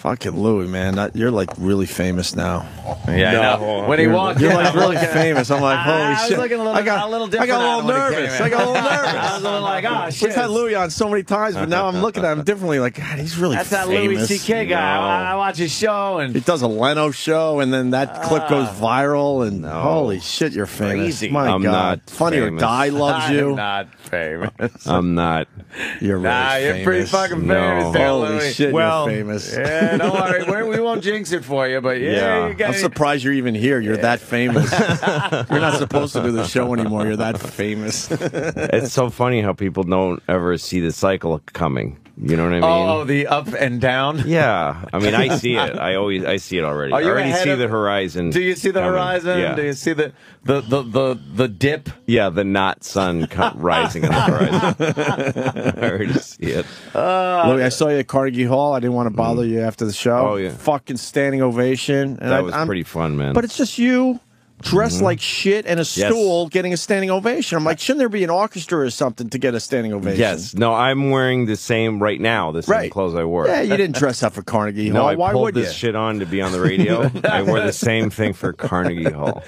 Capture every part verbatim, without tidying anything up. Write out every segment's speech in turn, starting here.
Fucking Louis, man, that, you're like really famous now. Yeah, no, I know. When he you're, walked you're in, like I'm really looking- famous. I'm like, holy I was shit! looking a little- I got a little I different got a on little when he came nervous. in. I got a little nervous. I was a little like, oh shit. We've had Louis on so many times, but now I'm looking at him differently. Like, God, he's really That's that famous. Louis C K guy. No. I, I watch his show and He does a Leno show, and then that clip goes viral, and holy shit, you're famous. Crazy. My I'm God. not Funny or famous. Die loves I'm you. not famous. I'm not. You're really Nah, you're famous. pretty fucking No. famous there, Holy Louis. shit, Well, you're famous. Yeah, don't worry. We're, we won't jinx it for you, but yeah, Yeah. you got I'm surprised you're even here. You're that famous. You're not supposed to do the show anymore. You're that famous. It's so funny how people don't ever see the cycle coming. You know what I mean? Oh, the up and down. Yeah, I mean, I see it. I always, I see it already. Are I you already ahead see of- the horizon. Do you see the coming. horizon? Yeah. Do you see the the the the, the dip? Yeah, the not sun co- rising on the horizon. I already see it. Louis, I saw you at Carnegie Hall. I didn't want to bother you after the show. Oh, yeah. Fucking standing ovation. And That I, was I'm- pretty fun, man. But it's just you dressed like shit and a stool getting a standing ovation. I'm like, shouldn't there be an orchestra or something to get a standing ovation? Yes. No, I'm wearing the same right now. The same Right. clothes I wore. Yeah, you didn't dress up for Carnegie No, Hall. I Why pulled would this you? shit on to be on the radio. I wore the same thing for Carnegie Hall.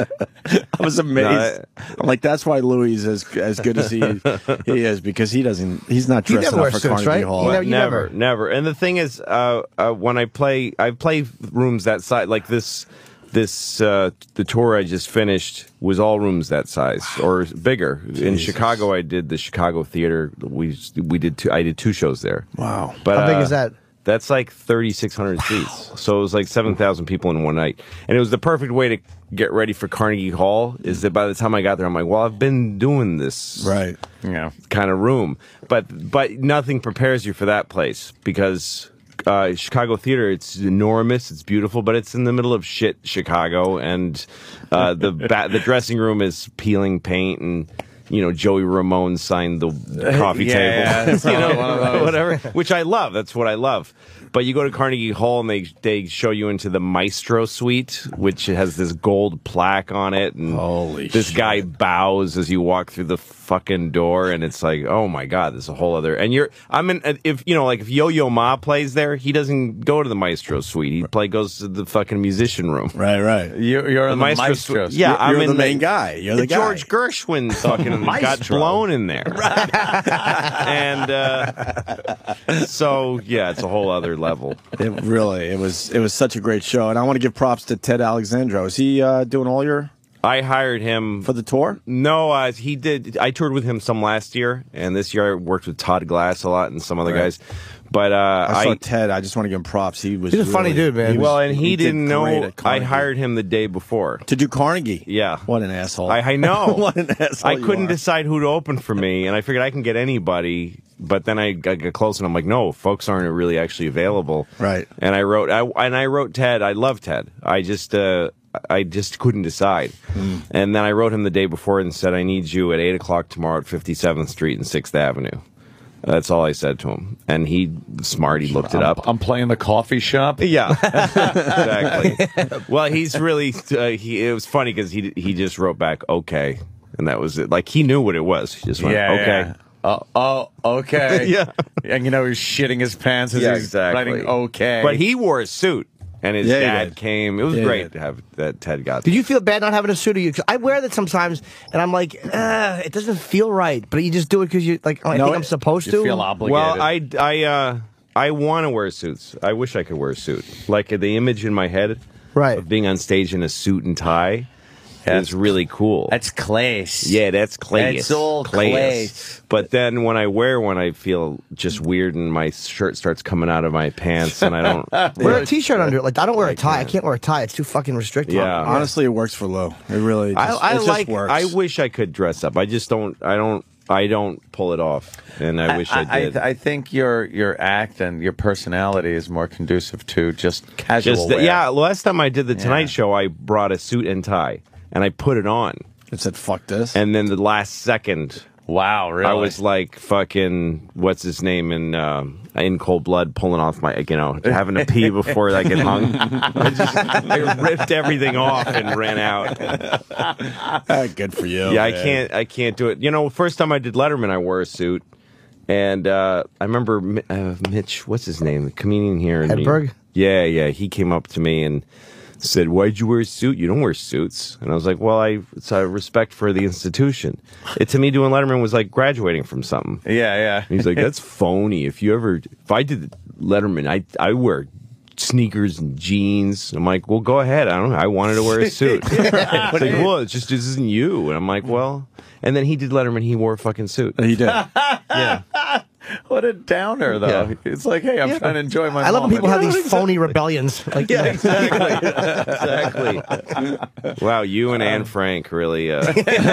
I was amazed. No, I'm like, that's why Louis is as, as good as he he is, because he doesn't. He's not You dressing never up wear for suits, Carnegie right? Hall. You know, you never, never. never. And the thing is, uh, uh, when I play, I play rooms that size. Like this, this uh, the tour I just finished was all rooms that size or bigger. In Chicago, I did the Chicago Theater. We we did two. I did two shows there. Wow. But How big uh, is that? That's like thirty-six hundred seats. So it was like seven thousand people in one night. And it was the perfect way to get ready for Carnegie Hall, is that by the time I got there, I'm like, well, I've been doing this Right. Yeah. kind of room. But but nothing prepares you for that place, because uh, Chicago Theater, it's enormous, it's beautiful, but it's in the middle of shit Chicago. And uh, the ba the dressing room is peeling paint, and you know, Joey Ramone signed the coffee Yeah, table. it's you know, one of those. whatever, which I love. That's what I love. But you go to Carnegie Hall and they they show you into the Maestro Suite, which has this gold plaque on it, and Holy this shit. guy bows as you walk through the fucking door, and it's like, oh my god, there's a whole other. And you're, I'm in. If you know, like if Yo Yo Ma plays there, he doesn't go to the Maestro Suite. He play goes to the fucking musician room. Right, right. You, you're The in the Maestro maestro. Suite. Yeah, You're, I'm you're in the main guy. You're the guy. George Gershwin fucking got Maestro. blown in there. And uh, so, yeah, it's a whole other level. It really, it was, it was such a great show, and I want to give props to Ted Alexandro. Is he uh, doing all your I hired him for the tour? No, uh, he did. I toured with him some last year, and this year I worked with Todd Glass a lot and some other Right. guys. But uh, I saw I, Ted. I just want to give him props. He was He's a really- funny dude, man. he was- well, and he, did didn't great know at I Carnegie. hired him the day before. to do Carnegie. Yeah. What an asshole. I, I know. What an asshole I you couldn't are. decide who to open for me, and I figured I can get anybody. But then I, I got close, and I'm like, no, folks aren't really actually available. Right. And I wrote, I, and I wrote Ted. I love Ted. I just, uh, I just couldn't decide. Hmm. And then I wrote him the day before and said, I need you at eight o'clock tomorrow at fifty-seventh Street and sixth Avenue. That's all I said to him, and he smart. He looked it up. I'm playing the coffee shop. Yeah, exactly. Well, he's really. Uh, he. It was funny because he he just wrote back okay, and that was it. Like he knew what it was. He just went Yeah, okay. yeah. Oh, oh, okay. Yeah. And you know he's shitting his pants as Yeah, he's exactly. writing okay. But he wore a suit, and his Yeah, he dad did. came. It was Yeah, he great did. to have that Ted got. Did you feel bad not having a suit? Or you, 'cause I wear that sometimes, and I'm like, uh, it doesn't feel right. But you just do it because you like. Oh, I No, think it- I'm supposed you to. feel obligated. Well, I I uh I want to wear suits. I wish I could wear a suit. Like the image in my head, Right. of being on stage in a suit and tie, is really cool. That's class. Yeah, that's class. It's all class. But then when I wear one, I feel just weird, and my shirt starts coming out of my pants, and I don't. Wear a t-shirt under it. Like I don't wear a tie. I can't. can't wear a tie. It's too fucking restrictive. Yeah. Honestly, it works for Lou. It really. Just, I, I it just like. works. I wish I could dress up. I just don't. I don't. I don't pull it off, and I wish I, did. I, think your your act and your personality is more conducive to just casual just wear. yeah. Last time I did the Tonight Yeah. Show, I brought a suit and tie, and I put it on, It said "fuck this." and then the last second. Wow, really? I was like fucking what's his name in um, in Cold Blood, pulling off my you know having to pee before I get hung. I just I ripped everything off and ran out. Ah, good for you. Yeah, I man. can't I can't do it. You know, first time I did Letterman, I wore a suit, and uh, I remember Mi- uh, Mitch, what's his name, the comedian here, in New- Hedberg? Yeah, yeah. He came up to me and said, "Why'd you wear a suit? You don't wear suits." And I was like, "Well, I it's a respect for the institution." It to me, doing Letterman was like graduating from something. Yeah, yeah. And he's like, "That's phony. If you ever, if I did Letterman, I I wear sneakers and jeans." I'm like, "Well, go ahead. I don't know. I wanted to wear a suit." It's like, "Well, it's just this isn't you." And I'm like, "Well," and then he did Letterman. He wore a fucking suit. He did. Yeah. What a downer, though. Yeah. It's like, hey, I'm Yeah. trying to enjoy my I love when moment. people have these phony rebellions. Like, Yeah, exactly. Exactly. Wow, you and Anne Frank really. Uh,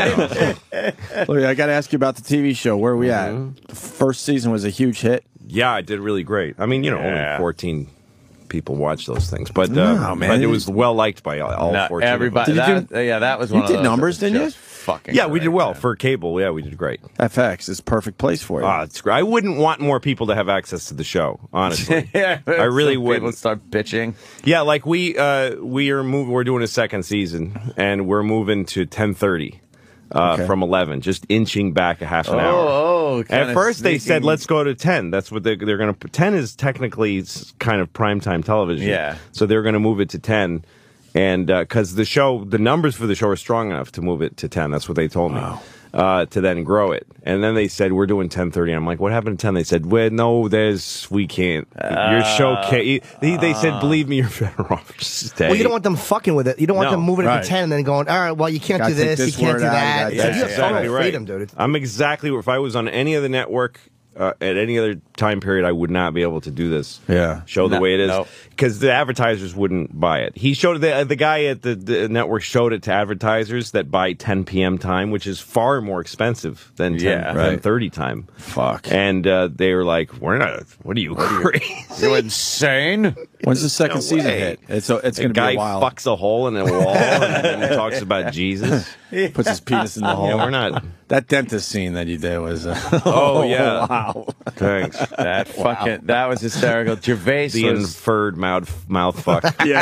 Look, I got to ask you about the T V show. Where are we at? Mm-hmm. The first season was a huge hit. yeah, I did really great. I mean, you know, Yeah. only fourteen people watch those things, but uh, No, man. but it was well liked by all, all No, fourteen. of us. everybody. Did you That, yeah, that was you one of did those numbers, that was didn't you? just Fucking Yeah, we did great, well man. for cable. Yeah, we did great. F X is perfect place for you. Ah, it's great. I wouldn't want more people to have access to the show, honestly. yeah, I really some wouldn't. People start bitching. Yeah, like we uh, we are moving. We're doing a second season, and we're moving to ten thirty uh, Okay. from eleven, just inching back a half an hour. Oh, At kinda first, they said, sneaking- let's go to ten. That's what they're, they're going to... ten is technically s- kind of primetime television. Yeah. So they're going to move it to ten. And because the show, the numbers for the show are strong enough to move it to ten. That's what they told me. Uh, to then grow it. And then they said, we're doing ten thirty. And I'm like, what happened to ten? They said, well, no, there's... We can't. Your show can't... They, they said, believe me, you're better off. Stay. well, you don't want them fucking with it. You don't want No. them moving it Right. to ten and then going, all right, well, you can't Gotta do take this, this you can't word do out, that. you Yeah, gotta- you have Yeah, total exactly right. freedom, dude. I'm exactly... If I was on any other network... Uh, at any other time period, I would not be able to do this Yeah. show the No, way it is no. because the advertisers wouldn't buy it. He showed the the guy at the, the network showed it to advertisers that buy ten p.m. time, which is far more expensive than ten, Yeah. than Right. thirty time. Fuck. And uh, they were like, "We're not. What are you crazy?" You insane? When's the second No season way. hit? It's it's A going to guy be a while. fucks a hole in a wall and then talks about Jesus. Puts his penis in the hole. Yeah, we're not. That dentist scene that you did was. Uh, Oh yeah. wow. Thanks. That fucking that was hysterical. Gervais The was inferred mouth mouth fuck. Yeah.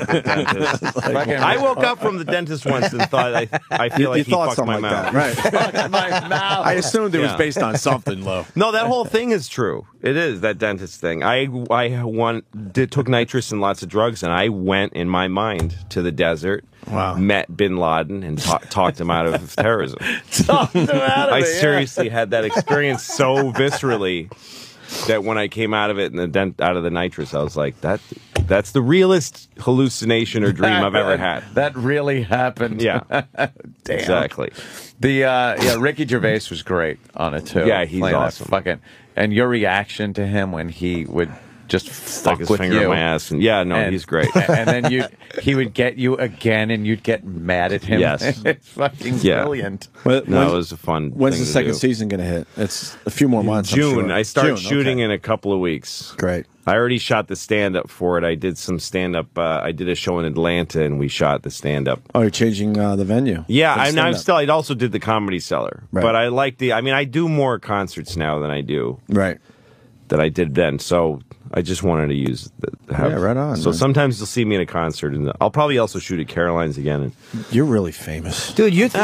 fucking I woke up from the dentist once and thought I I feel You, like you he thought fucked something my like mouth. that, right? fucking my mouth. I assumed it was Yeah. based on something low. No, that whole thing is true. It is that dentist thing. I I won, did, took nitrous and lots of drugs, and I went in my mind to the desert. Wow. Met Bin Laden and ta- talked him out of terrorism. Talked him out of I it, yeah. seriously had that experience so viscerally that when I came out of it and the dent out of the nitrous, I was like, that that's the realest hallucination or dream I've ever had. That really happened. Yeah. Damn. Exactly. The uh, yeah, Ricky Gervais was great on it too. Yeah, he's Playing that awesome. Fucking, and your reaction to him when he would just Stuck fuck his with finger you. in my ass. And yeah, no, And- he's great. And then you, he would get you again, and you'd get mad at him. Yes. It's fucking Yeah. brilliant. When- No, when's- it was a fun When's thing the to second do. season going to hit? It's a few more months. I'm June. sure. I start June, shooting okay. in a couple of weeks. Great. I already shot the stand up for it. I did some stand up. Uh, I did a show in Atlanta and we shot the stand up. Oh, you're changing uh, the venue. Yeah, For the I'm, I'm stand-up. still. I also did the Comedy Cellar, Right. but I like the. I mean, I do more concerts now than I do Right. that I did then. So I just wanted to use the. Have, Yeah, right on, So man. sometimes you'll see me in a concert, and I'll probably also shoot at Caroline's again. And You're really famous. Dude, you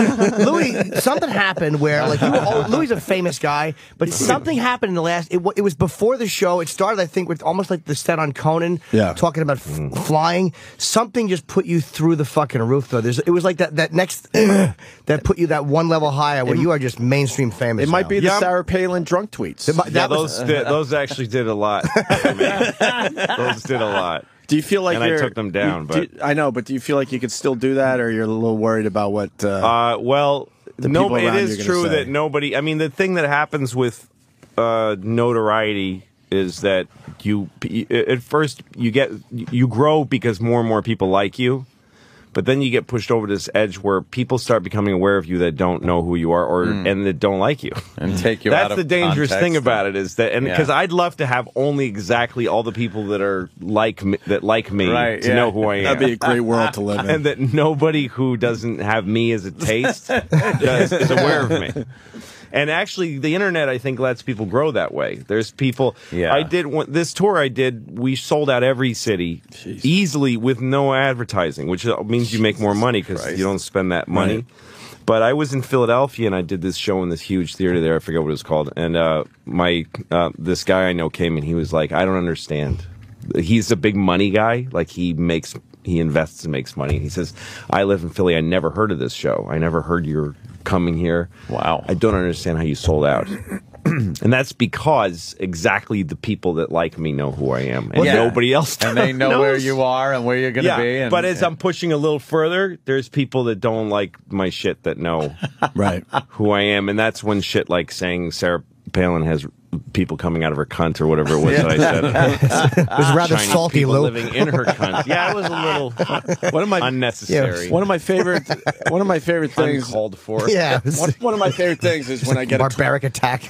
Louis, something happened where like you were, oh, Louis is a famous guy, but something happened in the last. It, wa- it was before the show. It started, I think, with almost like the set on Conan, Yeah. talking about f- flying. Something just put you through the fucking roof, though. There's, it was like that that next that put you that one level higher where you are just mainstream famous. It might now. be the Yeah. Sarah Palin drunk tweets. It might- yeah, that was- those did, those actually did a lot for me. Those did a lot. Do you feel like And I you're, took them down, you- but- do you- I know, but do you feel like you could still do that, or you're a little worried about what? Uh, Uh, well, The no, people it around is you are gonna true say. that nobody. I mean, the thing that happens with uh, notoriety is that you at first you get you grow because more and more people like you, but then you get pushed over this edge where people start becoming aware of you that don't know who you are or and that don't like you. And take you out That's of the dangerous context thing and- about it is that, and Yeah. because I'd love to have only exactly all the people that are like me, that like me Right, to yeah. know who I am. That'd be a great world to live in. And that nobody who doesn't have me as a taste does, is aware of me. And actually, the internet, I think, lets people grow that way. There's people. Yeah. I did one, this tour. I did. We sold out every city easily with no advertising, which means you make more money because you don't spend that money. Right. But I was in Philadelphia and I did this show in this huge theater there. I forget what it was called. And uh, my uh, this guy I know came and he was like, "I don't understand he's a big money guy. Like he makes, he invests and makes money. He says, I live in Philly. I never heard of this show. I never heard you're coming here. Wow. I don't understand how you sold out. And that's because exactly the people that like me know who I am, and Yeah. nobody else And they know knows. where you are and where you're going to Yeah, be. And, but as I'm pushing a little further, there's people that don't like my shit that know Right. who I am, and that's when shit like saying Sarah Palin has people coming out of her cunt or whatever it was that I said. It was rather Chinese salty, people Lou. living in her cunt. Yeah, it was a little One of my unnecessary. one of my favorite one of my favorite things. uncalled for. Yeah, it was One, one of my favorite things is when I get a barbaric attack.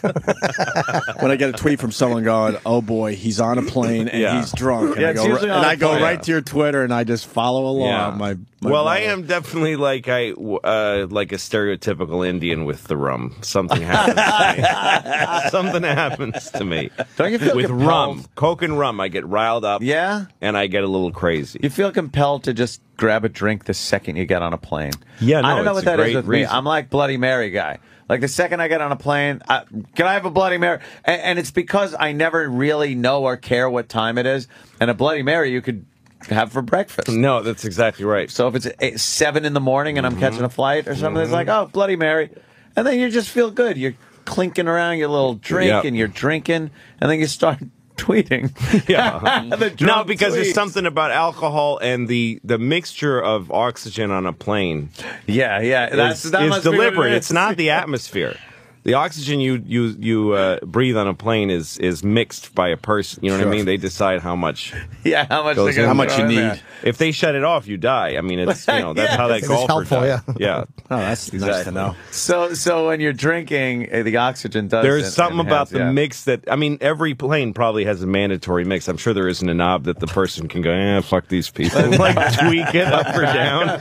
when I get a tweet from someone going, "Oh boy, he's on a plane and Yeah. he's drunk," and Yeah, I it's go, usually and on a I go plane. right to your Twitter and I just follow along. Yeah. My, my well, I brother. am definitely like I uh, like a stereotypical Indian with the rum. Something happens to me. Something happens to me. Don't you feel with compelled? rum, Coke and rum, I get riled up. Yeah? and I get a little crazy. You feel compelled to just grab a drink the second you get on a plane. Yeah, no, I don't know it's what a that is great with me. reason. I'm like Bloody Mary guy. Like the second I get on a plane, I, can I have a Bloody Mary? And, and it's because I never really know or care what time it is. And a Bloody Mary you could have for breakfast. No, that's exactly right. So if it's eight, seven in the morning and I'm Mm-hmm. catching a flight or something, it's like, oh, Bloody Mary. And then you just feel good. You're clinking around your little drink Yep. and you're drinking, and then you start tweeting. Yeah. The No, drunk because there's tweets. something about alcohol and the, the mixture of oxygen on a plane Yeah, yeah. That's, is, that is must be what deliberate. it It's is. not the atmosphere. The oxygen you you you uh, breathe on a plane is is mixed by a person. You know what Sure. I mean? They decide how much. Yeah, how much, Goes they're gonna in. How much throw you in need. there. If they shut it off, you die. I mean, it's you know that's Yeah. how that It's golfer helpful, died. yeah. yeah. Oh, that's nice to Exactly. know. So, so when you're drinking, uh, the oxygen does. There's en- something enhance, about the yeah. mix that I mean, every plane probably has a mandatory mix. I'm sure there isn't a knob that the person can go, eh, fuck these people, like tweak it up or down.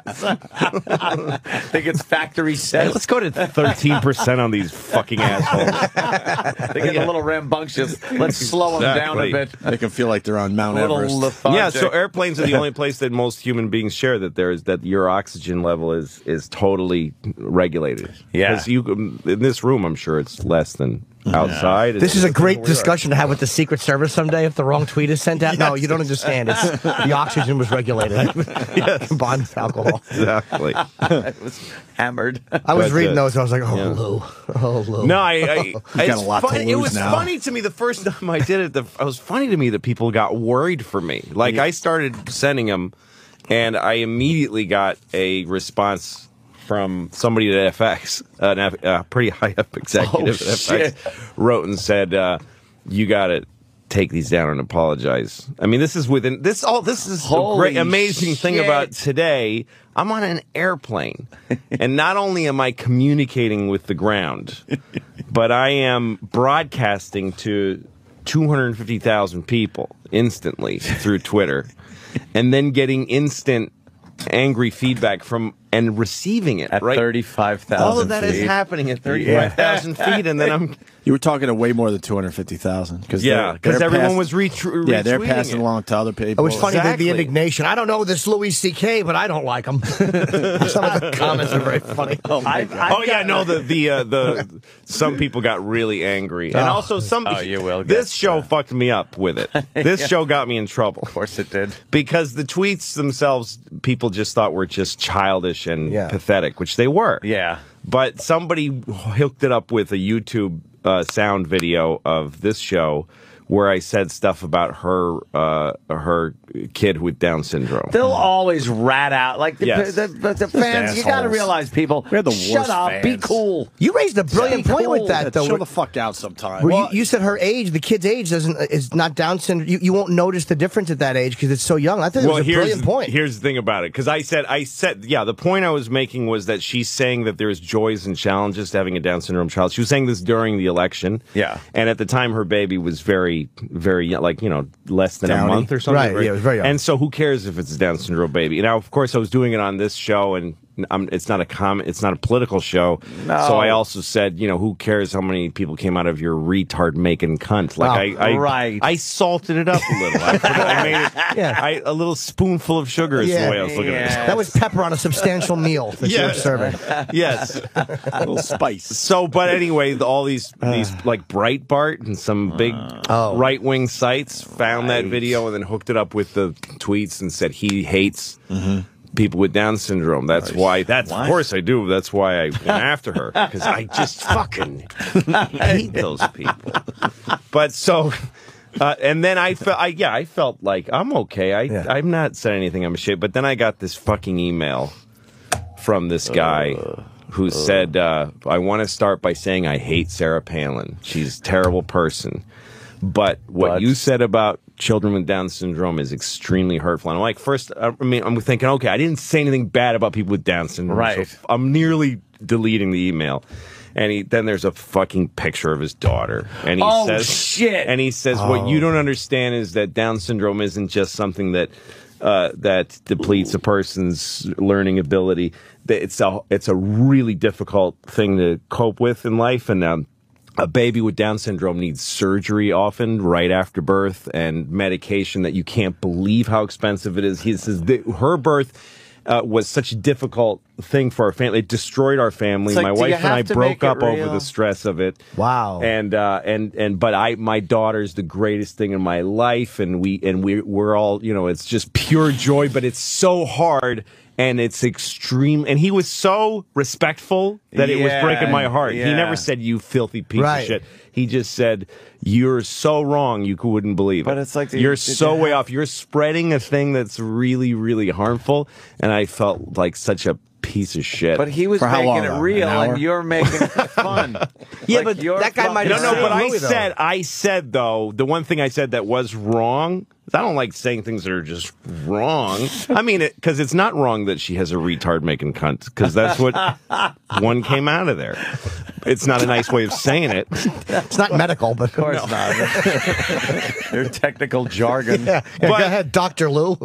I think it's factory Hey, set. let's go to thirteen percent on these fucking assholes. They get a little rambunctious. Let's slow them down a Exactly. bit. Make them feel like they're on Mount A little Everest. lethargic. Yeah, so airplanes are the only place that most human beings share that there is that your oxygen level is is totally regulated. Yeah. because you in this room, I'm sure it's less than outside. This is a great It's- discussion to have with the Secret Service someday if the wrong tweet is sent out. No, you don't understand. It's, the oxygen was regulated. Combined with alcohol. exactly. it was hammered. I was But, reading uh, those. I was like, oh, yeah. Lou. Oh, Lou. No, I, I it's a lot to funny. It lose was now. funny to me the first time I did it. The, it was funny to me that people got worried for me. Like I started sending them, and I immediately got a response from somebody at F X, an F, a pretty high up executive Oh, at F X, wrote and said, uh, "You got to take these down and apologize." I mean, this is within this. All this is Holy a great, amazing thing shit. about today. I'm on an airplane, and not only am I communicating with the ground, but I am broadcasting to two hundred fifty thousand people instantly through Twitter, and then getting instant angry feedback from and receiving it At right. thirty-five thousand. All of that is feet. happening at thirty-five thousand feet, and then I'm You were talking to way more than two hundred fifty thousand. yeah, because everyone was retweeting. Yeah, they're passing it. along to other It people. was funny, the, Exactly. the indignation. I don't know this Louis C K, but I don't like him. Some of the comments are very funny. I've, I've Oh yeah, got- no. The the uh, the some people got really angry, and also some. Oh, you will get This show that. fucked me up with it. This show got me in trouble Of course it did. because the tweets themselves, people just thought were just childish and Yeah. pathetic, which they were. Yeah. But somebody hooked it up with a YouTube uh, sound video of this show where I said stuff about her uh, her kid with Down syndrome. They'll always rat out like the, Yes. the, the, the fans. You got to assholes. realize, people. We're the shut worst up. Be fans. cool. You raised a brilliant Be point cool. with that, though. Show the fuck out sometime. Where you, you said her age, the kid's age doesn't is not Down syndrome. You, you won't notice the difference at that age because it's so young. I thought it was a here's brilliant the, point. Here's the thing about it, because I said, I said, yeah, the point I was making was that she's saying that there's joys and challenges to having a Down syndrome child. She was saying this during the election. Yeah. And at the time, her baby was very, very young, like, you know, less than Downy. a month or something. Right, yeah, it was very young. And so who cares if it's a Down syndrome baby? Now, of course, I was doing it on this show, and I'm, it's not a comment. It's not a political show. No. So I also said, you know, who cares how many people came out of your retard making cunt? Like Oh, I, I, right. I salted it up a little. I, put it, I made it. Yeah. I, a little spoonful of sugar is Yeah. the way I was looking at it. That was pepper on a substantial meal that you were Yes. serving. Yes. A little spice. So, but anyway, the, all these these like Breitbart and some big Oh. right wing sites found that Right. video and then hooked it up with the tweets and said he hates people with Down syndrome. That's why. That's of course I do. That's why I went after her because I just fucking hate those people. But so. Uh, and then I felt, I, yeah, I felt like I'm okay. I, Yeah. I'm not said anything. I'm ashamed. But then I got this fucking email from this guy who said, uh, I want to start by saying I hate Sarah Palin. She's a terrible person. But what But- you said about children with Down syndrome is extremely hurtful. And I'm like, first, I mean, I'm thinking, okay, I didn't say anything bad about people with Down syndrome. Right. So I'm nearly deleting the email. And he, then there's a fucking picture of his daughter. And he Oh, says, shit. And he says, what you don't understand is that Down syndrome isn't just something that uh, that depletes a person's learning ability. That It's a it's a really difficult thing to cope with in life, and um, a baby with Down syndrome needs surgery often right after birth and medication that you can't believe how expensive it is. He says that her birth uh, was such a difficult thing for our family. It destroyed our family. It's like, My do you wife and I have to broke make it up over real? the stress of it. Wow. And uh, and and but I my daughter's the greatest thing in my life, and we and we we're all, you know, it's just pure joy, but it's so hard. And it's extreme. And he was so respectful that it was Yeah, breaking my heart. He yeah. never said, you filthy piece Right. of shit. He just said, you're so wrong, you wouldn't believe it. But it's like, did- you're did so you way have- off. You're spreading a thing that's really, really harmful. And I felt like such a piece of shit. But he was For how making long, it though? real, An hour? and you're making it fun. Yeah, Like, but you're that guy might no, have no, saved but I Louis, though. said, I said, though, the one thing I said that was wrong, I don't like saying things that are just wrong. I mean, it because it's not wrong that she has a retard making cunt, because that's what one came out of there. It's not a nice way of saying it. It's not medical, but Of course not. Their technical jargon. Yeah, yeah, But- go ahead, Doctor Lou.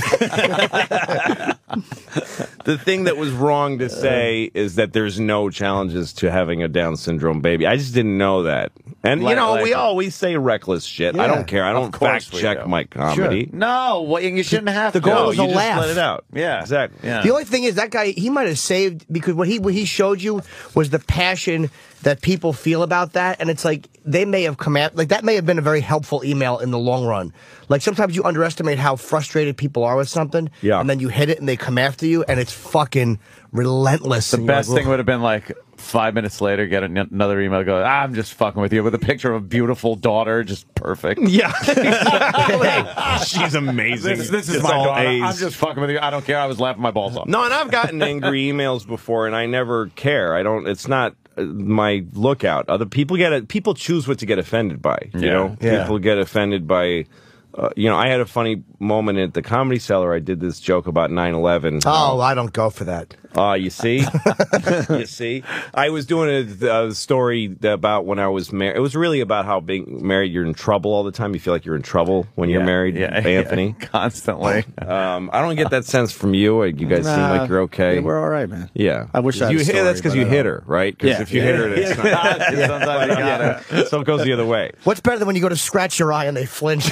The thing that was wrong to say is that there's no challenges to having a Down syndrome baby. I just didn't know that. And, you Like- know, like- we always say reckless shit. I Yeah, don't care. I don't course fact we check do. my comedy. No, well, you shouldn't have The to. goal No, was you a just laugh. let it out. Yeah. Exactly. Yeah. The only thing is that guy, he might have saved, because what he what he showed you was the passion that people feel about that, and it's like they may have come at like that may have been a very helpful email in the long run. Like sometimes you underestimate how frustrated people are with something, Yeah. and then you hit it and they come after you, and it's fucking relentless. The best thing would have been like five minutes later, get an- another email, go, ah, I'm just fucking with you, with a picture of a beautiful daughter, just perfect. Yeah, exactly. She's amazing. This, this is It's my all daughter. A's. I'm just fucking with you. I don't care. I was laughing my balls off. No, and I've gotten angry emails before, and I never care. I don't. It's not uh, my lookout. Other people get it. People choose what to get offended by. You Yeah. know, Yeah. people get offended by. Uh, you know, I had a funny moment at the Comedy Cellar. I did this joke about nine eleven. Oh, I don't go for that. Oh, you see, you see. I was doing a, a story about when I was married. It was really about how being married, you're in trouble all the time. You feel like you're in trouble when you're Yeah, married, yeah, Anthony. yeah, constantly. Um, I don't get that sense from you. You guys seem like you're okay. Yeah, we're all right, man. Yeah, I wish I had you a hit, story, that's because but you I hit don't. her, right? Because Yeah. if you hit her, it's not. Yeah, sometimes you gotta- So it goes the other way. What's better than when you go to scratch your eye and they flinch?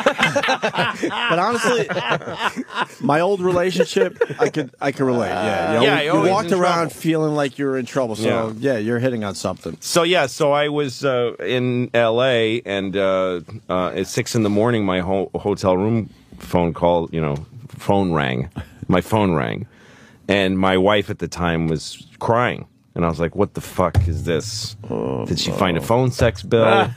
But honestly, my old relationship, I could I could relate. Yeah, you, know, Yeah, you you're always walked in around trouble. feeling like you were in trouble. So Yeah. yeah, you're hitting on something. So yeah, so I was uh, in L A and uh, uh, at six in the morning, my ho- hotel room phone call, you know, phone rang. My phone rang, and my wife at the time was crying. And I was like, what the fuck is this? Did she find a phone sex bill?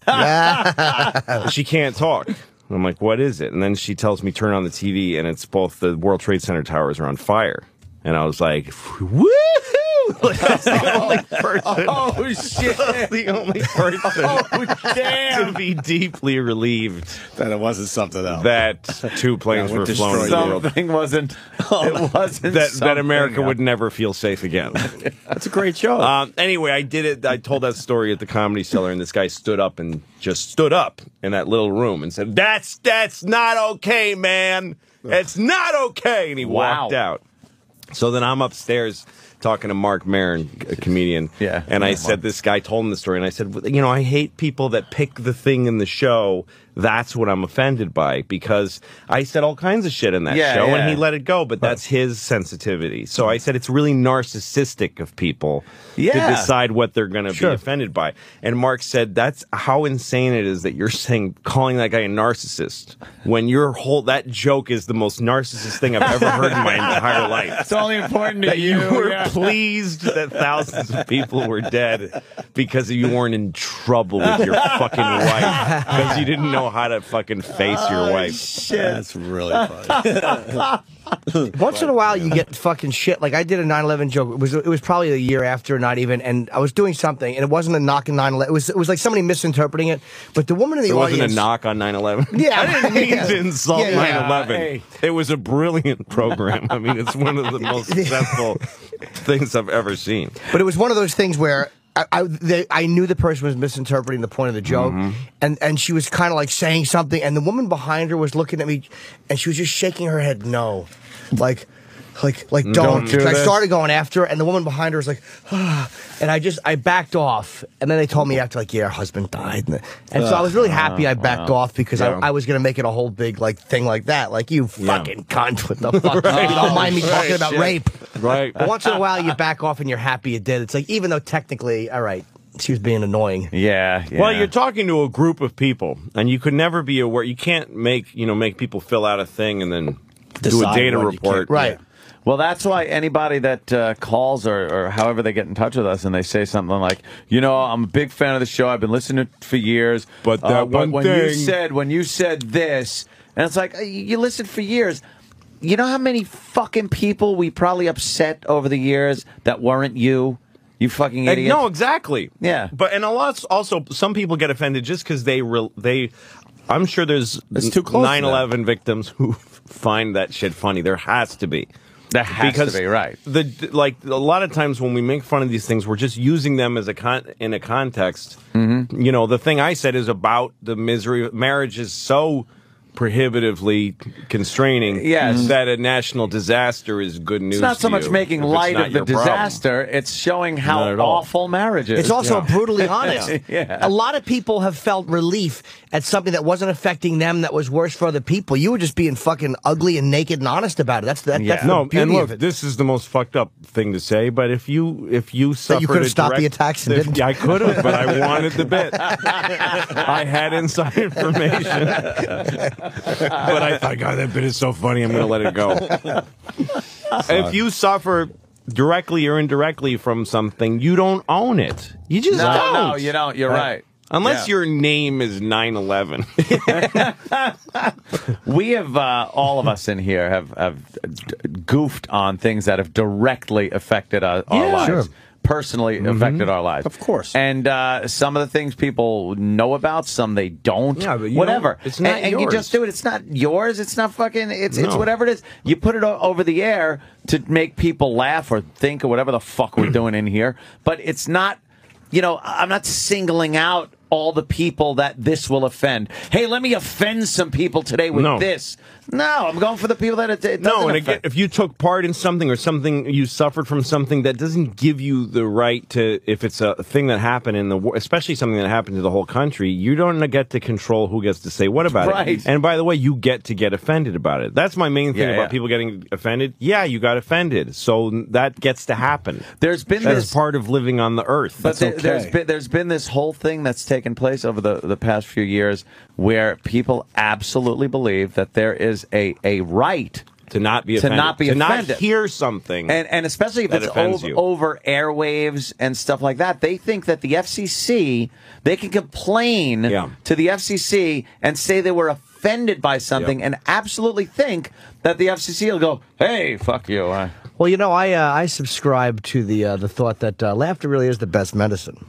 She can't talk. And I'm like, what is it? And then she tells me, turn on the T V, and it's both the World Trade Center towers are on fire. And I was like, woohoo! Like, I was the only person. Oh, shit. I was the only person Oh, to damn. be deeply relieved That it wasn't something else. that two planes Yeah, were what flown in the destroyed world. Something wasn't. It wasn't. That, that something America else. would never feel safe again. That's a great show. Um, anyway, I did it. I told that story at the Comedy Cellar, and this guy stood up and just stood up in that little room and said, "That's that's not okay, man. It's not okay." And he Wow. walked out. So then I'm upstairs talking to Mark Maron, a comedian. Yeah. And I Yeah, said, Mark. this guy told him the story, and I said, you know, I hate people that pick the thing in the show. That's what I'm offended by, because I said all kinds of shit in that Yeah, show, yeah. and he let it go, but that's his sensitivity. So I said it's really narcissistic of people Yeah. to decide what they're going to Sure. be offended by. And Mark said, that's how insane it is that you're saying, calling that guy a narcissist, when your whole, that joke is the most narcissist thing I've ever heard in my entire life. It's only important to That you you. were yeah. pleased that thousands of people were dead because you weren't in trouble with your fucking wife because you didn't know how to fucking face your wife. Shit. That's really funny. Once in a while, you get fucking shit. Like I did a nine eleven joke. It was it was probably a year after, not even. And I was doing something, and it wasn't a knock on nine eleven. It was it was like somebody misinterpreting it. But the woman in the It wasn't audience a knock on nine eleven. Yeah. I didn't mean to insult Yeah, yeah. nine eleven. Hey. It was a brilliant program. I mean, it's one of the most successful things I've ever seen. But it was one of those things where I, I, they, I knew the person was misinterpreting the point of the joke, Mm-hmm. and, and she was kind of like saying something, and the woman behind her was looking at me, and she was just shaking her head no. Like, like, like, don't. Don't do I this. started going after her, and the woman behind her was like, ah, and I just, I backed off, and then they told me after, like, yeah, her husband died, and, and so I was really happy I backed off because Yeah. I, I was going to make it a whole big, like, thing like that, like, you fucking cunt, what the fuck, you don't mind me talking about shit. rape. Right. But once in a while, you back off and you're happy you did. It's like, even though technically, all right, she was being annoying. Yeah, yeah. Well, you're talking to a group of people, and you could never be aware. You can't make you know make people fill out a thing and then do a Decide data what you report. can't- Right. Well, that's why anybody that uh, calls or, or however they get in touch with us and they say something like, you know, I'm a big fan of the show. I've been listening to it for years. But that uh, one when you thing- said when you said this, and it's like, uh, you listened for years. You know how many fucking people we probably upset over the years that weren't you? You fucking And idiot. no, exactly. Yeah. But and a lot also some people get offended just because they re- they. I'm sure there's It's too close to nine eleven victims who find that shit funny. There has to be. That has because to be right. The like a lot of times when we make fun of these things, we're just using them as a con in a context. Mm-hmm. You know, the thing I said is about the misery. Marriage is so prohibitively constraining Yes. that a national disaster is good news. It's not so to much you making if it's light not of the your problem. disaster. It's showing Not how at all. awful marriage is. It's also Yeah. brutally honest. Yeah. A lot of people have felt relief at something that wasn't affecting them that was worse for other people. You were just being fucking ugly and naked and honest about it. That's, that, Yeah. that's the No, beauty and look, of it. this is the most fucked up thing to say, but if you if you suffered you could've a stopped the direct- attacks and if- didn't. Yeah, I could have, but I wanted the bit. I had inside information, but I thought, God, that bit is so funny. I'm going to let it go. If you suffer directly or indirectly from something, you don't own it. You just no, don't. no, you don't. You're right. Unless Yeah. your name is nine eleven. We have, uh, all of us in here have, have goofed on things that have directly affected our, our Yeah. lives. Sure. Personally affected our lives. Of course. And uh, some of the things people know about, some they don't. Yeah, but you whatever. don't- it's not and, and you yours. just do it. It's not yours. It's not fucking, it's, it's No. whatever it is. You put it o- over the air to make people laugh or think or whatever the fuck we're doing in here. But it's not, you know, I'm not singling out all the people that this will offend. Hey, let me offend some people today with No. this. No, I'm going for the people that it, it doesn't No, and again, affect. if you took part in something or something you suffered from something, that doesn't give you the right to, if it's a thing that happened in the war, especially something that happened to the whole country, you don't get to control who gets to say what about Right. it. And by the way, you get to get offended about it. That's my main thing Yeah, about yeah. people getting offended. Yeah, you got offended, so that gets to happen. There's been That's this part of living on the earth. But there, okay. there's been there's been this whole thing that's taken place over the, the past few years where people absolutely believe that there is a, a right to not be to offended. not be to offended. not hear something. and and especially if That it's offends over, you. over airwaves and stuff like that. They think that the F C C, they can complain Yeah. to the F C C and say they were offended by something Yep. and absolutely think that the F C C will go, hey, fuck you. I Well, you know, I uh, I subscribe to the uh, the thought that uh, laughter really is the best medicine.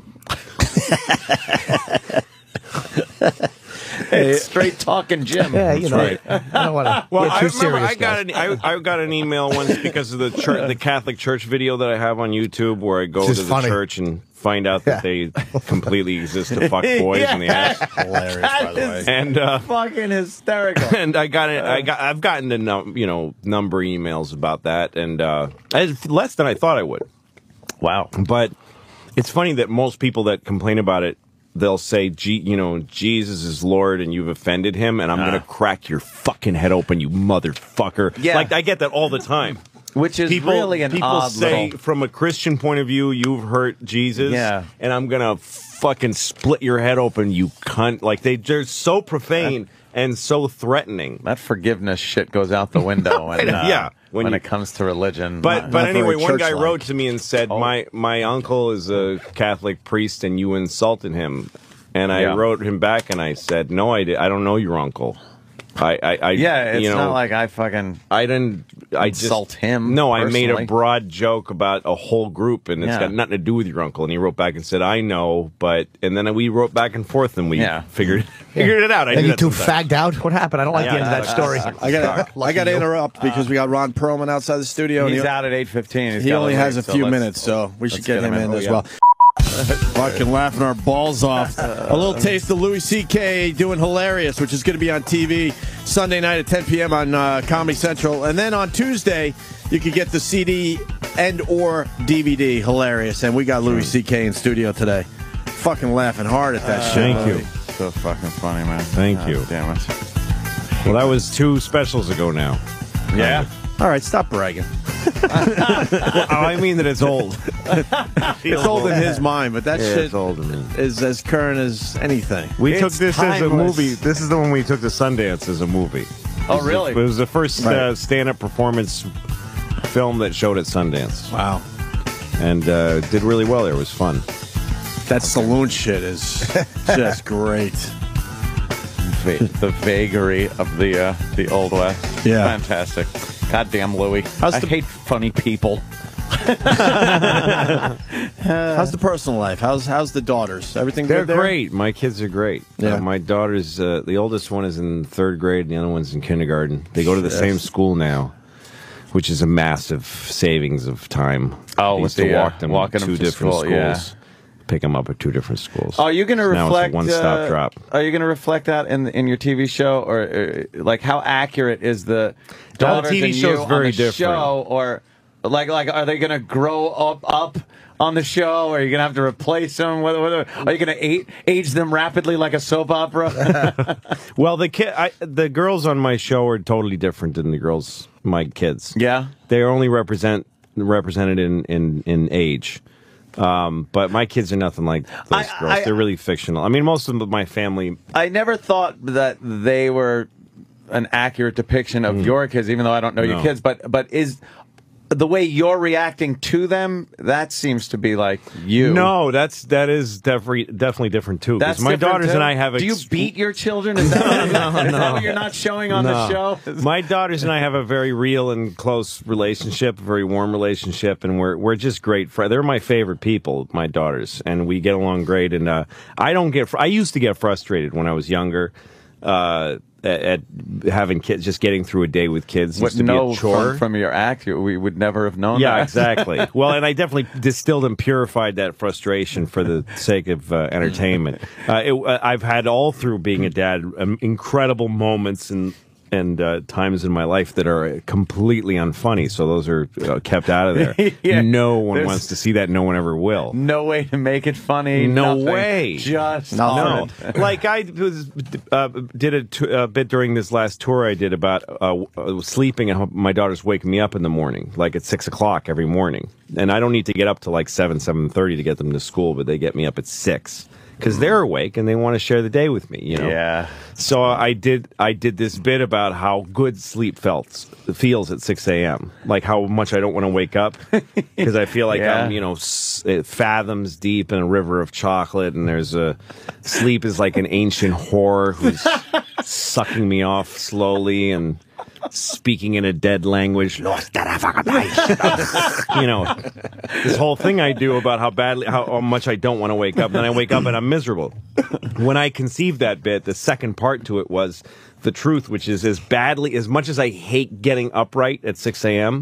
It's straight talking Jim. Yeah, you know, right. I don't want to Well, get I too remember serious. I got guys. an I, I got an email once because of the church, the Catholic church video that I have on YouTube, where I go This to is the funny. church and find out that they completely exist to fuck boys in the ass. Hilarious, by the way. And uh, fucking hysterical. And I got it. I got. I've gotten to num- you know number of emails about that, and uh, it's less than I thought I would. Wow. But it's funny that most people that complain about it, they'll say, G- you know, Jesus is Lord and you've offended him, and I'm uh. going to crack your fucking head open, you motherfucker. Yeah. Like, I get that all the time. Which is people, really an people odd say, little... from a Christian point of view, you've hurt Jesus, yeah. and I'm going to fucking split your head open, you cunt. Like, they, they're so profane and so threatening. That forgiveness shit goes out the window when, uh, yeah, when, when you, it comes to religion. But not, but not anyway, one guy church-like. wrote to me and said, oh. my, my uncle is a Catholic priest and you insulted him. And I yeah. wrote him back and I said, no, I, did, I don't know your uncle. I, I, I yeah, it's you know, not like I fucking I didn't I insult just, him. No, personally. I made a broad joke about a whole group, and it's yeah. got nothing to do with your uncle. And he wrote back and said, "I know," but and then we wrote back and forth, and we yeah. figured figured it out. I and knew you that two sometimes. fagged out. What happened? I don't like Yeah, the end of that uh, story. I got I got to interrupt because we got Ron Perlman outside the studio. He's and he, out at eight fifteen. he only has a few minutes, so we should get him in Oh, as yeah. well. Fucking laughing our balls off. A little taste of Louis C K doing Hilarious, which is going to be on T V Sunday night at ten p.m. on uh, Comedy Central. And then on Tuesday, you could get the C D and or D V D, Hilarious. And we got Louis C K in studio today. Fucking laughing hard at that Uh, shit. thank you. So fucking funny, man. Thank God you. Damn it. Well, that was two specials ago now. Yeah. All right, stop bragging. Well, I mean that it's old. It's old in his mind, but that Yeah, shit it's old in me. is as current as anything. We It's took this as a timeless. movie. This is the one we took to Sundance as a movie. Oh, It was really? The, it was the first Right. uh, stand-up performance film that showed at Sundance, Wow. and uh, did really well there. It was fun. That saloon shit is just great. Va- the vagary of the uh, the old west. Yeah. Fantastic. Goddamn Louis. How's I the- hate funny people. How's the personal life? How's how's the daughters? Everything They're good there? great. My kids are great. Yeah. Uh, my daughter's uh, the oldest one is in third grade, and the other one's in kindergarten. They go to the Yes. same school now, which is a massive savings of time. Oh, I with used to the, uh, walk them walking to them two to different school, schools. yeah. Pick them up at two different schools. Are you going to So now it's a reflect one-stop uh, drop. Are you going to reflect that in in your T V show, or uh, like how accurate is the daughters T V and show's you very on the different. show, or like like are they going to grow up up on the show, or are you going to have to replace them? Whether, whether, are you going to age, age them rapidly like a soap opera? Well, the kid, I, the girls on my show are totally different than the girls, my kids. Yeah, they are only represent represented in in in age. Um, but my kids are nothing like those I- girls. I- They're really fictional. I mean, most of my family. I never thought that they were an accurate depiction of your kids, even though I don't know your No. kids. But but is the way you're reacting to them, that seems to be like you. No, that's that is definitely definitely different too. 'cause That's my different, daughters too? and I have. Do you ex- beat your children? Is that, what, No, is no. that what you're not showing on the No. show? My daughters and I have a very real and close relationship, a very warm relationship, and we're we're just great friends. They're my favorite people, my daughters, and we get along great. And uh, I don't get. Fr- I used to get frustrated when I was younger. Uh, at, at having kids, just getting through a day with kids What used to be no a chore. from, from your act, you- we would never have known Yeah, that. exactly. Well, and I definitely distilled and purified that frustration for the sake of uh, entertainment. Uh, it, uh, I've had all through being a dad um, incredible moments and and uh, times in my life that are completely unfunny. So those are uh, kept out of there. Yeah, no one there's- wants to see that. No one ever will. No way to make it funny. No nothing. way. Just No. No, hard. like I was uh, did a, t- a bit during this last tour I did about uh, uh, sleeping and how my daughters wake me up in the morning, like at six o'clock every morning, and I don't need to get up to like seven, seven thirty to get them to school, but they get me up at six because they're awake and they want to share the day with me. You know. Yeah. So I did. I did this bit about how good sleep felt feels at six a.m. Like how much I don't want to wake up because I feel like Yeah. I'm, you know, s- uh, fathoms deep in a river of chocolate, and there's a sleep is like an ancient whore who's sucking me off slowly and speaking in a dead language. You know, this whole thing I do about how badly, how, how much I don't want to wake up. Then I wake up and I'm miserable. When I conceived that bit, the second part to it was the truth, which is as badly, as much as I hate getting upright at six a.m.,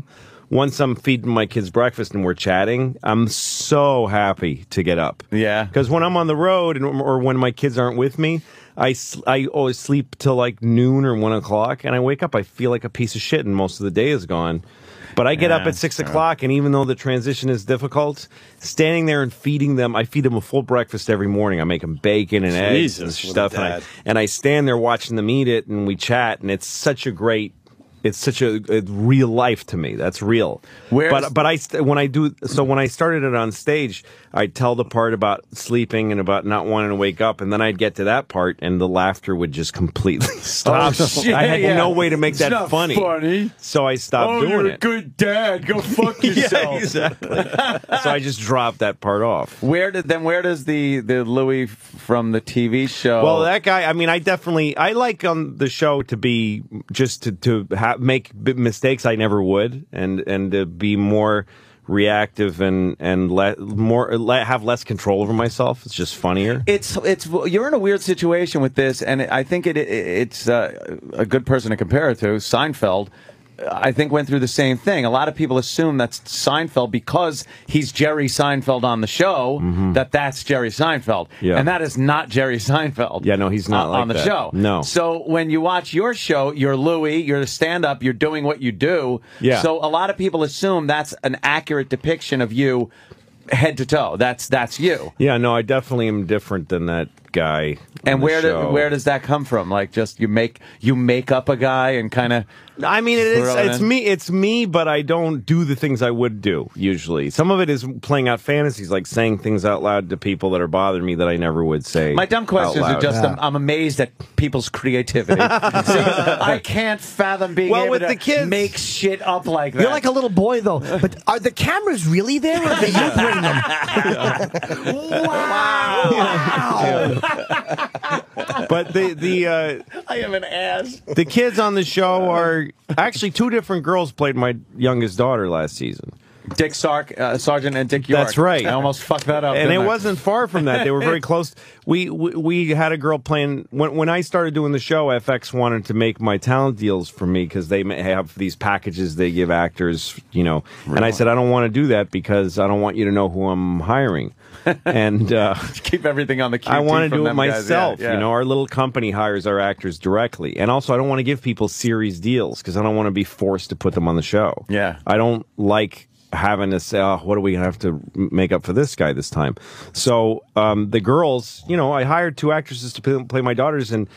once I'm feeding my kids breakfast and we're chatting, I'm so happy to get up. Yeah. Because when I'm on the road and or when my kids aren't with me, I, I always sleep till like noon or one o'clock, and I wake up, I feel like a piece of shit, and most of the day is gone. But I get yeah, up at six o'clock, and even though the transition is difficult, standing there and feeding them, I feed them a full breakfast every morning. I make them bacon and Jesus, eggs and what stuff, a and I, dad. and I stand there watching them eat it, and we chat, and it's such a great. It's such a, a real life to me. That's real. Where's- but but I st- when I do so when I started it on stage, I'd tell the part about sleeping and about not wanting to wake up, and then I'd get to that part, and the laughter would just completely stop. Oh, shit, I had yeah. no way to make It's that not funny. funny. So I stopped Oh, doing you're it. a good dad. Go fuck yourself. Yeah, exactly. So I just dropped that part off. Where did then? Where does the the Louis from the T V show? Well, that guy. I mean, I definitely. I like on the show to be just to to ha- make b- mistakes I never would, and and to be more reactive and and let more let, have less control over myself. It's just funnier. It's it's you're in a weird situation with this, and I think it, it it's uh, a good person to compare it to. Seinfeld, I think, went through the same thing. A lot of people assume that's Seinfeld because he's Jerry Seinfeld on the show. That that's Jerry Seinfeld, Yeah. and that is not Jerry Seinfeld. Yeah, no, he's not on, like on the that. show. No. So when you watch your show, you're Louis. You're a stand-up. You're doing what you do. Yeah. So a lot of people assume that's an accurate depiction of you, head to toe. That's that's you. Yeah, no, I definitely am different than that guy. And on the where do, show. where does that come from? Like, just you make you make up a guy and kind of. I mean, it is. Throw it It's in. me. It's me, but I don't do the things I would do usually. Some of it is playing out fantasies, like saying things out loud to people that are bothering me that I never would say. My dumb questions out are loud. just I'm, I'm amazed at people's creativity. See, I can't fathom being Well, able with to the kids- make shit up like that. You're like a little boy, though. But are the cameras really there, or do you bring them? wow! But the the uh, I am an ass. the kids on the show are actually two different girls played my youngest daughter last season. Dick Sark, uh, Sergeant and Dick York. That's right. I almost fucked that up. And it didn't I? wasn't far from that. They were very close. We, we we had a girl playing when when I started doing the show. F X wanted to make my talent deals for me because they may have these packages they give actors, you know. And I said I don't want to do that because I don't want you to know who I'm hiring. And uh, Keep everything on the Q T I want to from do it them guys. myself. Yeah, yeah. You know, our little company hires our actors directly, and also I don't want to give people series deals because I don't want to be forced to put them on the show. Yeah. I don't like having to say, oh, what are we going to have to make up for this guy this time? So um, the girls, you know, I hired two actresses to play, play my daughters, and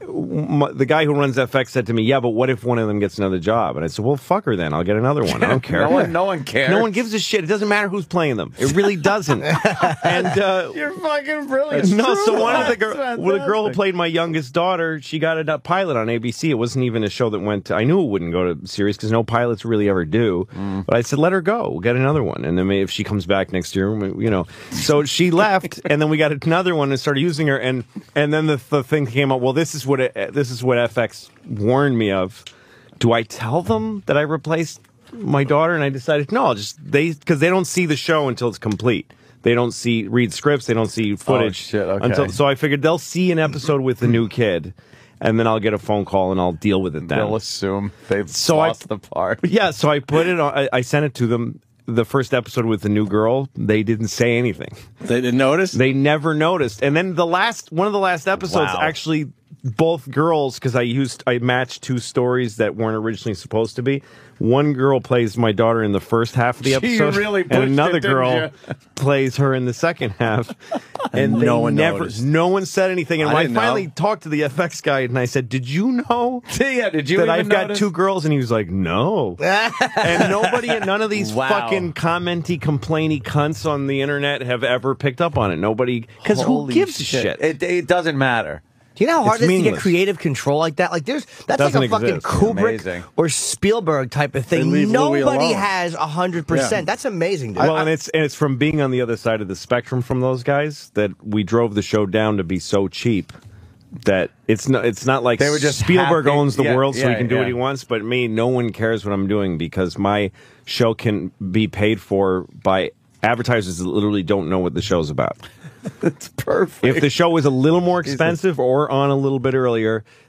my, the guy who runs F X said to me, yeah, but what if one of them gets another job? And I said, well, fuck her then. I'll get another one. I don't care. No one, no one cares. No one gives a shit. It doesn't matter who's playing them. It really doesn't. And uh, You're fucking brilliant. no, It's so true. one of the That's girl, well, the girl who fantastic. played my youngest daughter, she got a pilot on A B C. It wasn't even a show that went to, I knew it wouldn't go to series because no pilots really ever do. Mm. But I said, let her go. We'll get another one. And then maybe if she comes back next year, we- you know. So she left, and then we got another one and started using her. And and then the, the thing came up, well, this is what it, this is what F X warned me of. Do I tell them that I replaced my daughter? And I decided, no, I'll just, they, because they don't see the show until it's complete. They don't see read scripts. They don't see footage. shit, okay. Until, so I figured they'll see an episode with the new kid, and then I'll get a phone call and I'll deal with it then. They'll assume they've So I- lost the part. Yeah, so I put it on. I, I sent it to them. The first episode with the new girl, they didn't say anything. They didn't notice? They never noticed. And then the last one of the last episodes, Wow. actually, both girls, because I used I matched two stories that weren't originally supposed to be. One girl plays my daughter in the first half of the Gee, episode, you really and pushed another it, didn't girl you? plays her in the second half. And they no one never, noticed. no one said anything. And I when I didn't know. finally talked to the F X guy, and I said, "Did you know Yeah, did you that even I've got notice? two girls?" And he was like, "No." And nobody, none of these Wow. fucking commenty, complainy cunts on the internet have ever picked up on it. Nobody, because who Holy gives a shit? It, it doesn't matter. Do you know how hard It's it is to meaningless. get creative control like that? Like there's that's Doesn't like a fucking exist. Kubrick Amazing. or Spielberg type of thing. They leave Louis Nobody alone. has a hundred percent. That's amazing, dude. Well, and it's and it's from being on the other side of the spectrum from those guys that we drove the show down to be so cheap that it's not it's not like They were just Spielberg happy- owns the yeah, world so yeah, he can do yeah. what he wants, but me, no one cares what I'm doing because my show can be paid for by advertisers that literally don't know what the show's about. It's perfect. If the show was a little more expensive or on a little bit earlier,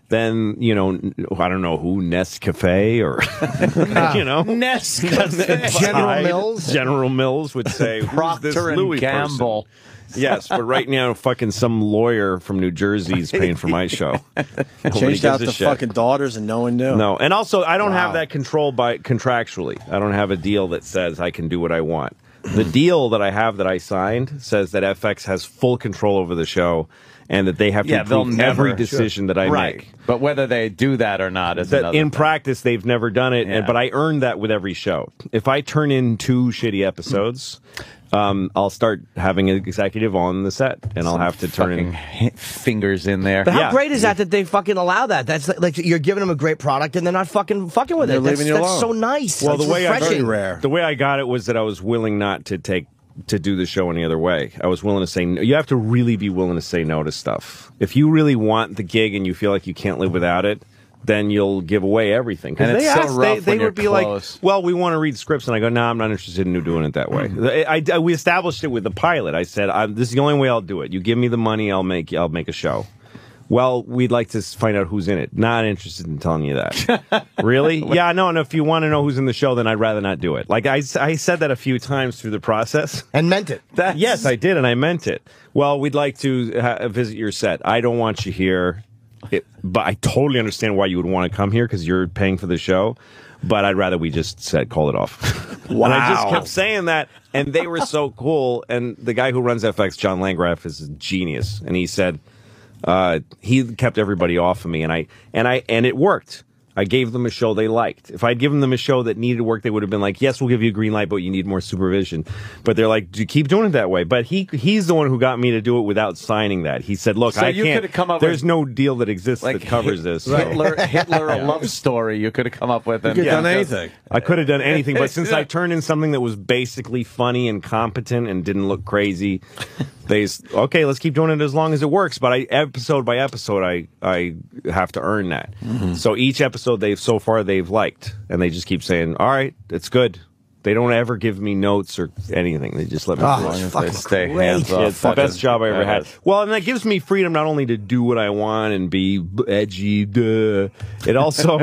then, you know, I don't know who, Nescafe or, you know. Nescafe. General Mills? General Mills would say, who's Procter this and Louis Gamble. person? Yes, but right now, fucking some lawyer from New Jersey is paying for my show. Nobody Changed out gives a the shit. fucking daughters and no one knew. No, and also I don't Wow. have that control by contractually. I don't have a deal that says I can do what I want. The deal that I have that I signed says that F X has full control over the show and that they have to Yeah, they'll approve never- every decision that I right. make. But whether they do that or not is That another in thing. practice they've never done it, Yeah. and, but I earned that with every show. If I turn in two shitty episodes, um, I'll start having an executive on the set, and I'll have to turn Fucking in. hi- fingers in there. But how Yeah. great is that that they fucking allow that? That's like, like you're giving them a great product and they're not fucking fucking with They're it. That's, leaving you that's so alone. nice. Well, It's the way I refreshing. Very rare. The way I got it was that I was willing not to take to do the show any other way. I was willing to say no. You have to really be willing to say no to stuff. If you really want the gig and you feel like you can't live without it, then you'll give away everything. 'Cause And they it's so asked- rough they, they when would you're be like, close. "Well, we want to read scripts," and I go, "No, I'm not interested in doing it that way." I, I- we established it with the pilot. I said, I'm, "This is the only way I'll do it. You give me the money, I'll make I'll make a show." Well, we'd like to find out who's in it. Not interested in telling you that. Really? Yeah, no, and if you want to know who's in the show, then I'd rather not do it. Like, I, I said that a few times through the process. And meant it. That's- Yes, I did, and I meant it. Well, we'd like to ha- visit your set. I don't want you here, it, but I totally understand why you would want to come here because you're paying for the show. But I'd rather we just said call it off. And I just Wow. kept saying that, and they were so cool. And the guy who runs F X, John Landgraf, is a genius, and he said uh, he kept everybody off of me, and I and I and it worked. I gave them a show they liked. If I'd given them a show that needed work, they would have been like, "Yes, we'll give you a green light, but you need more supervision." But they're like, "Do keep doing it that way." But he he's the one who got me to do it without signing that. He said, "Look, So I you can't. could've come up There's with- no deal that exists Like that covers Hit- this." So. Hitler, Hitler, a love story you could have come up with. And You could have done Yeah. anything. I could have done anything, but since I turned in something that was basically funny and competent and didn't look crazy, they s- okay, let's keep doing it as long as it works. But I episode by episode, I I have to earn that. So each episode they've so far they've liked, and they just keep saying, "All right, it's good." They don't ever give me notes or anything. They just let me. Oh, do it's it. fucking stay great. hands off. Yeah, it's the fucking- best job I ever Yeah, had. it is. Well, and that gives me freedom not only to do what I want and be b- edgy, duh. It also,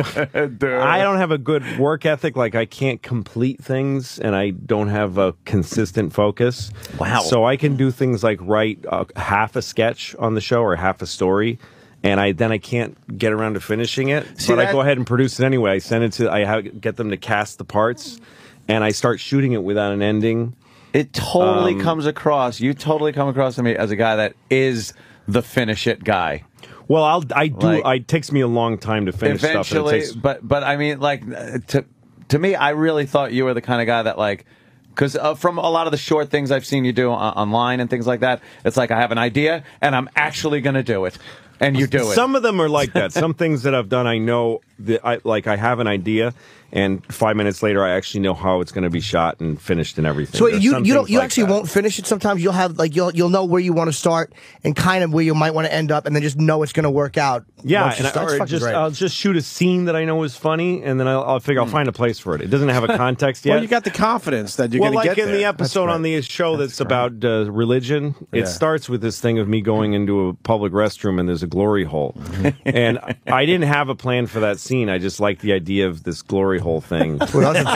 I don't have a good work ethic. Like, I can't complete things and I don't have a consistent focus. Wow. So I can do things like write uh, half a sketch on the show or half a story. And I then I can't get around to finishing it, See, but I that- go ahead and produce it anyway. I send it to, I have, get them to cast the parts, and I start shooting it without an ending. It totally Um, comes across. You totally come across to me as a guy that is the finish it guy. Well, I'll I do. Like- I, it takes me a long time to finish stuff. and it Eventually, takes- but but I mean, like uh, to to me, I really thought you were the kind of guy that like. Because uh, from a lot of the short things I've seen you do on- online and things like that, it's like I have an idea and I'm actually going to do it, and you do it. Some of them are like that. Some things that I've done, I know that I like. I have an idea, and five minutes later, I actually know how it's going to be shot and finished and everything. So There's you some you don't things you like actually that. won't finish it. Sometimes you'll have like you'll you'll know where you want to start and kind of where you might want to end up, and then just know it's going to work out. Yeah, once you and I, start. or It's fucking just great. I'll just shoot a scene that I know is funny, and then I'll, I'll figure I'll find a place for it. It doesn't have a context yet. Well, you got the confidence that you're well, going to like get in there. the episode on the show that's, about uh, religion, Yeah. it starts with this thing of me going into a public restroom and there's a glory hole, and I didn't have a plan for that scene. I just liked the idea of this glory hole thing, and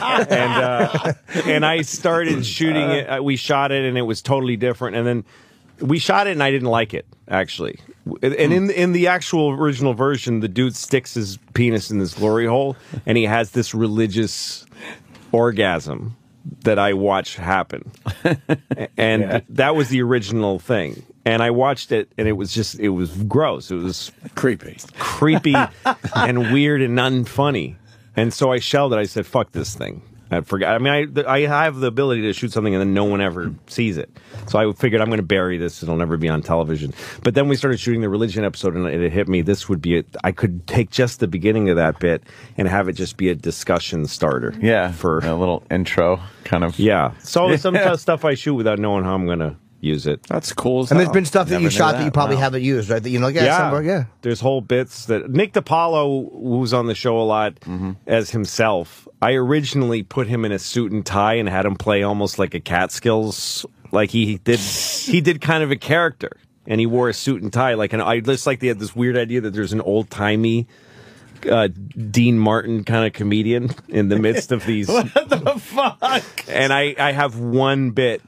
uh, and I started shooting it. Uh, we shot it, and it was totally different. And then we shot it, and I didn't like it actually. And in in the actual original version, the dude sticks his penis in this glory hole, and he has this religious orgasm that I watch happen. And Yeah. that was the original thing. And I watched it, and it was just, it was gross. It was creepy, creepy and weird and unfunny. And so I shelled it. I said, fuck this thing. I forgot. I mean, I, I have the ability to shoot something and then no one ever sees it. So I figured I'm going to bury this. It'll never be on television. But then we started shooting the religion episode, and it hit me. This would be a, I could take just the beginning of that bit and have it just be a discussion starter. Yeah, for a little intro kind of. Yeah. So some stuff I shoot without knowing how I'm going to use it. That's cool. As And there's hell. been stuff that Never you knew shot that, you probably Wow. haven't used, right? That you know, like, yeah, Yeah, somewhere, yeah. There's whole bits that Nick DiPaolo, who's on the show a lot as himself, I originally put him in a suit and tie and had him play almost like a Catskills, like he did. He did kind of a character, and he wore a suit and tie. Like, and I just like they had this weird idea that there's an old timey uh, Dean Martin kind of comedian in the midst of these. What the fuck? And I, I have one bit,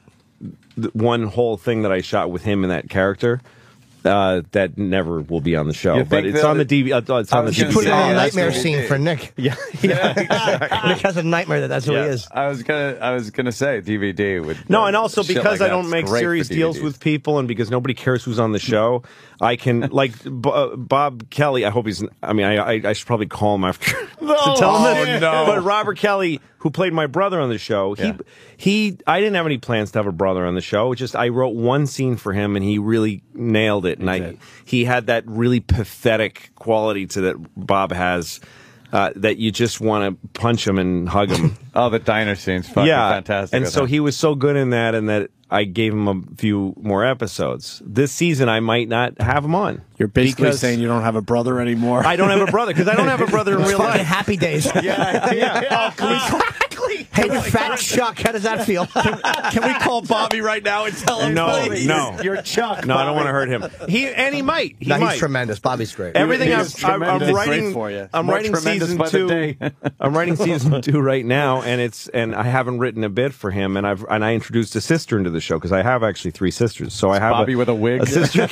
one whole thing that I shot with him in that character. Uh, that never will be on the show, You but think it's that- on the D V D. Uh, it's on the was D V gonna D. Put it say, on a yeah, that's nightmare what we scene did. for Nick. Yeah, Yeah, exactly. Nick has a nightmare that that's what Yeah. he is. I was gonna, I was gonna say D V D would. No, and also shit because like I don't that's make great for serious D V deals Ds. with people, and because nobody cares who's on the show, I can like B- uh, Bob Kelly. I hope he's. I mean, I I, I should probably call him after to tell him this. no. But Robert Kelly, who played my brother on the show, he Yeah. he. I didn't have any plans to have a brother on the show. It's just I wrote one scene for him, and he really nailed it. And I did. he had that really pathetic quality to that Bob has. Uh, that you just want to punch him and hug him. Oh, the diner scene's fucking yeah, fantastic. and with so him. he was so good in that, and that I gave him a few more episodes. This season, I might not have him on. You're basically Because saying you don't have a brother anymore. I don't have a brother because I don't have a brother in real Fucking life. happy days. Yeah, yeah. Exactly. Hey, fat Chuck, how does that feel? Can we call Bobby right now and tell him? No, please? no, You're Chuck. no, I don't Bobby. want to hurt him. He and he might. He no, might. he's tremendous. Bobby's great. Everything He I'm, is I'm, I'm tremendous. writing Great for you. I'm More writing tremendous season by the two. day. I'm writing season two right now, and it's and I haven't written a bit for him, and I've and I introduced a sister into the show because I have actually three sisters, so I have Bobby a, with a wig. a sister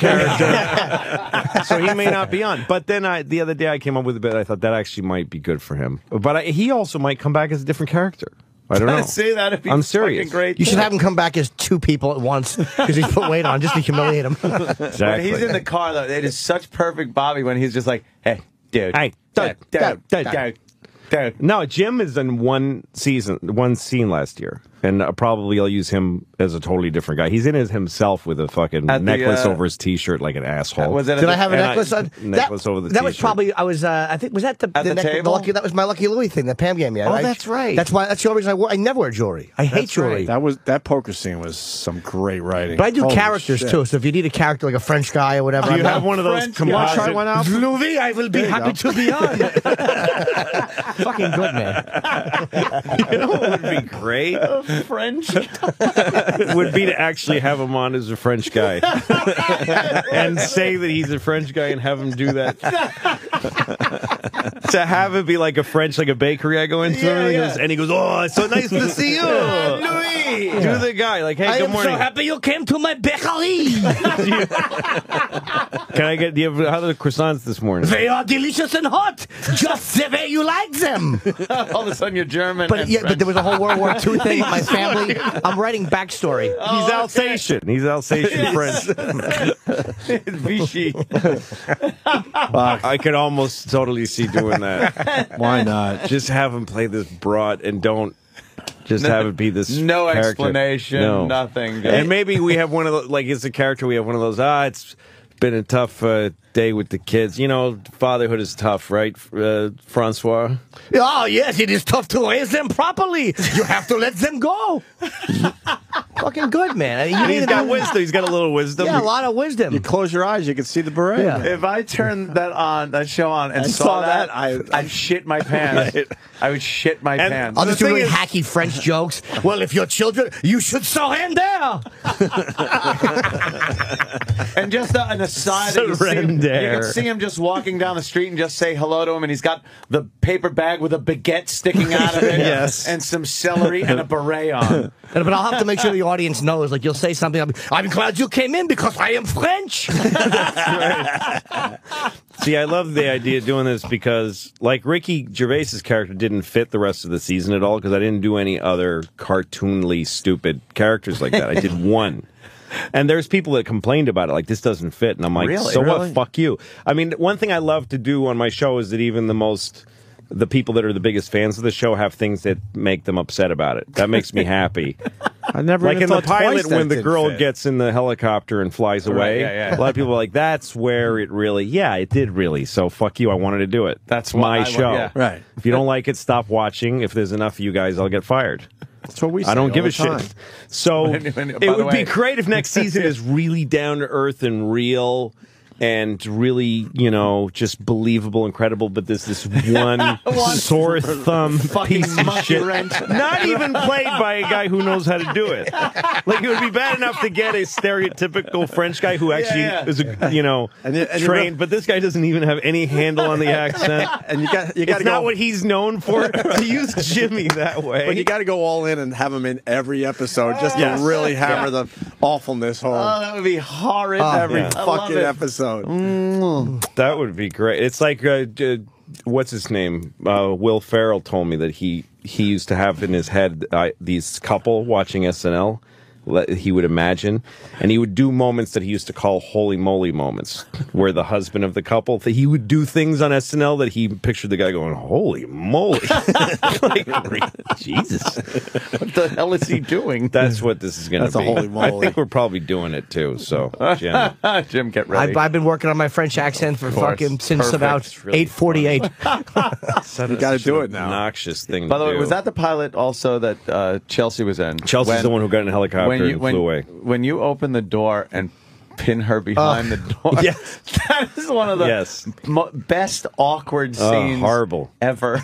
character. So he may not be on. But then I the other day I came up with a bit. I thought that actually might be good for him. But I, he also might come back as a different character. I don't know. See that? If he's I'm serious. fucking Great. You should have him come back as two people at once because he's put weight on just to humiliate him. When Exactly. he's in the car, though, it is such perfect Bobby when he's just like, "Hey, dude, Hey, dude, dude, dude, dude, dude, dude." No, Jim is in one season, one scene last year, and uh, probably I'll use him as a totally different guy. He's in it himself with a fucking At the, necklace uh, over his t-shirt like an asshole. Was it? Did I have a And I- necklace on? necklace that, over the That was t-shirt. probably I was. Uh, I think was that the, At the neck- table? lucky, that was my Lucky Louie thing that Pam gave me. Oh, I, that's right. That's why. That's the only reason I wore. I never wear jewelry. I hate That's jewelry. right. That was that poker scene was some great writing. But I do Holy characters shit. too. So if you need a character like a French guy or whatever, Do you I'm- have one of those French You want to try composite? one out? Louis, I will be There you happy go. to be on. Fucking good, man. You know what would be great? French. would be to actually have him on as a French guy and say that he's a French guy and have him do that. To have it be like a French, like a bakery I go into, Yeah, and, he yeah. goes, and he goes, "Oh, it's so nice to see you, Louis. Do the guy like, "Hey, I good am morning. so happy you came to my bakery. Can I get? Do you have, how are the croissants this morning?" They are delicious and hot, just the way you like them. All of a sudden, you're German. But and yeah, French. but there was a whole World War Two thing with my family. I'm writing backstory. He's Alsatian. He's Alsatian French. Vichy. I could almost totally see doing that. Why not? Just have him play this broad and don't just have it be this No character. explanation. No. Nothing. And maybe we have one of those, like it's a character, we have one of those, ah, it's been a tough uh, day with the kids. You know, fatherhood is tough, right, uh, Francois? Oh, yes, it is tough to raise them properly. You have to let them go. Fucking good, man. You And need he's to got be- wisdom. He's got a little wisdom. Yeah, a lot of wisdom. You close your eyes, you can see the beret. Yeah. If I turned that on, that show on, and I saw, saw that, that, I- I'd shit my pants. I would shit my And- pants. I'll just The do thing really is- hacky French jokes. Well, if your children, you should surrender. And just uh, an aside, that you, see him, you Surrender. can see him just walking down the street and just say hello to him, and he's got the paper bag with a baguette sticking out of it, Yes. and some celery and a beret on. And- But I'll have to make sure the audience knows. Like, you'll say something. I'll be, I'm glad you came in because I am French. See, I love the idea of doing this because, like, Ricky Gervais's character didn't fit the rest of the season at all because I didn't do any other cartoonly stupid characters like that. I did one. And there's people that complained about it, like, this doesn't fit. And I'm like, Really? so Really? what? Fuck you. I mean, one thing I love to do on my show is that even the most, the people that are the biggest fans of the show have things that make them upset about it. That makes me happy. I never Like even in the thought twice pilot, that when the didn't girl fit. gets in the helicopter and flies away, yeah, yeah. a lot of people are like, that's where it really, yeah, it did really. So fuck you. I wanted to do it. That's my why I wa- show. yeah. Right. If you don't like it, stop watching. If there's enough of you guys, I'll get fired. That's what we say I don't all give the a shit. time. So When- when- by it the would way- be great if next season is really down to earth and real. and really, you know, just believable and credible. But there's this one sore thumb piece of shit, not even played by a guy who knows how to do it. Like, it would be bad enough to get a stereotypical French guy who actually yeah, yeah. is, a, you know, and you, and trained, but this guy doesn't even have any handle on the accent. And you got you got It's to not go. what he's known for, to use Jimmy that way. But you got to go all in and have him in every episode just Yes. to really hammer the awfulness home. Oh, that would be horrid. every yeah. I love fucking it. episode. That would be great. It's like, uh, uh, what's his name? Uh, Will Ferrell told me that he, he used to have in his head uh, these couple watching S N L. He would imagine, and he would do moments that he used to call holy moly moments, where the husband of the couple, he would do things on S N L that he pictured the guy going, holy moly. Like, Jesus. What the hell is he doing? That's what this is going to That's be. a holy moly. I think we're probably doing it too, so, Jim. Jim, get ready. I've, I've been working on my French accent for course. fucking since Perfect. about It's really eight forty-eight. You gotta do it now. Obnoxious thing By the to way, do. was that the pilot also that uh, Chelsea was in? Chelsea's When- the one who got in a helicopter when you, and when, flew away. when you open the door and pin her behind the door, yes. that is one of the Yes. mo- best awkward Oh, scenes horrible. ever.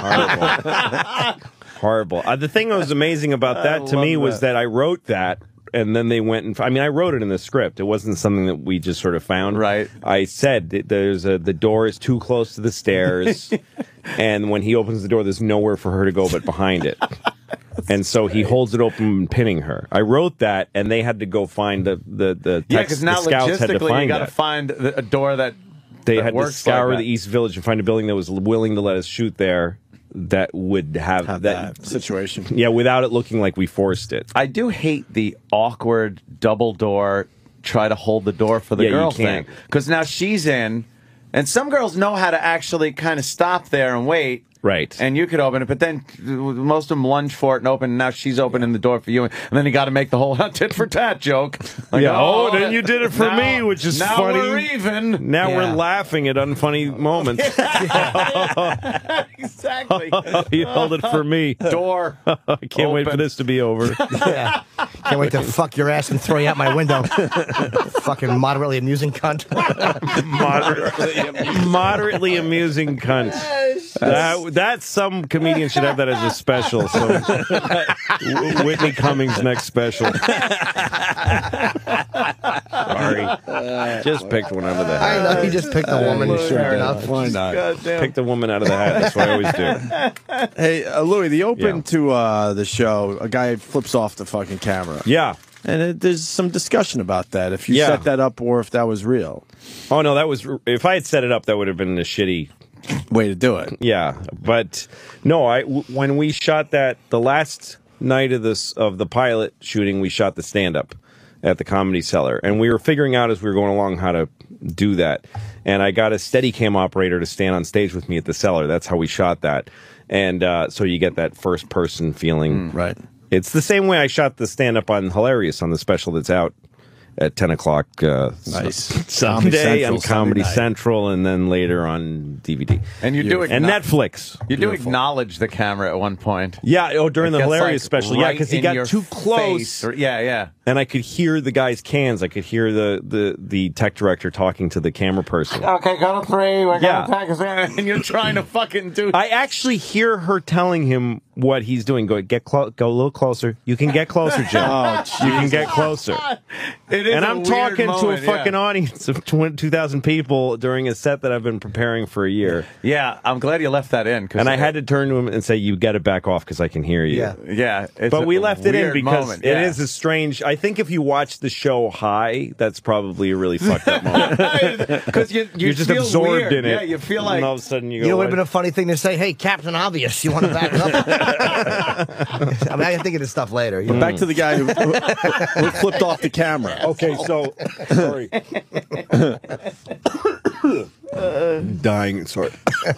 Horrible. Horrible. Uh, the thing that was amazing about that to love me was that. that I wrote that, and then they went and I mean I wrote it in the script. It wasn't something that we just sort of found. Right. I said that there's a the door is too close to the stairs, and when he opens the door, there's nowhere for her to go but behind it. And so he holds it open, pinning her. I wrote that, and they had to go find the the the, Yeah, text, because now the scouts had to logistically you find got to that. find the, a door that They that had to works scour like the that. East Village and find a building that was willing to let us shoot there. That would have, Have that, that situation. yeah, without it looking like we forced it. I do hate the awkward double door try to hold the door for the Yeah, you girl can't. thing. Because now she's in, and some girls know how to actually kind of stop there and wait. Right. And you could open it, but then most of them lunge for it and open, and now she's opening the door for you. And then you got to make the whole tit for tat joke. Like, Yeah, oh, then you did it for now- me, which is now funny. we're even. Now Yeah. we're laughing at unfunny moments. Exactly. You held it for me. Door. I can't wait for Open. this to be over. Yeah. Can't wait to fuck your ass and throw you out my window. Fucking moderately amusing cunt. Moderately, moderately amusing cunt. That, that some comedian should have that as a special. So Whitney Cummings' next special. Sorry, just picked one out of the I hat. know, you just picked a woman. Fair enough. Why not? Goddamn. Picked a woman out of the hat. That's what I always do. Hey, uh, Louis, the open Yeah. to uh, the show, a guy flips off the fucking camera. Yeah. And it, there's some discussion about that, if you Yeah. set that up or if that was real. Oh no, that was. If I had set it up, that would have been a shitty. Way to do it. Yeah, but no, I w- when we shot that the last night of this of the pilot shooting, we shot the stand up at the Comedy Cellar, and we were figuring out as we were going along how to do that. And I got a Steadicam operator to stand on stage with me at the Cellar. That's how we shot that, and uh, so you get that first person feeling. Right. It's the same way I shot the stand up on Hilarious on the special that's out at ten o'clock uh, Nice. Sunday Comedy on Central, Comedy Sunday night. Central, and then later on D V D And you do and acknow- Netflix. You do Beautiful. acknowledge the camera at one point. Yeah, oh, during It the gets, Hilarious like, special, yeah, right because he in got your too close, face, or- yeah, yeah. and I could hear the guy's cans. I could hear the the the tech director talking to the camera person. Okay, count of three. We're Yeah. gonna attack us, and you're trying to fucking do. I actually hear her telling him what he's doing. Go get clo- go a little closer. You can get closer, Jim. Oh, you can get closer. It is And a I'm weird talking to a moment, yeah. fucking audience of two thousand people during a set that I've been preparing for a year. Yeah, I'm glad you left that in. 'cause And I it- had to turn to him and say, "You got to back off because I can hear you." Yeah. Yeah, it's But a we left it in weird because moment, it yeah. is a strange. I think if you watch the show high, that's probably a really fucked up moment. because you, you You're just feel absorbed weird. in it. Yeah, you feel like and all of a sudden you You go. know, it would have "What?" been a funny thing to say, hey, Captain Obvious, you want to back up? I mean, I can think of this stuff later. You know? Back to the guy who, who, who flipped off the camera. Okay, so sorry. Dying. Sorry.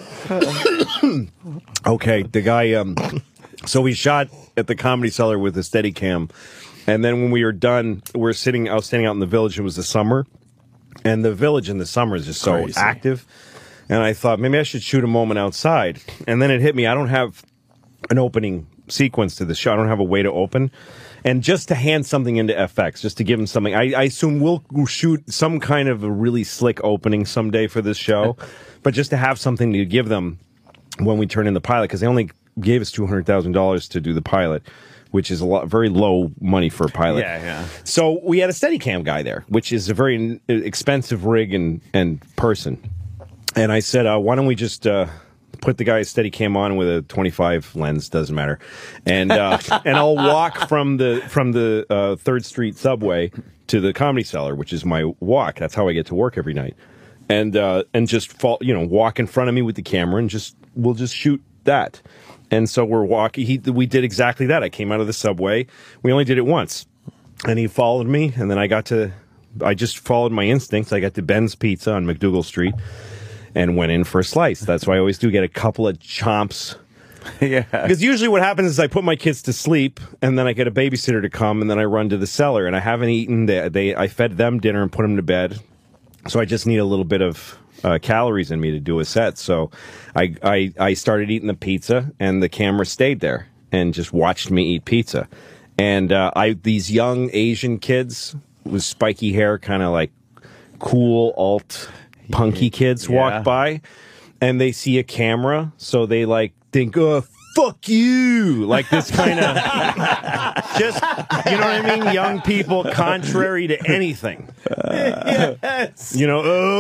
Okay, the guy. Um, so we shot at the Comedy Cellar with a Steadicam, and then when we were done, we're sitting. I was standing out in the Village. It was the summer, and the Village in the summer is just so Crazy. active. And I thought maybe I should shoot a moment outside. And then it hit me. I don't have an opening sequence to the show. I don't have a way to open. And just to hand something into F X, just to give them something, I, I assume we'll shoot some kind of a really slick opening someday for this show, but just to have something to give them when we turn in the pilot, because they only gave us two hundred thousand dollars to do the pilot, which is a lot, very low money for a pilot. Yeah, yeah. So we had a Steadicam guy there, which is a very expensive rig and, and person. And I said, uh, why don't we just... Uh, put the guy's Steadicam on with a twenty-five lens, doesn't matter, and uh, and I'll walk from the from the uh, Third Street subway to the Comedy Cellar, which is my walk. That's how I get to work every night, and uh, and just fall, you know, walk in front of me with the camera, and just we'll just shoot that. And so we're walking. He we did exactly that. I came out of the subway. We only did it once, and he followed me, and then I got to. I just followed my instincts. I got to Ben's Pizza on McDougal Street. And went in for a slice. That's why I always do get a couple of chomps. Yeah. Because usually what happens is I put my kids to sleep, and then I get a babysitter to come, and then I run to the cellar, and I haven't eaten. They, they I fed them dinner and put them to bed. So I just need a little bit of uh, calories in me to do a set. So I, I, I started eating the pizza, and the camera stayed there and just watched me eat pizza. And uh, I these young Asian kids with spiky hair, kind of like cool alt... punky kids yeah. walk by and they see a camera, so they like think, oh, fuck you, like this kind of just, you know what I mean, young people contrary to anything. Uh, yes. You know,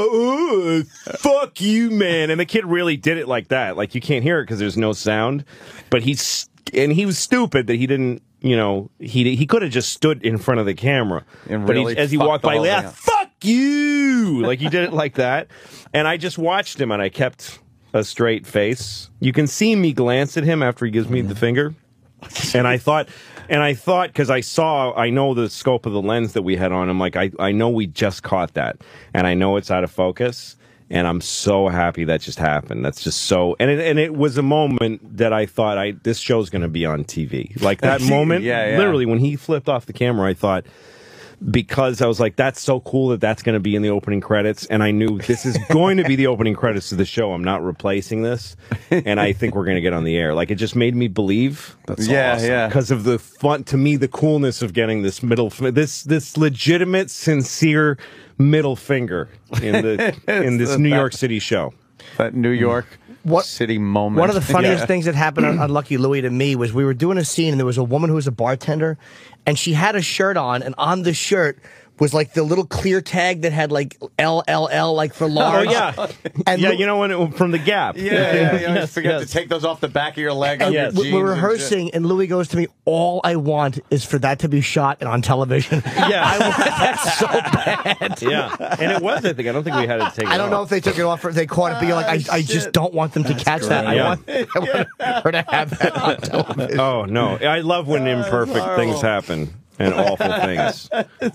oh, uh, fuck you, man. And the kid really did it like that. Like, you can't hear it because there's no sound, but he's and he was stupid that he didn't, you know, he he could have just stood in front of the camera, and but really he, as he walked by, yeah, fuck you, like he did it like that. And I just watched him, and I kept a straight face. You can see me glance at him after he gives me the finger, and I thought, and I thought, because I saw, I know the scope of the lens that we had on him. Like, I I know we just caught that, and I know it's out of focus. And I'm so happy that just happened. That's just so, and it, and it was a moment that I thought, I this show's going to be on T V. Like that moment, yeah, yeah. literally when he flipped off the camera, I thought, because I was like, that's so cool that that's going to be in the opening credits. And I knew this is going to be the opening credits to the show. I'm not replacing this. And I think we're going to get on the air. Like, it just made me believe. That's yeah, awesome. yeah. Because of the fun, to me, the coolness of getting this middle, this this legitimate, sincere middle finger in the in this New York City show. That New York What- City moment. One of the funniest Yeah. things that happened on, on Lucky Louie to me was we were doing a scene, and there was a woman who was a bartender, and she had a shirt on, and on the shirt was like the little clear tag that had like L L L, like for large. Oh yeah, And yeah. Lou- You know, when it, from the Gap. Yeah, yeah, yeah. You always Yes, forget yes. to take those off the back of your leg. On And your Yes. we- jeans we're and shit. rehearsing, and Louis goes to me, all I want is for that to be shot and on television. Yeah. I want that so bad. Yeah, and it was. I think. I don't think we had to take it I don't know off. if they took it off or if they caught it, but you're like, I, I just don't want them to catch that. I Yeah. want, I want her to have that on television. Oh no, I love when imperfect things happen and awful things.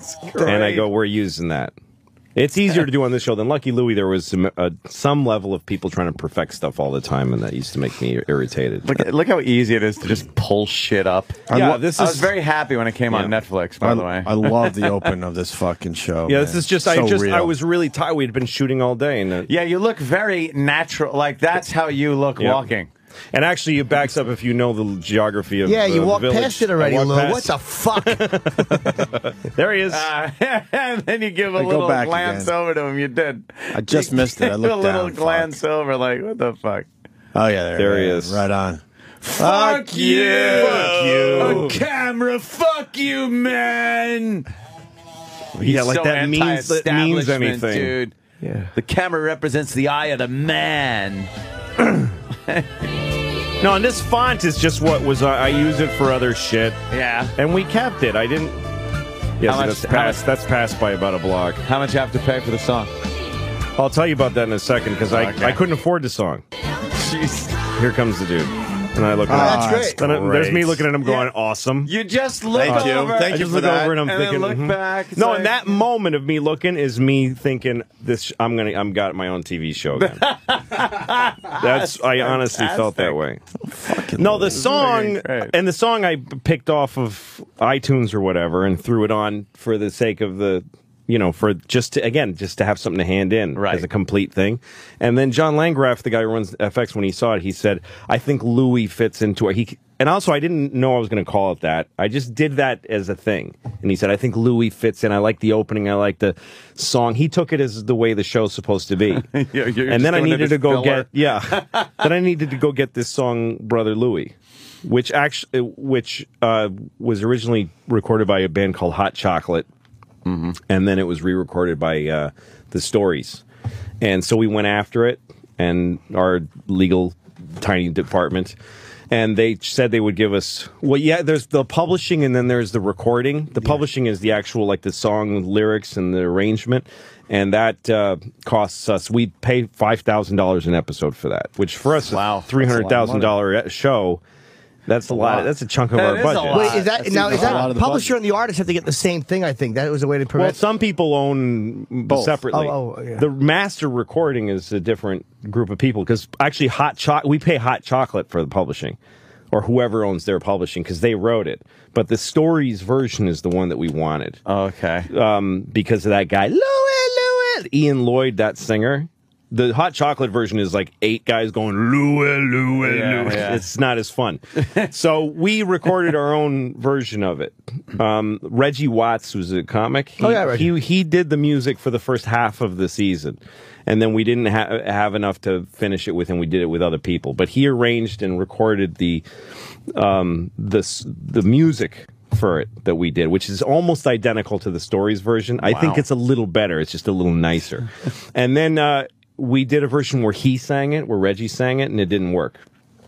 And I go, we're using that. It's easier to do on this show than Lucky Louie. There was some, uh, some level of people trying to perfect stuff all the time, and that used to make me irritated. Look, look how easy it is to just pull shit up. Yeah, lo- this I is was very happy when it came on Yeah. Netflix, by I, the way. I love the open of this fucking show. yeah. man. This is just. So I just. real. I was really tired. We'd been shooting all day, and uh, yeah, you look very natural. Like, that's how you look Yep. walking. and actually, it backs up if you know the geography of. Yeah, uh, you the walked village. past it already, I Lou. walked What past- the fuck? There he is. Uh, and then you give a I go little back glance again. over to him. You did. I just missed it. I a looked little down. glance Fuck. over, like, what the fuck? Oh yeah, there, There he there. is. Right on. Fuck you! Fuck you. A camera, fuck you, man! Yeah, like so that means that means anti-establishment, anything. dude. Yeah. The camera represents the eye of the man. No, and this font is just what was. Uh, I use it for other shit, Yeah. and we kept it. I didn't. Yes, How much- that's how passed. much- That's passed by about a block. How much you have to pay for the song? I'll tell you about that in a second because I, Okay. I couldn't afford the song. Jeez. Here comes the dude, and I look. At Ah, him. That's great. Then I- there's me great. looking at him, going, Yeah. "Awesome." You just look Thank you. over. Thank I you just for look that. over and I'm And then thinking. look mhm. back, it's No, like- and that moment of me looking is me thinking this. I'm gonna. I'm got my own T V show again. That's. I honestly felt that way. No, the song great. and the song I picked off of iTunes or whatever and threw it on for the sake of the. You know, for just to, again, just to have something to hand in Right. as a complete thing. And then John Landgraf, the guy who runs F X, when he saw it, he said, I think Louis fits into it. He, and also I didn't know I was going to call it that. I just did that as a thing. And he said, I think Louis fits in. I like the opening. I like the song. He took it as the way the show's supposed to be. you're, you're and then I needed to go filler. get, yeah. Then I needed to go get this song, Brother Louie, which actually, which uh, was originally recorded by a band called Hot Chocolate. Mm-hmm. And then it was re-recorded by uh, The Stories. And so we went after it, and our legal tiny department, and they said they would give us, well, yeah, there's the publishing and then there's the recording. The yeah. publishing is the actual, like the song lyrics and the arrangement, and that uh, costs us, we pay five thousand dollars an episode for that, which for us wow. is a three hundred thousand dollars show. That's a lot. That's a chunk of that our is budget. Wait, is that That's now? Is a lot that of the publisher budget. and the artist have to get the same thing? I think that was a way to Well, prevent. some people own Both. separately. Oh, oh, yeah. The master recording is a different group of people because actually, Hot Choc we pay Hot Chocolate for the publishing, or whoever owns their publishing because they wrote it. But the Stories version is the one that we wanted. Okay. Um, because of that guy, Louis, Louis, Ian Lloyd, that singer. The Hot Chocolate version is like eight guys going Louis, Louis, Yeah, Louis. yeah. It's not as fun. So we recorded our own version of it. Um, Reggie Watts was a comic. He, Oh, yeah, Reggie. he he did the music for the first half of the season, and then we didn't ha- have enough to finish it with, and we did it with other people. But he arranged and recorded the um, the s- the music for it that we did, which is almost identical to the Stories version. I think Wow. it's a little better. It's just a little nicer. And then uh, we did a version where he sang it, where Reggie sang it, and it didn't work.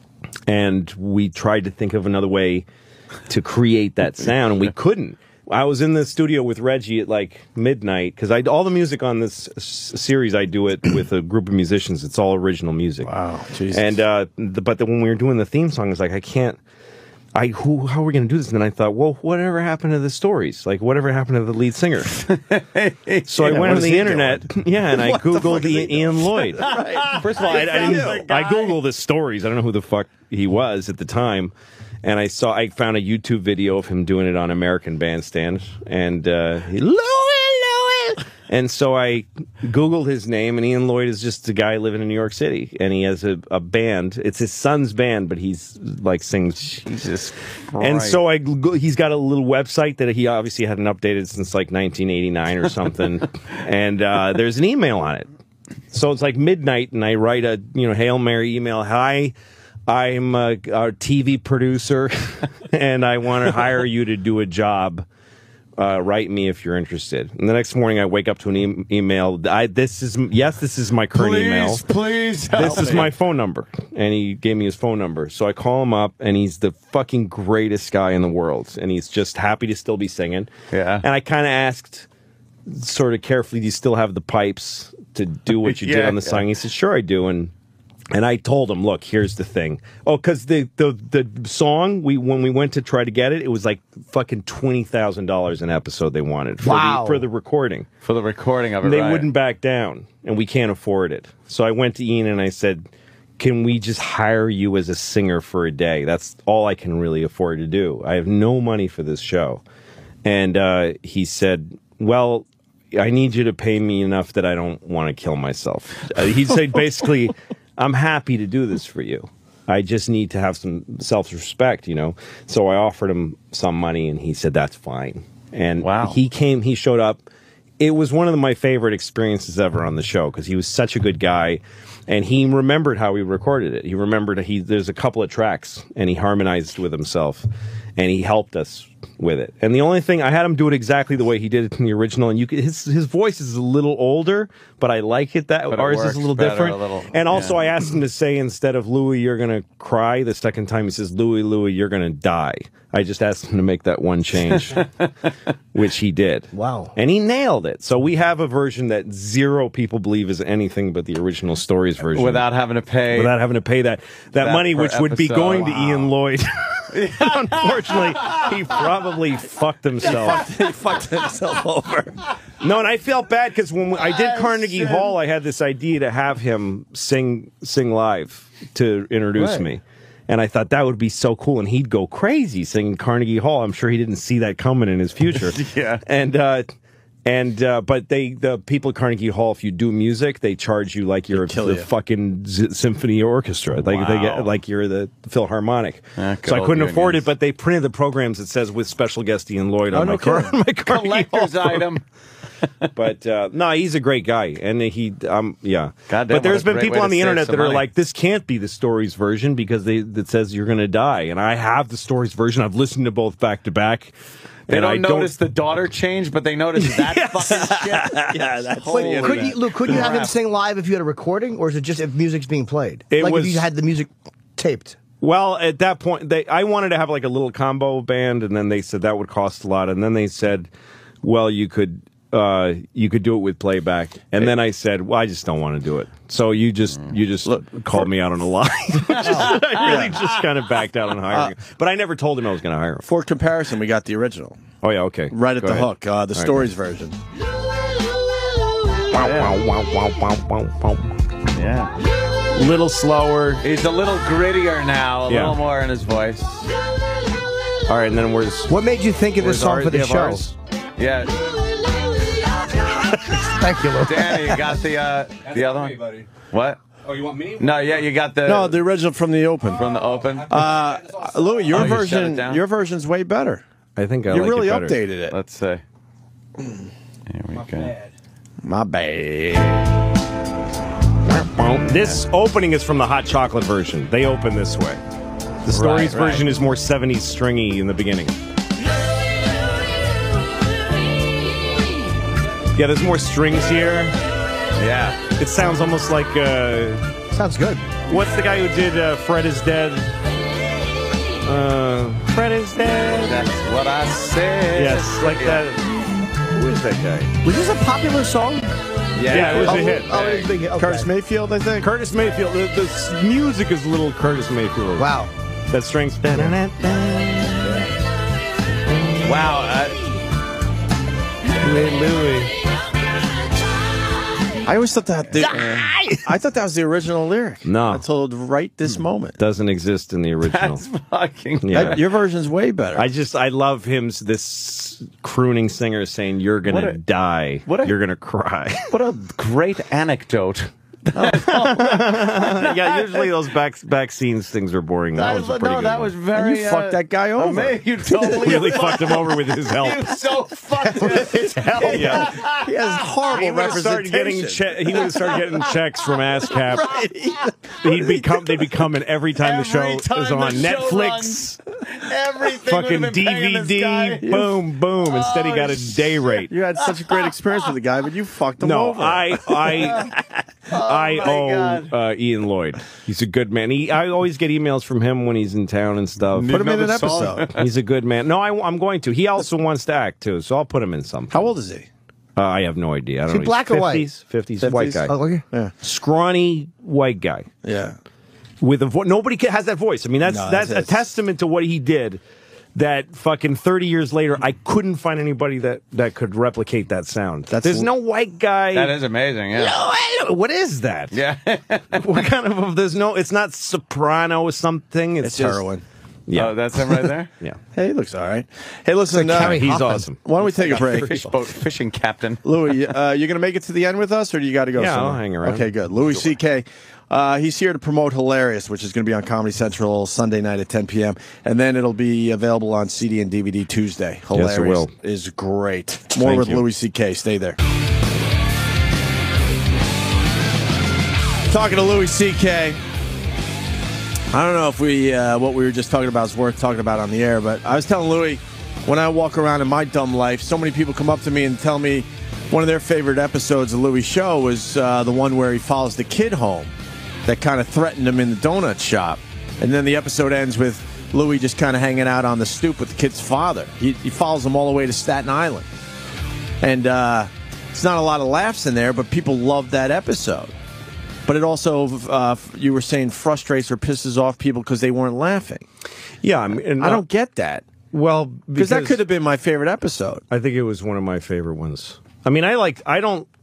And we tried to think of another way to create that sound, and we couldn't. I was in the studio with Reggie at like midnight because I all the music on this s- series I do it with a group of musicians. It's all original music. Wow, Jesus. And uh, the, but the, when we were doing the theme song, it's like I can't. I who how are we going to do this? And then I thought, well, whatever happened to the Stories? Like whatever happened to the lead singer? So I Yeah, went what on is the he internet, yeah, and I What the fuck googled is he I- Ian Lloyd. First of all, I, I, didn't, I googled his Stories. I don't know who the fuck he was at the time. And I saw, I found a YouTube video of him doing it on American Bandstand, and uh, he, Louis, Louis. And so I Googled his name, and Ian Lloyd is just a guy living in New York City, and he has a, a band. It's his son's band, but he's like sings. Jesus. And so I, go- he's got a little website that he obviously hadn't updated since like nineteen eighty-nine or something, and uh, there's an email on it. So it's like midnight, and I write a you know Hail Mary email. Hi. I'm a, a T V producer, and I want to hire you to do a job. Uh, write me if you're interested. And the next morning, I wake up to an e- email. I, this is yes, this is my current email. Please, please help This is me. my phone number, and he gave me his phone number. So I call him up, and he's the fucking greatest guy in the world, and he's just happy to still be singing. Yeah. And I kind of asked, sort of carefully, do you still have the pipes to do what you did Yeah, on the yeah. song? He said, sure, I do, and. And I told him, look, here's the thing. Oh, because the, the the song, we when we went to try to get it, it was like fucking twenty thousand dollars an episode they wanted for, Wow. the, for the recording. For the recording of it, They right. wouldn't back down, and we can't afford it. So I went to Ian and I said, can we just hire you as a singer for a day? That's all I can really afford to do. I have no money for this show. And uh, he said, well, I need you to pay me enough that I don't want to kill myself. Uh, he said basically, I'm happy to do this for you. I just need to have some self-respect, you know. So I offered him some money, and he said, that's fine. And Wow. he came, he showed up. It was one of my favorite experiences ever on the show because he was such a good guy, and he remembered how we recorded it. He remembered he there's a couple of tracks, and he harmonized with himself, and he helped us with it. And the only thing, I had him do it exactly the way he did it in the original, and you could, his his voice is a little older, but I like it that But it ours is works a little better, different. a little- and also, yeah. I asked him to say instead of Louis, you're gonna cry. The second time he says Louis, Louis, you're gonna die. I just asked him to make that one change, which he did. Wow. And he nailed it. So we have a version that zero people believe is anything but the original Stories version. Without having to pay. Without having to pay that, that, That money, per which would be episode. going to Wow. Ian Lloyd. Unfortunately, he probably fucked himself. He fucked himself over. No, and I felt bad because when I did Oh, Carnegie shit. Hall, I had this idea to have him sing sing live to introduce Right. me. And I thought that would be so cool, and he'd go crazy singing Carnegie Hall. I'm sure he didn't see that coming in his future. Yeah. And uh, And uh, but they the people at Carnegie Hall, if you do music, they charge you like you're kill the you. fucking z- symphony orchestra. Like they get like you're the Philharmonic. Ah, good so I old couldn't afford unions. it, but they printed the programs that says with special guest Ian Lloyd on Oh, my, no car- kidding. my Carnegie Hall Collector's program. item. But uh, no, he's a great guy, and he, um, yeah. Goddamn, but there's what a been great people way on to the save internet some that are money. like, this can't be the Stories version because they that says you're going to die, and I have the Stories version. I've listened to both back to back. They and don't I notice the daughter change, but they notice that fucking shit. Yeah, that's Holy the Could internet. you, Luke, could you have him Crap. sing live if you had a recording, or is it just if music's being played? It like was- if you had the music taped. Well, at that point, they I wanted to have like a little combo band, and then they said that would cost a lot, and then they said, well, you could uh, you could do it with playback, and then I said, well, I just don't want to do it. So you just you just called me out on a lie. I really just kind of backed out on hiring, him. But I never told him I was going to hire him. For comparison, we got the original. Oh yeah, okay, Right at Go the ahead. hook, uh, the All right, Stories version. Wow, wow, wow, wow, wow, wow, wow. Yeah. Little slower. He's a little grittier now, a Yeah. little more in his voice. All right, and then where's What made you think of this where's song ours? for the Do you have show? ours? Yeah. Thank you, Luke. Danny, you got the uh, the other one? What? Oh, you want me? No, yeah, you got the No, the original from the open. from the open. Uh, Louis, your Oh, you shut it version, down? your version's way better. I think I You like really it better. updated it. Let's see. Here we go. My bad. This opening is from the hot chocolate version. They open this way. The Stories Right, right. version is more seventies stringy in the beginning. Yeah, there's more strings here. Yeah. It sounds almost like uh, Sounds good. what's the guy who did uh, Fred is Dead? Uh, Fred is Dead. That's what I said. Yes, like that. Who is that guy? Was this a popular song? Yeah, Yeah, it was oh, a hit. Oh, it was a big hit. Okay. Curtis Mayfield, I think. Curtis Mayfield. The, the s- music is a little Curtis Mayfield. Wow. That strings. Wow. Uh, Louis, Louis. I always thought that. The, I thought that was the original lyric. No. until right this moment. Doesn't exist in the original. that's fucking. Yeah. That- your version's way better. I just I love him. This crooning singer saying, "You're gonna What a- die. what a- You're gonna cry." What a great anecdote. Yeah, usually those back back scenes things are boring. That was a pretty no, good that one. was very. you fucked that guy over. Amazing. You totally really fucked him over with his help. You so fucked with his help. Yeah. He has horrible He would have started getting representation. che- he would have started getting checks from ASCAP. He'd become they'd be coming every time the show Every time is on the show Netflix. Everything Fucking would've been paying this D V guy. D, boom, boom. Instead, he got a day rate. You had such a great experience with the guy, but you fucked him No, over. I I I my owe God. uh, Ian Lloyd. He's a good man. He I always get emails from him when he's in town and stuff. Put him in an Another song? episode. He's a good man. No, I, I'm going to. He also wants to act too, so I'll put him in something. How old is he? Uh, I have no idea. I don't Is he know. black He's or white? fifties, fifties, white guy, Oh, okay. Yeah, scrawny white guy yeah. with a voice. Nobody ca- has that voice. I mean, that's No, that's, that's- a testament to what he did. That fucking thirty years later, I couldn't find anybody that, that could replicate that sound. That's There's l- no white guy. That is amazing. Yeah. Oh, what is that? Yeah. What kind of? There's no. It's not soprano or something. It's, It's just, heroin. Yeah, Oh, that's him right there. yeah. Hey, he looks all right. Hey, listen, like uh, Carrie He's Hoffman. awesome. why don't we take a break? Fish boat fishing captain. Louis, uh, you're going to make it to the end with us, or do you got to go Yeah, I'll somewhere? hang around. Okay, good. Louis C K. Uh, he's here to promote Hilarious, which is going to be on Comedy Central Sunday night at ten p.m. And then it'll be available on C D and D V D Tuesday. Hilarious it will. is great. More Thank with you. Louis C K. Stay there. Talking to Louis C K. I don't know if we uh, what we were just talking about is worth talking about on the air, but I was telling Louis, when I walk around in my dumb life, so many people come up to me and tell me one of their favorite episodes of Louis' show was uh, the one where he follows the kid home that kind of threatened him in the donut shop. And then the episode ends with Louis just kind of hanging out on the stoop with the kid's father. He, he follows him all the way to Staten Island. And uh, it's not a lot of laughs in there, but people love that episode. But it also, uh, you were saying, frustrates or pisses off people because they weren't laughing. Yeah, I, mean, and, I don't get that. Well, Because that could have been my favorite episode. I think it was one of my favorite ones. I mean, I like. I don't.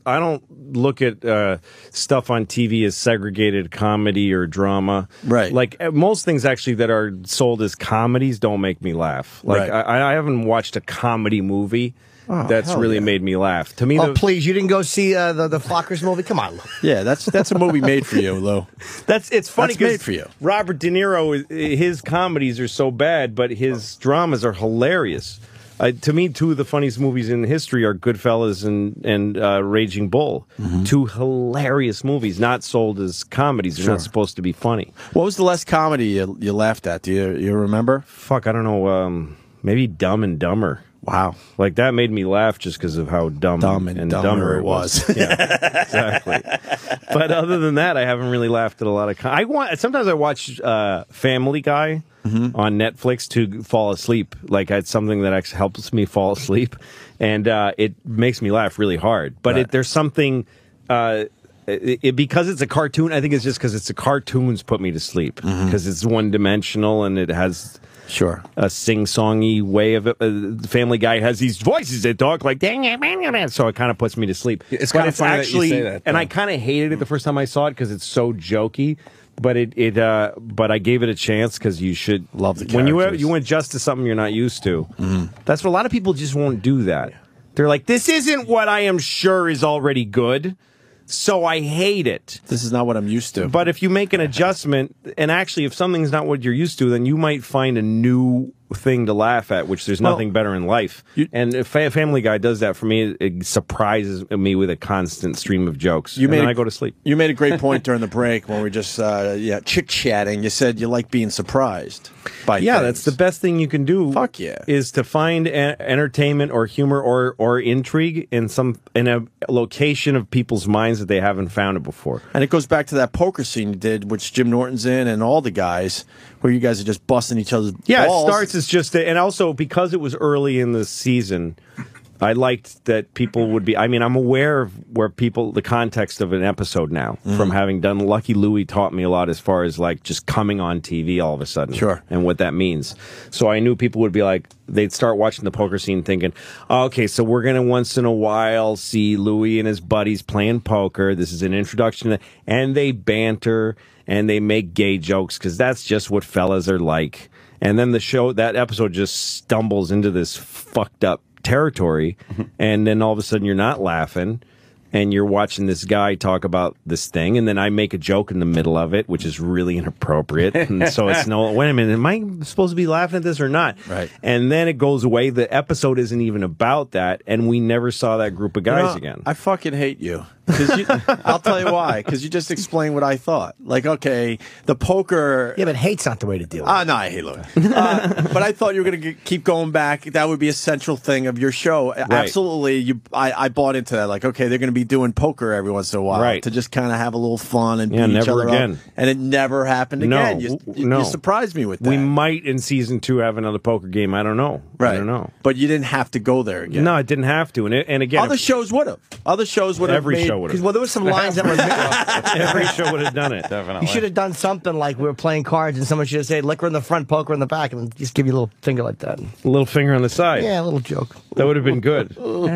I don't look at uh, stuff on T V as segregated comedy or drama. Right. Like uh, most things actually that are sold as comedies don't make me laugh. Like Right. I, I haven't watched a comedy movie that's hell really yeah. made me laugh. To me, Oh, the, please, you didn't go see uh, the the Flockers movie? Come on. Yeah, that's that's a movie made for you, Lou. That's it's funny That's made 'cause for you. Robert De Niro, is- his comedies are so bad, but his dramas are hilarious. Uh, to me, two of the funniest movies in history are Goodfellas and and uh, Raging Bull. Mm-hmm. Two hilarious movies, not sold as comedies. They're Sure. not supposed to be funny. What was the last comedy you, you laughed at? Do you you remember? Fuck, I don't know. Um, maybe Dumb and Dumber. Wow. Like that made me laugh just because of how dumb, Dumb and dumber dumber it was. yeah, exactly. But other than that, I haven't really laughed at a lot of. Com- I want sometimes I watch uh, Family Guy Mm-hmm. on Netflix to fall asleep. Like it's something that actually helps me fall asleep, and uh, it makes me laugh really hard. But Right. it, there's something. Uh, it, it, because it's a cartoon, I think it's just because it's a cartoons put me to sleep Mm-hmm. because it's one dimensional and it has Sure. a sing-songy way of it. Uh, the Family Guy has these voices that talk like dang it, man, man, man. So it kind of puts me to sleep. It's But kinda funny that you say that, and though. I kind of hated it the first time I saw it because it's so jokey. But it, it, uh, but I gave it a chance because you should Love the when you characters. you adjust to something you're not used to. That's what a lot of people just won't do that. They're like, this isn't what I am sure is already good, so I hate it. This is not what I'm used to. But if you make an adjustment, and actually, if something's not what you're used to, then you might find a new thing to laugh at, which there's Well, nothing better in life. you- and if Fa- Family Guy does that for me, it, it surprises me with a constant stream of jokes. You and made then a- I go to sleep. You made a great point during the break when we were just uh, yeah chit chatting. You said you like being surprised by Yeah, things. that's the best thing you can do. Fuck yeah. Is to find a- entertainment or humor or or intrigue in some in a location of people's minds that they haven't found it before. And it goes back to that poker scene you did, which Jim Norton's in, and all the guys, where you guys are just busting each other's Yeah, balls. it starts as just, a, and also because it was early in the season, I liked that people would be. I mean, I'm aware of where people, the context of an episode now Mm-hmm. from having done. Lucky Louie taught me a lot as far as like just coming on T V all of a sudden, Sure. and what that means. So I knew people would be like, they'd start watching the poker scene, thinking, oh, okay, so we're gonna once in a while see Louie and his buddies playing poker. This is an introduction, to, and they banter and they make gay jokes because that's just what fellas are like. And then the show, that episode just stumbles into this fucked up territory. And then all of a sudden you're not laughing and you're watching this guy talk about this thing. And then I make a joke in the middle of it, which is really inappropriate. And so it's no, wait a minute, am I supposed to be laughing at this or not? Right. And then it goes away. The episode isn't even about that. And we never saw that group of guys You know, again. I fucking hate you. 'Cause you I'll tell you why. Because you just explained what I thought. Like, okay, the poker. Yeah, but hate's not the way to do it. Ah, no, I hate Louis. Uh, but I thought you were going to keep going back. That would be a central thing of your show. Absolutely, you. I, I bought into that. Like, okay, they're going to be doing poker every once in a while, Right. To just kind of have a little fun and Yeah, beat each never other again. up. And it never happened No, again. You, w- you, no. you surprised me with that. we might in season two have another poker game. I don't know. right? I don't know. But you didn't have to go there again. No, it didn't have to. And, it, and again, Other if- shows would have. Other shows would have. every made, show would Because have. well, there was some lines that were. Every show would have done it. You should have done something like we were playing cards and someone should have said liquor in the front, poker in the back, and just give you a little finger like that. A little finger on the side. Yeah, a little joke. That would have been good.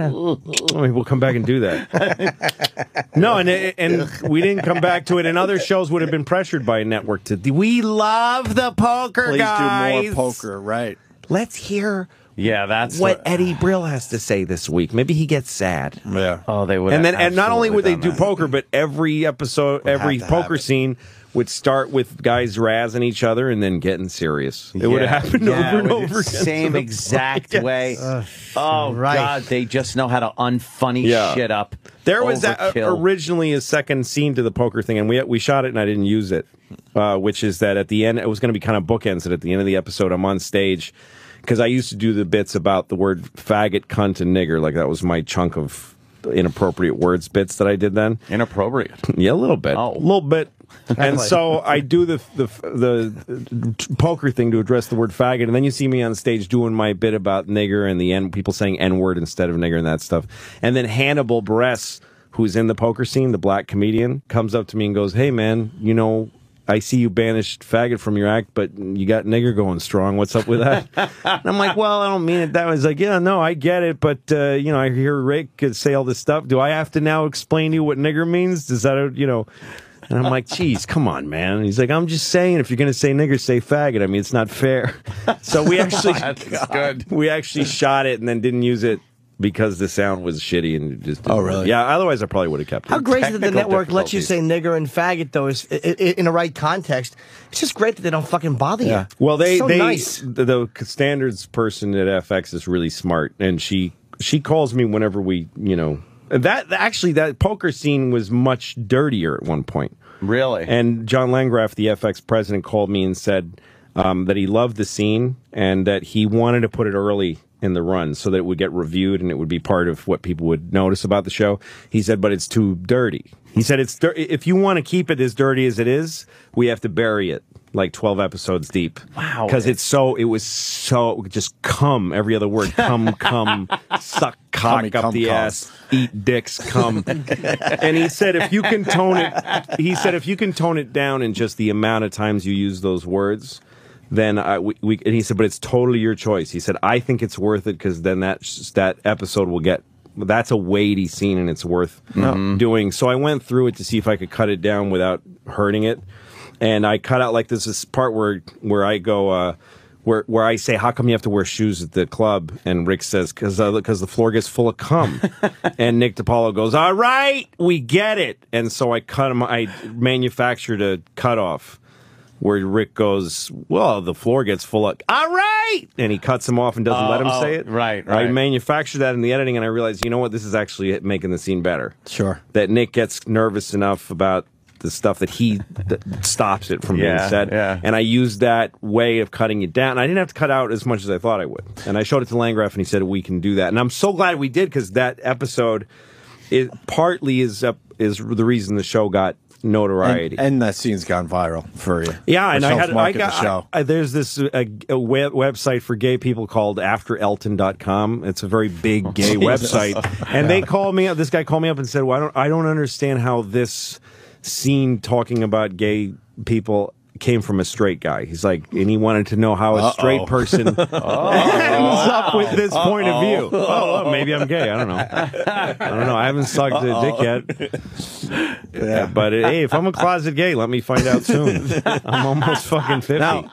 Maybe we'll come back and do that. No, and and we didn't come back to it. And other shows would have been pressured by a network to. We love the poker Please guys. do more poker, right? Let's hear Yeah, that's what Eddie Brill has to say this week. Maybe he gets sad. Yeah. Oh, they would. And then, and not only would they do absolutely done poker, but every episode, every have to have poker it. scene would start with guys razzing each other and then getting serious. It would have happened Yeah, over and with over the again. Same to the exact point. way. Yes. Oh right. God, they just know how to unfunny Yeah. shit up. There was a, Overkill. originally a second scene to the poker thing, and we we shot it, and I didn't use it. Uh, which is that at the end, it was going to be kind of bookends. That at the end of the episode, I'm on stage because I used to do the bits about the word faggot, cunt, and nigger. Like that was my chunk of inappropriate words bits that I did then. Inappropriate. Yeah, a little bit. Oh. A little bit. And so I do the, the the poker thing to address the word faggot, and then you see me on stage doing my bit about nigger and the N, people saying N word instead of nigger and that stuff. And then Hannibal Buress, who's in the poker scene, the black comedian, comes up to me and goes, "Hey man, you know, I see you banished faggot from your act, but you got nigger going strong. What's up with that? And I'm like, well, I don't mean it that way. He's like, yeah, no, I get it, but uh, you know, I hear Rick say all this stuff. Do I have to now explain to you what nigger means? Does that, you know? And I'm like, geez, come on, man. And he's like, I'm just saying, if you're going to say nigger, say faggot. I mean, it's not fair. So we actually, That's good. we actually shot it and then didn't use it because the sound was shitty and just didn't Oh, really? work. Yeah, otherwise I probably would have kept it. How great that the Technical network lets you say difficulties. nigger and faggot, though, is i- i- in the right context. It's just great that they don't fucking bother you. Well, they so they nice. the, the standards person at F X is really smart, and she she calls me whenever we, you know, that actually that poker scene was much dirtier at one point. Really? And John Landgraf, the F X president, called me and said um, that he loved the scene and that he wanted to put it early in the run so that it would get reviewed and it would be part of what people would notice about the show. He said, but it's too dirty. He said, it's dir- if you want to keep it as dirty as it is, we have to bury it like twelve episodes deep. Wow. Because it's so, it was so, just cum, every other word, cum, cum, suck cock Cummy, up cum, the cum. ass, eat dicks, cum. And he said, if you can tone it, he said, if you can tone it down in just the amount of times you use those words, then I, we, we, and he said, but it's totally your choice. He said, I think it's worth it because then that, that episode will get, that's a weighty scene and it's worth doing. So I went through it to see if I could cut it down without hurting it. And I cut out like this, this part where, where I go, uh, where, where I say, how come you have to wear shoes at the club? And Rick says, cause, uh, cause the floor gets full of cum. And Nick DiPaolo goes, all right, we get it. And so I cut him, I manufactured a cutoff where Rick goes, well, the floor gets full of, all right! And he cuts him off and doesn't Oh, let him oh, say it. right, I right. manufactured that in the editing, and I realized, you know what, this is actually making the scene better. Sure. That Nick gets nervous enough about the stuff that he that stops it from Yeah, being said. yeah. And I used that way of cutting it down. I didn't have to cut out as much as I thought I would. And I showed it to Landgraf, and he said, we can do that. And I'm so glad we did, because that episode it partly is, uh, is the reason the show got notoriety. And, and that scene's gone viral for you. Yeah, and Which I helps had I market got the show. I, I, there's this uh, a web, website for gay people called after elton dot com. It's a very big gay website, and they called me up. This guy called me up and said, "Well, I don't I don't understand how this scene talking about gay people came from a straight guy." He's like, and he wanted to know how a Uh-oh. straight person ends up with this point of view. Oh, well, maybe I'm gay. I don't know. I don't know. I haven't sucked a dick yet. Yeah, but uh, hey, if I'm a closet gay, let me find out soon. I'm almost fucking fifty. Now,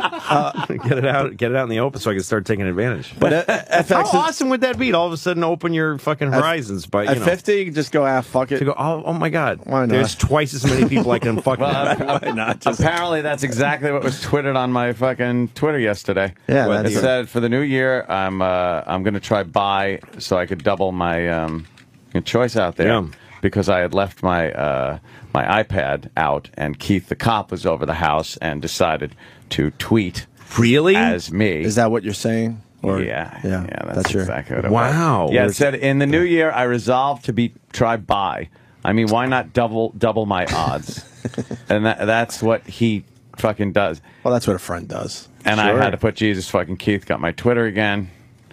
get it out, get it out in the open, so I can start taking advantage. but uh, F How X is, awesome would that be? To all of a sudden, open your fucking horizons by you at know. fifty, you can just go, ah, fuck it. To go, oh, oh my God! Why not? There's twice as many people I can fuck. Well, now. Why not? Just, Apparently, that's exactly what was tweeted on my fucking Twitter yesterday. Yeah, it that's- said for the new year, I'm uh, I'm going to try buy so I could double my um, choice out there Yeah. because I had left my uh, my iPad out and Keith the cop was over the house and decided to tweet Really? as me. is that what you're saying? Or, yeah, yeah, yeah, that's, that's your. exactly what it Wow. was. Yeah, it said in the new year I resolved to be try buy. I mean, why not double double my odds? And that, that's what he fucking does. Well, that's what a friend does. And Sure. I had to put Jesus fucking Keith got my Twitter again.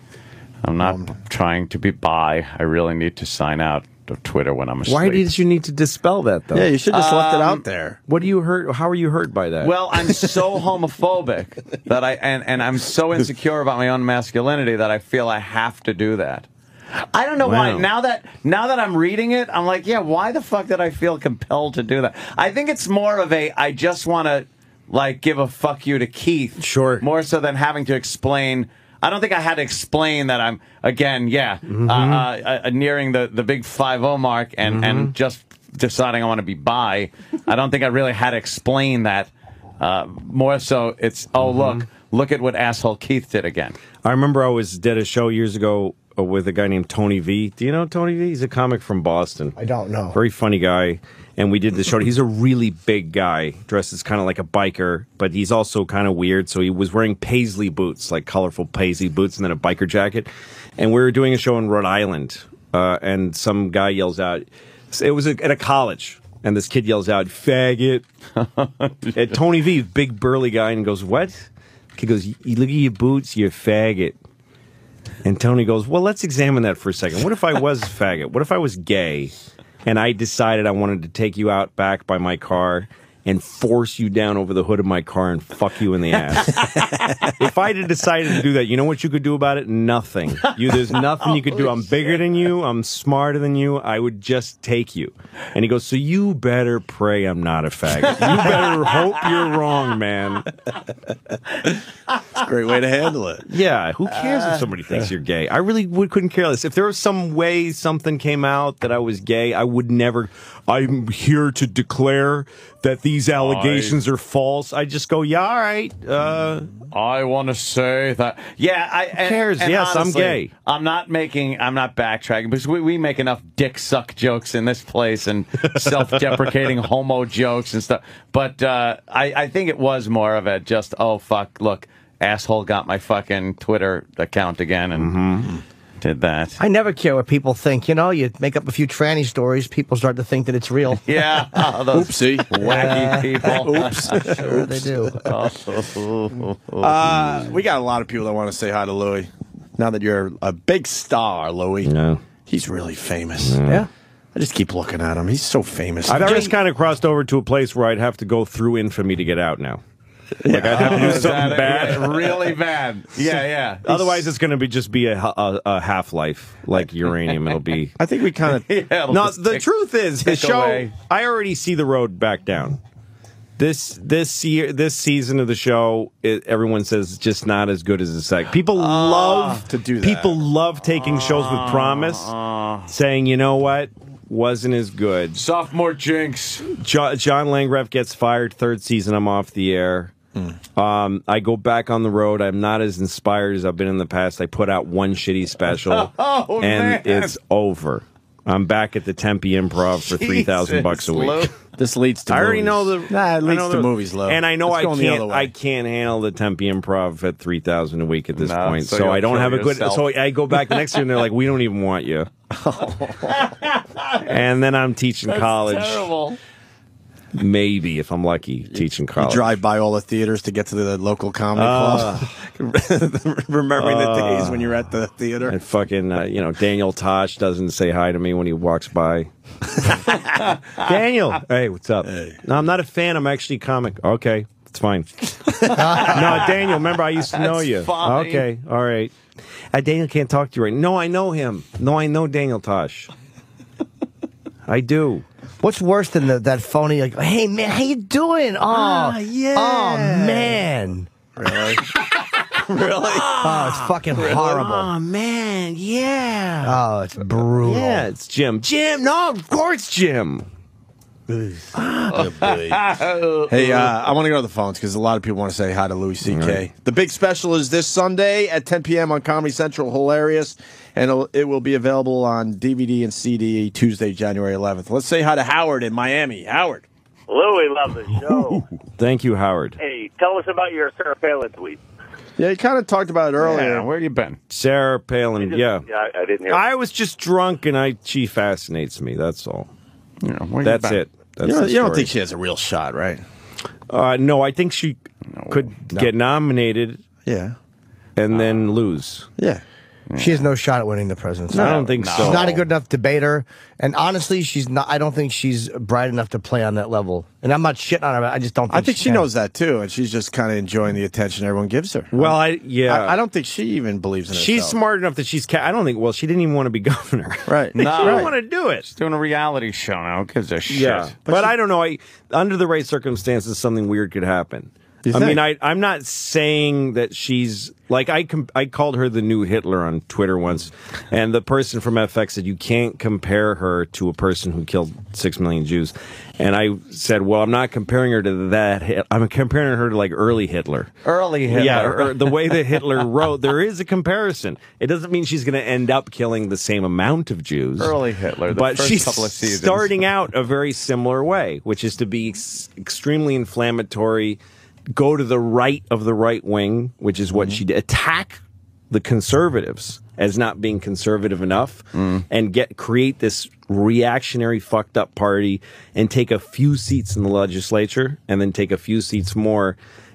I'm not Um, trying to be bi. I really need to sign out of Twitter when I'm asleep. Why did you need to dispel that though? Yeah, you should just left it Um, out there. What do you hurt? How are you hurt by that? Well, I'm so homophobic that I and, and I'm so insecure about my own masculinity that I feel I have to do that. I don't know why. Wow. Now that now that I'm reading it, I'm like, yeah, why the fuck did I feel compelled to do that? I think it's more of a I just want to like give a fuck you to Keith. Sure. More so than having to explain. I don't think I had to explain that I'm again, yeah, Mm-hmm. uh, uh, uh, nearing the the big five zero mark and Mm-hmm. and just deciding I want to be bi. I don't think I really had to explain that. Uh, more so, it's oh Mm-hmm. look, look at what asshole Keith did again. I remember I was did a show years ago uh, with a guy named Tony V. Do you know Tony V? He's a comic from Boston. I don't know. Very funny guy. And we did the show. He's a really big guy, dressed as kind of like a biker, but he's also kind of weird. So he was wearing paisley boots, like colorful paisley boots, and then a biker jacket. And we were doing a show in Rhode Island, uh, and some guy yells out, it was a, at a college, and this kid yells out, faggot. And Tony V, big burly guy, and goes, what? He goes, you look at your boots, you're a faggot. And Tony goes, well, let's examine that for a second. What if I was a faggot? What if I was gay? And I decided I wanted to take you out back by my car and force you down over the hood of my car and fuck you in the ass. If I had decided to do that, you know what you could do about it? Nothing. You, there's nothing you could do. I'm bigger than you. I'm smarter than you. I would just take you. And he goes, so you better pray I'm not a faggot. You better hope you're wrong, man. It's a great way to handle it. Yeah, who cares if somebody thinks you're gay? I really would, couldn't care less. If there was some way something came out that I was gay, I would never, I'm here to declare that these allegations I, are false. I just go, yeah, all right. Uh, I want to say that. Yeah, I. Who cares? And, and yes, honestly, I'm gay. I'm not making, I'm not backtracking because we, we make enough dick suck jokes in this place and self-deprecating homo jokes and stuff. But uh, I, I think it was more of a just, oh, fuck, look, asshole got my fucking Twitter account again and mm-hmm. did that. I never care what people think. You know, you make up a few tranny stories, people start to think that it's real. Yeah. Oh, those Oopsie. wacky people. Oops. Sure Oops. they do. Uh, we got a lot of people that want to say hi to Louis. Now that you're a big star, Louis. No. He's really famous. Yeah. I just keep looking at him. He's so famous. I've Very- just kind of crossed over to a place where I'd have to go through infamy to get out now. Like I'd have to do Is something that- bad. yeah, really bad. Yeah, yeah. Otherwise, it's going to be just be a, a, a half life like uranium. It'll be. I think we kind of. Yeah, it'll No, just the tick- truth is, the tick show. away. I already see the road back down. This this year, this season of the show, it, everyone says it's just not as good as the second. People love to do that. People love taking shows with promise, saying, you know what, wasn't as good. Sophomore jinx. Jo- John Landgraf gets fired. Third season, I'm off the air. Hmm. Um, I go back on the road. I'm not as inspired as I've been in the past. I put out one shitty special, Oh, and man. it's over. I'm back at the Tempe Improv for three thousand bucks a week. Lou. This leads to. I already movies. know the. Nah, it I leads know to the- movies, Lou. and I know It's I going the other can't. way. I can't handle the Tempe Improv at three thousand a week at this No, point. so So, you'll I don't kill have a good. yourself. So I go back the next year, and they're like, "We don't even want you." And then I'm teaching college. Terrible. Maybe if I'm lucky, teaching You college. drive by all the theaters to get to the local comedy Uh. club. Remembering the days when you're at the theater. And fucking, uh, you know, Daniel Tosh doesn't say hi to me when he walks by. Daniel, hey, what's up? Hey. No, I'm not a fan. I'm actually a comic. Okay, it's fine. No, Daniel, remember I used to know That's you. fine. Okay, all right. Uh, Daniel can't talk to you right. No, I know him. No, I know Daniel Tosh. I do. What's worse than the, that phony, like, hey, man, how you doing? Oh, yeah. Oh, man. Really? really? Oh, it's fucking horrible. Oh man, yeah. Oh, it's brutal. Yeah, it's Jim. Jim, no, of course, Jim. Hey, uh, I want to go to the phones because a lot of people want to say hi to Louis C K. Right. The big special is this Sunday at ten p.m. on Comedy Central. Hilarious. And it'll, it will be available on D V D and C D Tuesday, January eleventh. Let's say hi to Howard in Miami. Howard. Louis, love the show. Thank you, Howard. Hey, tell us about your Sarah Palin tweet. Yeah, you kind of talked about it earlier. Yeah, where you been? Sarah Palin, Just- yeah. I, I didn't hear. I was just drunk, and I she fascinates me. That's all. You know, where you That's been? it. That's You, don't, the you don't story. think she has a real shot, right? Uh, no, I think she could No. get nominated Yeah. and then lose. Yeah. She has no shot at winning the presidency. I don't think no. so. She's not a good enough debater, and honestly, she's not. I don't think she's bright enough to play on that level. And I'm not shitting on her. I just don't. think I think she can. knows that, too, and she's just kind of enjoying the attention everyone gives her. Well, I yeah. I, I don't think she even believes in herself. She's smart enough that she's. Ca- I don't think. Well, she didn't even want to be governor. Right. No. She Right. didn't want to do it. She's doing a reality show now. Who gives a shit? Yeah, but, I don't know. I under the right circumstances, something weird could happen. You I think? mean, I I'm not saying that she's like I com- I called her the new Hitler on Twitter once, and the person from F X said you can't compare her to a person who killed six million Jews, and I said, well, I'm not comparing her to that. Hit- I'm comparing her to like early Hitler. Early Hitler. Yeah, or the way that Hitler wrote, there is a comparison. It doesn't mean she's going to end up killing the same amount of Jews. Early Hitler. The But first she's couple of seasons. starting out a very similar way, which is to be ex- extremely inflammatory, go to the right of the right wing, which is what she did, attack the conservatives as not being conservative enough, and get create this reactionary fucked up party and take a few seats in the legislature and then take a few seats more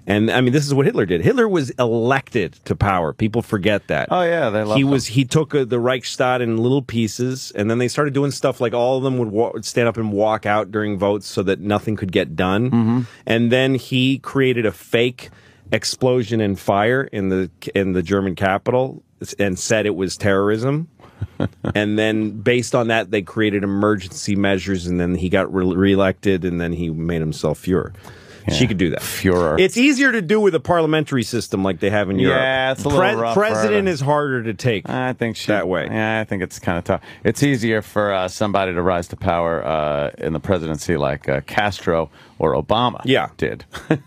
And I mean, this is what Hitler did. Hitler was elected to power. People forget that. Oh yeah, they love he them. was. He took uh, the Reichstag in little pieces, and then they started doing stuff like all of them would, wa- would stand up and walk out during votes so that nothing could get done. Mm-hmm. And then he created a fake explosion and fire in the in the German capital and said it was terrorism. And then based on that, they created emergency measures, and then he got re- reelected, and then he made himself Fuhrer. Yeah. She could do that. Führer. It's easier to do with a parliamentary system like they have in Europe. Yeah, it's a little rough for her President to- is harder to take. I think she, that way. Yeah, I think it's kind of tough. It's easier for uh, somebody to rise to power uh, in the presidency like uh, Castro or Obama Yeah. did.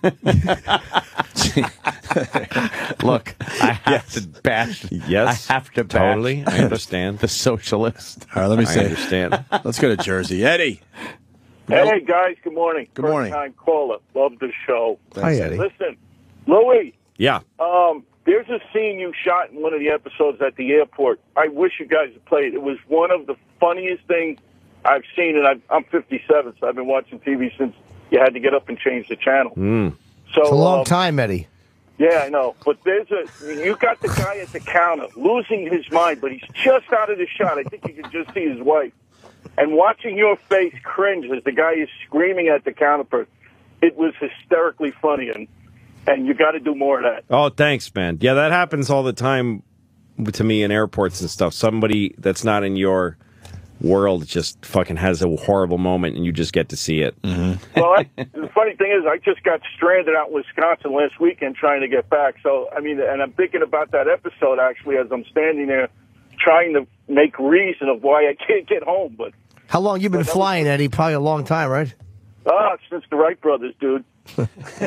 Look, I have Yes. to bash. Yes, I have to bash totally. I understand. the socialist. All right, let me I see. understand. Let's go to Jersey. Eddie. Hey, guys, good morning. Good morning. First time caller. Love the show. Hi, Eddie. Listen, Louis, Yeah. um, there's a scene you shot in one of the episodes at the airport. I wish you guys had played. It was one of the funniest things I've seen, and I've, I'm fifty-seven, so I've been watching T V since you had to get up and change the channel. Mm. So, It's a long um, time, Eddie. Yeah, I know. But there's a you got the guy at the counter losing his mind, but he's just out of the shot. I think you can just see his wife. And watching your face cringe as the guy is screaming at the counter person, it was hysterically funny, and and you got to do more of that. Oh, thanks, man. Yeah, that happens all the time to me in airports and stuff. Somebody that's not in your world just fucking has a horrible moment, and you just get to see it. Mm-hmm. Well, I, the funny thing is, I just got stranded out in Wisconsin last weekend trying to get back. So, I mean, and I'm thinking about that episode, actually, as I'm standing there trying to make reason of why I can't get home. But How long you been flying, Eddie? Probably a long time, right? ah, since the Wright brothers, dude. Well,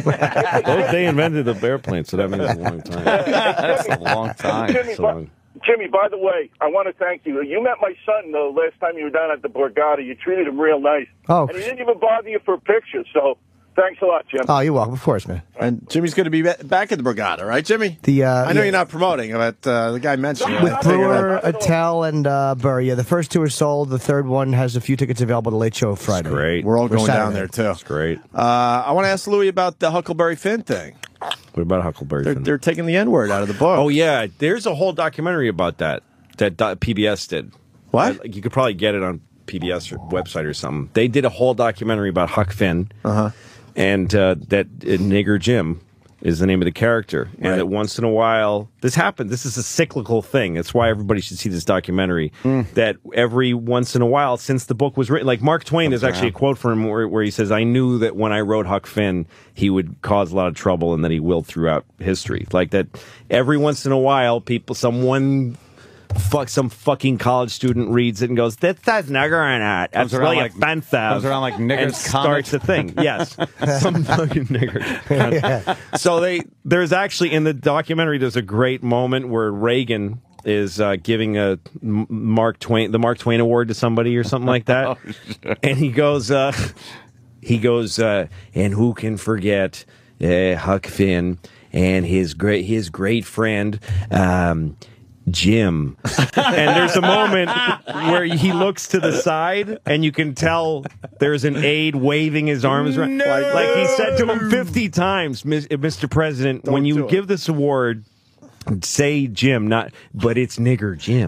they invented the airplane, so that means a long time. That's a long time. Jimmy, So by, long. Jimmy, by the way, I want to thank you. You met my son the last time you were down at the Borgata. You treated him real nice. Oh. And he didn't even bother you for a picture. So thanks a lot, Jim. Oh, you're welcome. Of course, man. And Jimmy's going to be ba- back at the Borgata, right, Jimmy? The uh, I know yeah. you're not promoting, but uh, the guy mentioned it. With I With figured Brewer, I'd- Attell, and uh, Burr. Yeah, the first two are sold. The third one has a few tickets available to Late Show Friday. Great. We're all Or going down Saturday. there, too. That's great. Uh, I want to ask Louis about the Huckleberry Finn thing. What about Huckleberry They're, Finn? they're taking the N-word out of the book. Oh, yeah. There's a whole documentary about that that do- P B S did. What? Uh, You could probably get it on P B S or website or something. They did a whole documentary about Huck Finn. Uh-huh. And uh, that uh, Nigger Jim is the name of the character. And Right. that once in a while, this happened. This is a cyclical thing. That's why everybody should see this documentary. That every once in a while, since the book was written, like Mark Twain, there's actually a quote from him where, where he says, I knew that when I wrote Huck Finn, he would cause a lot of trouble and that he will throughout history. Like that every once in a while, people, someone... Fuck! Some fucking college student reads it and goes, "That says nigger in it. That's Comes around really like- offensive." comes around like nigger's and starts comet. a thing. Yes, some fucking nigger. So they there's actually in the documentary there's a great moment where Reagan is uh, giving a M- Mark Twain the Mark Twain Award to somebody or something like that, and he goes, uh, he goes, uh, and who can forget uh, Huck Finn and his great his great friend. Um, Jim. And there's a moment where he looks to the side and you can tell there's an aide waving his arms around. No. Like, like he said to him fifty times, Mister President, when do you it. give this award, say Jim, not, but it's Nigger Jim.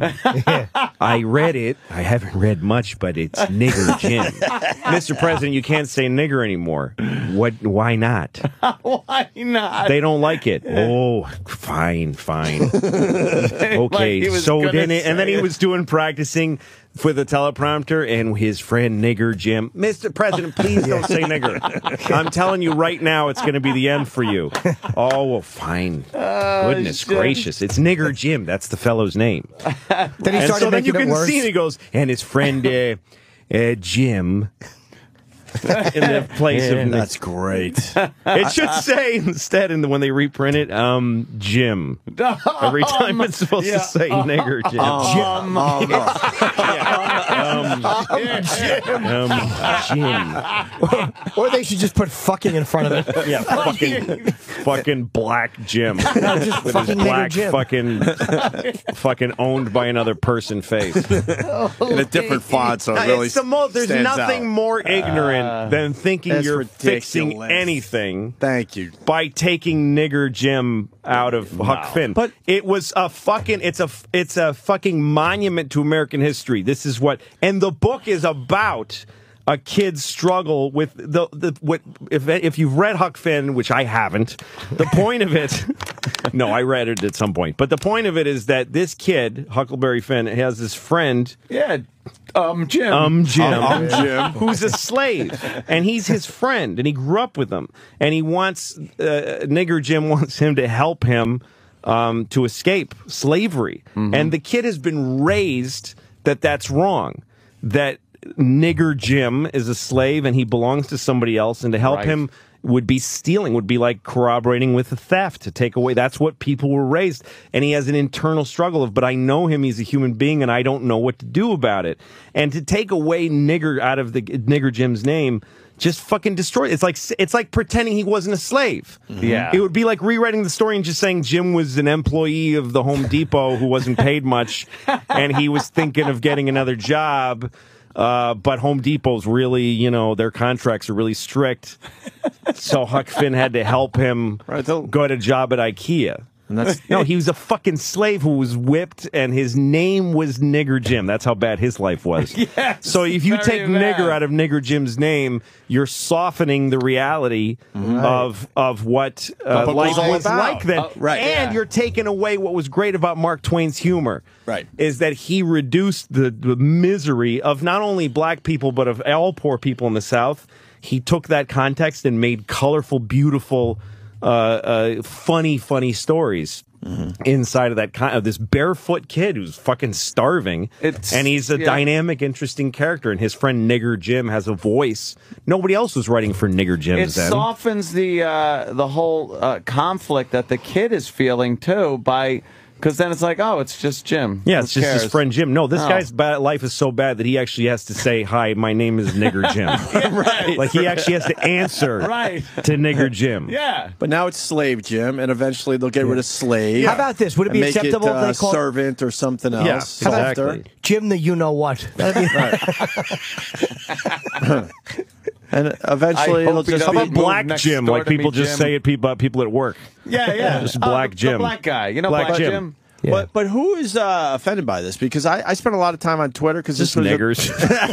I read it. I haven't read much, but it's Nigger Jim. Mister President, you can't say nigger anymore. What? Why not? Why not? They don't like it. Oh, fine, fine. Okay, Like he was so gonna then it, and then say he it. was doing practicing for the teleprompter, and his friend Nigger Jim, Mister President, please don't say nigger. I'm telling you right now, it's going to be the end for you. Oh, well, fine. Goodness shit. gracious, it's Nigger Jim. That's the fellow's name. Then he And started so then you making it can worse. see, and he goes, and his friend uh, uh, Jim. In the place of That's great. it should say instead, and when they reprint it, um, Jim. Every time it's supposed yeah. to say nigger, Jim. Um, Um, Jim. Or they should just put fucking in front of it. Yeah, fucking, fucking black Jim. Just With his fucking nigger black, Jim. fucking, fucking owned by another person face. In a different font, so it really it's the most, there's stands nothing out. more ignorant uh, than thinking That's you're ridiculous. fixing anything. Thank you. By taking nigger Jim out of Huck Finn. But- it was a fucking it's a it's a fucking monument to American history. This is what and the book is about a kid's struggle with the the what if if you've read Huck Finn, which I haven't, the point of it no, I read it at some point. But the point of it is that this kid, Huckleberry Finn, has this friend yeah, um, Jim. Um, Jim. Um, Jim. Who's a slave. And he's his friend, and he grew up with him. And he wants, uh, Nigger Jim wants him to help him um, to escape slavery. Mm-hmm. And the kid has been raised that that's wrong. That Nigger Jim is a slave and he belongs to somebody else, and to help Right. him would be stealing, would be like corroborating with a theft, to take away. That's what people were raised. And he has an internal struggle of, but I know him, he's a human being, and I don't know what to do about it. And to take away nigger out of the Nigger Jim's name just fucking destroy it. It's like, it's like pretending he wasn't a slave. Yeah. It would be like rewriting the story and just saying Jim was an employee of the Home Depot who wasn't paid much and he was thinking of getting another job. Uh, but Home Depot's really, you know, their contracts are really strict. So Huck Finn had to help him Right, they'll- go to job at IKEA. And that's No, he was a fucking slave who was whipped, and his name was Nigger Jim. That's how bad his life was. Yes, so if you very take bad. nigger out of Nigger Jim's name, you're softening the reality of of what uh, book life was all was about. like then. Uh, right. And Yeah. you're taking away what was great about Mark Twain's humor. Right. Is that he reduced the, the misery of not only black people, but of all poor people in the South. He took that context and made colorful, beautiful, uh, uh, funny, funny stories. Mm-hmm. Inside of that kind of this barefoot kid who's fucking starving, It's- and he's a yeah. dynamic, interesting character. And his friend Nigger Jim has a voice. Nobody else was writing for Nigger Jim. It then. softens the uh, the whole uh, conflict that the kid is feeling too, by because then it's like, oh, it's just Jim. Yeah, Who it's just his cares? friend Jim. No, this Oh. guy's bad, life is so bad that he actually has to say, "Hi, my name is Nigger Jim." Right. Like he actually has to answer Right. to Nigger Jim. Yeah. But now it's slave Jim, and eventually they'll get rid of slave. How about this? Would it and be make acceptable it, if uh, they called servant or something else? Yeah, softer? exactly. Jim the you know what? That'd be And eventually I it'll hope he just How doesn't be about move Black next Jim? door Like to me, people just Jim. say it people, about people at work. Yeah, yeah. Just Oh, Black the Jim. black guy. You know, Black Black, Jim. Jim. Yeah. But but who is uh, offended by this? Because I, I spent a lot of time on Twitter because this Just was a- niggers.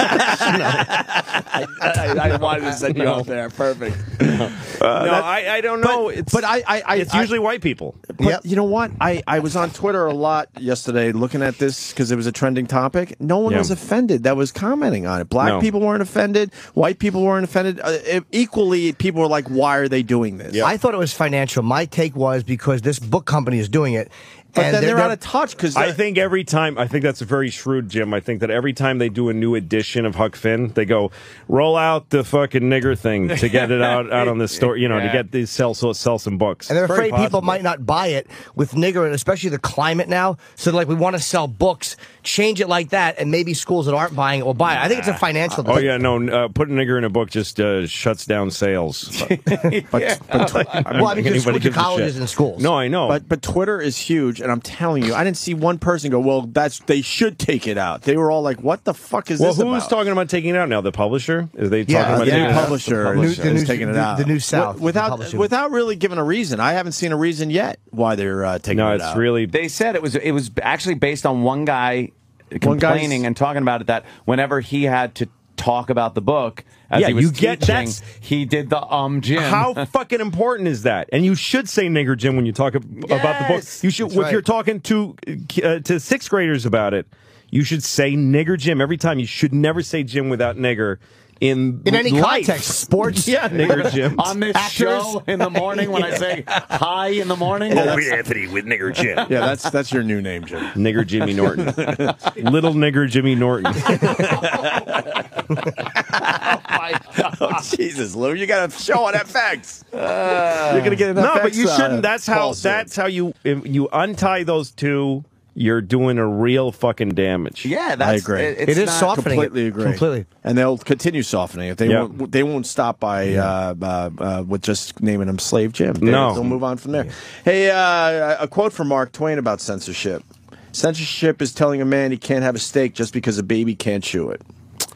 I, I wanted to send you out there. Perfect. no, I, I don't know. But, it's but I, I, I it's I- usually white people. But Yep. you know what? I, I was on Twitter a lot yesterday looking at this because it was a trending topic. No one Yeah. was offended that was commenting on it. Black No. people weren't offended. White people weren't offended. Uh, it- equally, people were like, why are they doing this? I thought it was financial. My take was because this book company is doing it. But and then they're, out of touch because I think every time, I think that's very shrewd, Jim. I think that every time they do a new edition of Huck Finn, they go, roll out the fucking nigger thing to get it out, out on the store, you know, to Yeah. get these sell, so sell some books. And they're Very afraid people possible. might not buy it with nigger, and especially the climate now. So, like, we want to sell books, change it like that, and maybe schools that aren't buying it will buy it. I think it's a financial Oh thing. yeah, no. Uh, putting nigger in a book just uh, shuts down sales. but, but, Well, I mean, Anybody just to gives a colleges shit. and schools. No, I know. but but Twitter is huge, and I'm telling you, I didn't see one person go, well, that's they should take it out. They were all like, what the fuck is well, this who's about? talking about taking it out now? The publisher? Is they Yeah, talking about the taking new it out? publisher, The is- publisher. The is New- taking it the- out. the New South Wi- without publishing. without really giving a reason. I haven't seen a reason yet why they're uh, taking No, it it's out. really. They said it was it was actually based on one guy One guy's- complaining and talking about it, that whenever he had to talk about the book as Yeah, he was you get- teaching, that's- he did the um Jim. How fucking important is that? And you should say nigger, Jim, when you talk ab- about the book. Yes, You should, that's if right. you're talking to uh, to sixth graders about it, you should say nigger, Jim, every time. You should never say Jim without nigger in In any life. context, sports. Yeah, nigger, Jim. on this Actors. show in the morning when I say hi in the morning. Anthony with nigger, Jim. Yeah, that's that's your new name, Jim. Nigger Jimmy Norton. Little nigger Jimmy Norton. Oh, Jesus, Lou, you got to show on F X. You're gonna get an No, F X, but you uh, shouldn't. That's how. call soon. That's how you. If you untie those two, you're doing a real fucking damage. Yeah, that's agree. It, It it's is not- softening it. Completely agree. Completely. And they'll continue softening it. They Yeah. won't. They won't stop by uh, uh, uh, with just naming him Slave Jim. They, No. they'll move on from there. Hey, uh, a quote from Mark Twain about censorship. Censorship is telling a man he can't have a steak just because a baby can't chew it.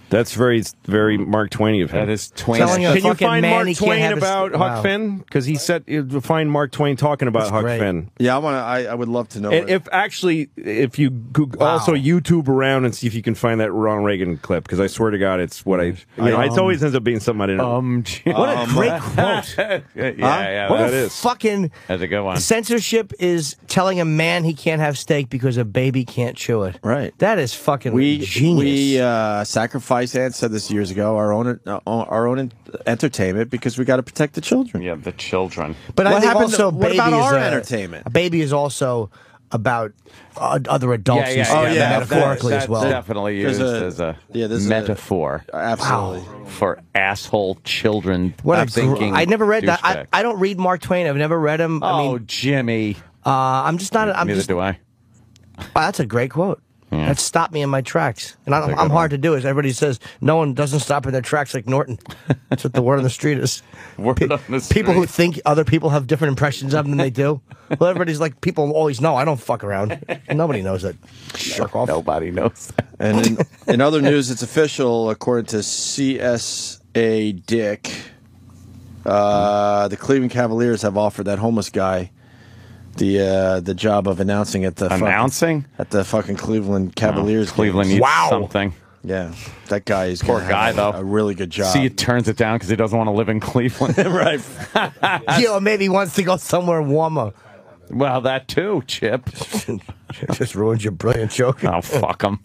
That's very, very Mark Twain of him. That is Twain. Telling a Can you fucking find man Mark he can't Twain have a- about wow. Huck Finn? Because he said you'd find Mark Twain talking about That's Huck great. Finn. Yeah, I want to. I, I would love to know. And it. if actually, if you Goog- also YouTube around and see if you can find that Ronald Reagan clip, because I swear to God, it's what I. You know, it always ends up being something I didn't. Um, What a great quote. yeah, yeah, What that a is. fucking That's a good one. censorship is telling a man he can't have steak because a baby can't chew it. Right. That is fucking we genius. we uh, sacrificed, and said this years ago, our own uh, our own entertainment because we got to protect the children. Yeah, the children. but I What think happened to- also what baby about is our a, entertainment? A baby is also about uh, other adults Yeah, and yeah, stuff, Oh, yeah, metaphorically that's, as well. That's definitely There's used a- as a yeah, there's a- metaphor Absolutely. for asshole children. What a gr- thinking. I never read that. I, douchebag. I don't read Mark Twain. I've never read him. I Oh, mean, Jimmy. uh, I'm just not. I'm Neither just. do I. Oh, that's a great quote. That stopped me in my tracks, and I'm, That's a I'm good hard one. to do. Is everybody says no one doesn't stop in their tracks like Norton. That's what the word on the street is. Word on the People who street. think other people have different impressions of them than they do. Well, everybody's like, people always know. I don't fuck around. Nobody knows that. Jerk off. Nobody knows that. And in, in other news, it's official, according to C S A Dick. Uh, the Cleveland Cavaliers have offered that homeless guy the uh, the job of announcing at the Announcing? fucking, at the fucking Cleveland Cavaliers. Cleveland games. needs Wow. something. Yeah, that guy is Poor gonna guy, have though. a, a really good job. See, he turns it down because he doesn't want to live in Cleveland. right. Yo, maybe he wants to go somewhere warmer. Well, that too, Chip. Just ruined your brilliant joke. Oh, fuck him.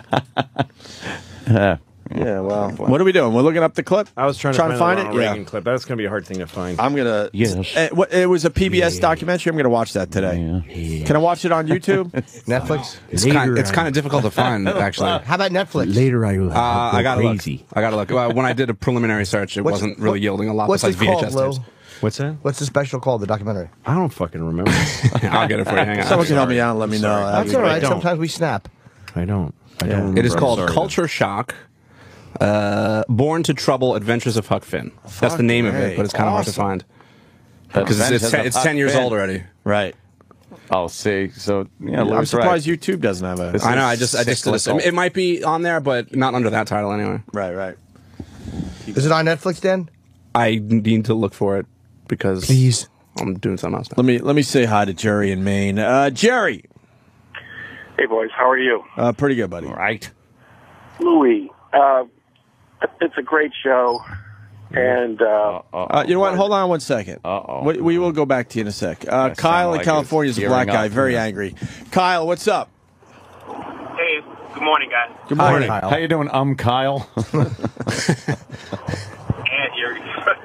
Yeah. Well, what are we doing? We're looking up the clip. I was trying to trying find, to find the it. Ronald Yeah. Reagan clip. That's going to be a hard thing to find. I'm gonna. Yes. It, what- it was a P B S documentary. I'm gonna watch that today. Can I watch it on YouTube? Netflix. It's kind, it's kind of difficult to find, actually. Uh, How about Netflix? Later, I will. I gotta crazy. look. I gotta look. Well, when I did a preliminary search, it What's- wasn't really what- yielding a lot What's it besides called, V H S Lou? tapes. What's that? What's the special called? The documentary. I don't fucking remember. I'll get it for you. Hang on. Someone can help me out and let me know. That's That'd be all great. right. don't. Sometimes we snap. I don't. I Yeah. don't. Remember. It is I'm called sorry. Culture Shock. Uh, Born to Trouble: Adventures of Huck Finn. That's the name of Fucking it, but it's kind of hard to awesome. find because it's, it's, Adventures ten, of it's Huck ten years Finn. old already. Right. Oh, see. So, yeah, I'm Lou's surprised right. YouTube doesn't have a. This I know. is I just I just did a, cyclical. it might be on there, but not under that title anyway. Right. Right. Is it on Netflix, Dan? I need to look for it because Please. I'm doing something else now. Let me let me say hi to Jerry in Maine. Uh, Jerry, Hey, boys, how are you? uh, pretty good, buddy. Right. Louis, uh, it's a great show. And uh, Uh, you know what? Hold on one second. Uh-oh. We, we will go back to you in a sec. Uh, That Kyle sound in like California is it's a black gearing guy, up. very Yeah. angry. Kyle, what's up? Hey, good morning, guys. Good Hi, morning. Kyle. How you doing, um, Kyle? And you're.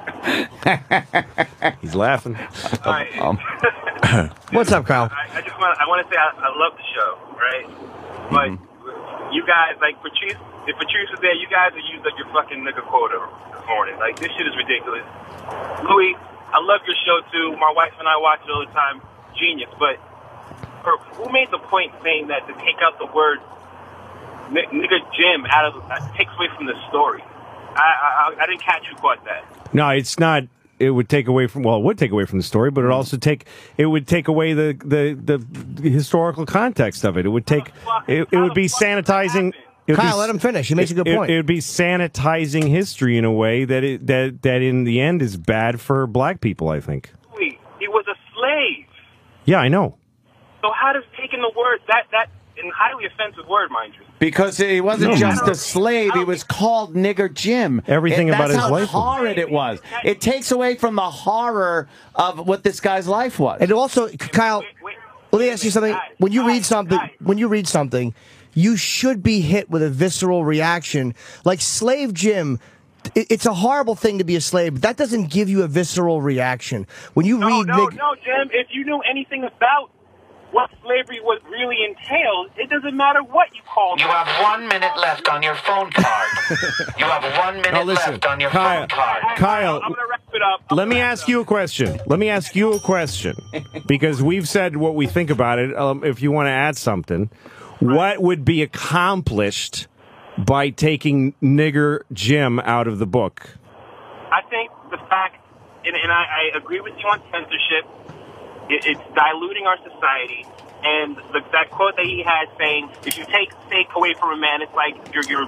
He's laughing. I, um, What's up, Kyle? I, I just want I want to say I, I love the show, right? But you guys, like Patrice, if Patrice was there, you guys would use like your fucking nigga quota this morning. Like this shit is ridiculous. Louis, I love your show too. My wife and I watch it all the time. Genius, but or who made the point saying that to take out the word n- nigga Jim out of uh, takes away from the story? I, I I didn't catch who caught that. No, it's not. It would take away from. Well, it would take away from the story, but it would also take. It would take away the the, the historical context of it. It would take. It, it would be sanitizing. It would Kyle, be, let him finish. He makes a good it, point. It would be sanitizing history in a way that it that that in the end is bad for black people. I think. Louis, he was a slave. Yeah, I know. So how does taking the word that that in highly offensive word, mind you? because he wasn't No. just a slave; he was called Nigger Jim. Everything And about that's his how life was- horrid it was. It takes away from the horror of what this guy's life was. And also, Kyle, Wait, wait, let me wait ask you a something. minute, guys, When you read guys, something, guys. when you read something, you should be hit with a visceral reaction. Like Slave Jim, it- it's a horrible thing to be a slave, but that doesn't give you a visceral reaction. When you No, read, no, Nick- no, Jim. If you knew anything about what slavery was really entailed, it doesn't matter what you call it. You have one minute left on your phone card. You have one minute Now listen, left on your Kyle. phone card. Kyle, I'm gonna wrap it up. I'm Let me gonna wrap ask it you a up. question. Let me ask you a question. Because we've said what we think about it. Um, if you want to add something, what would be accomplished by taking Nigger Jim out of the book? I think the fact, and, and I, I agree with you on censorship. It, it's diluting our society. And the, that quote that he had saying, "If you take steak away from a man, it's like you're you're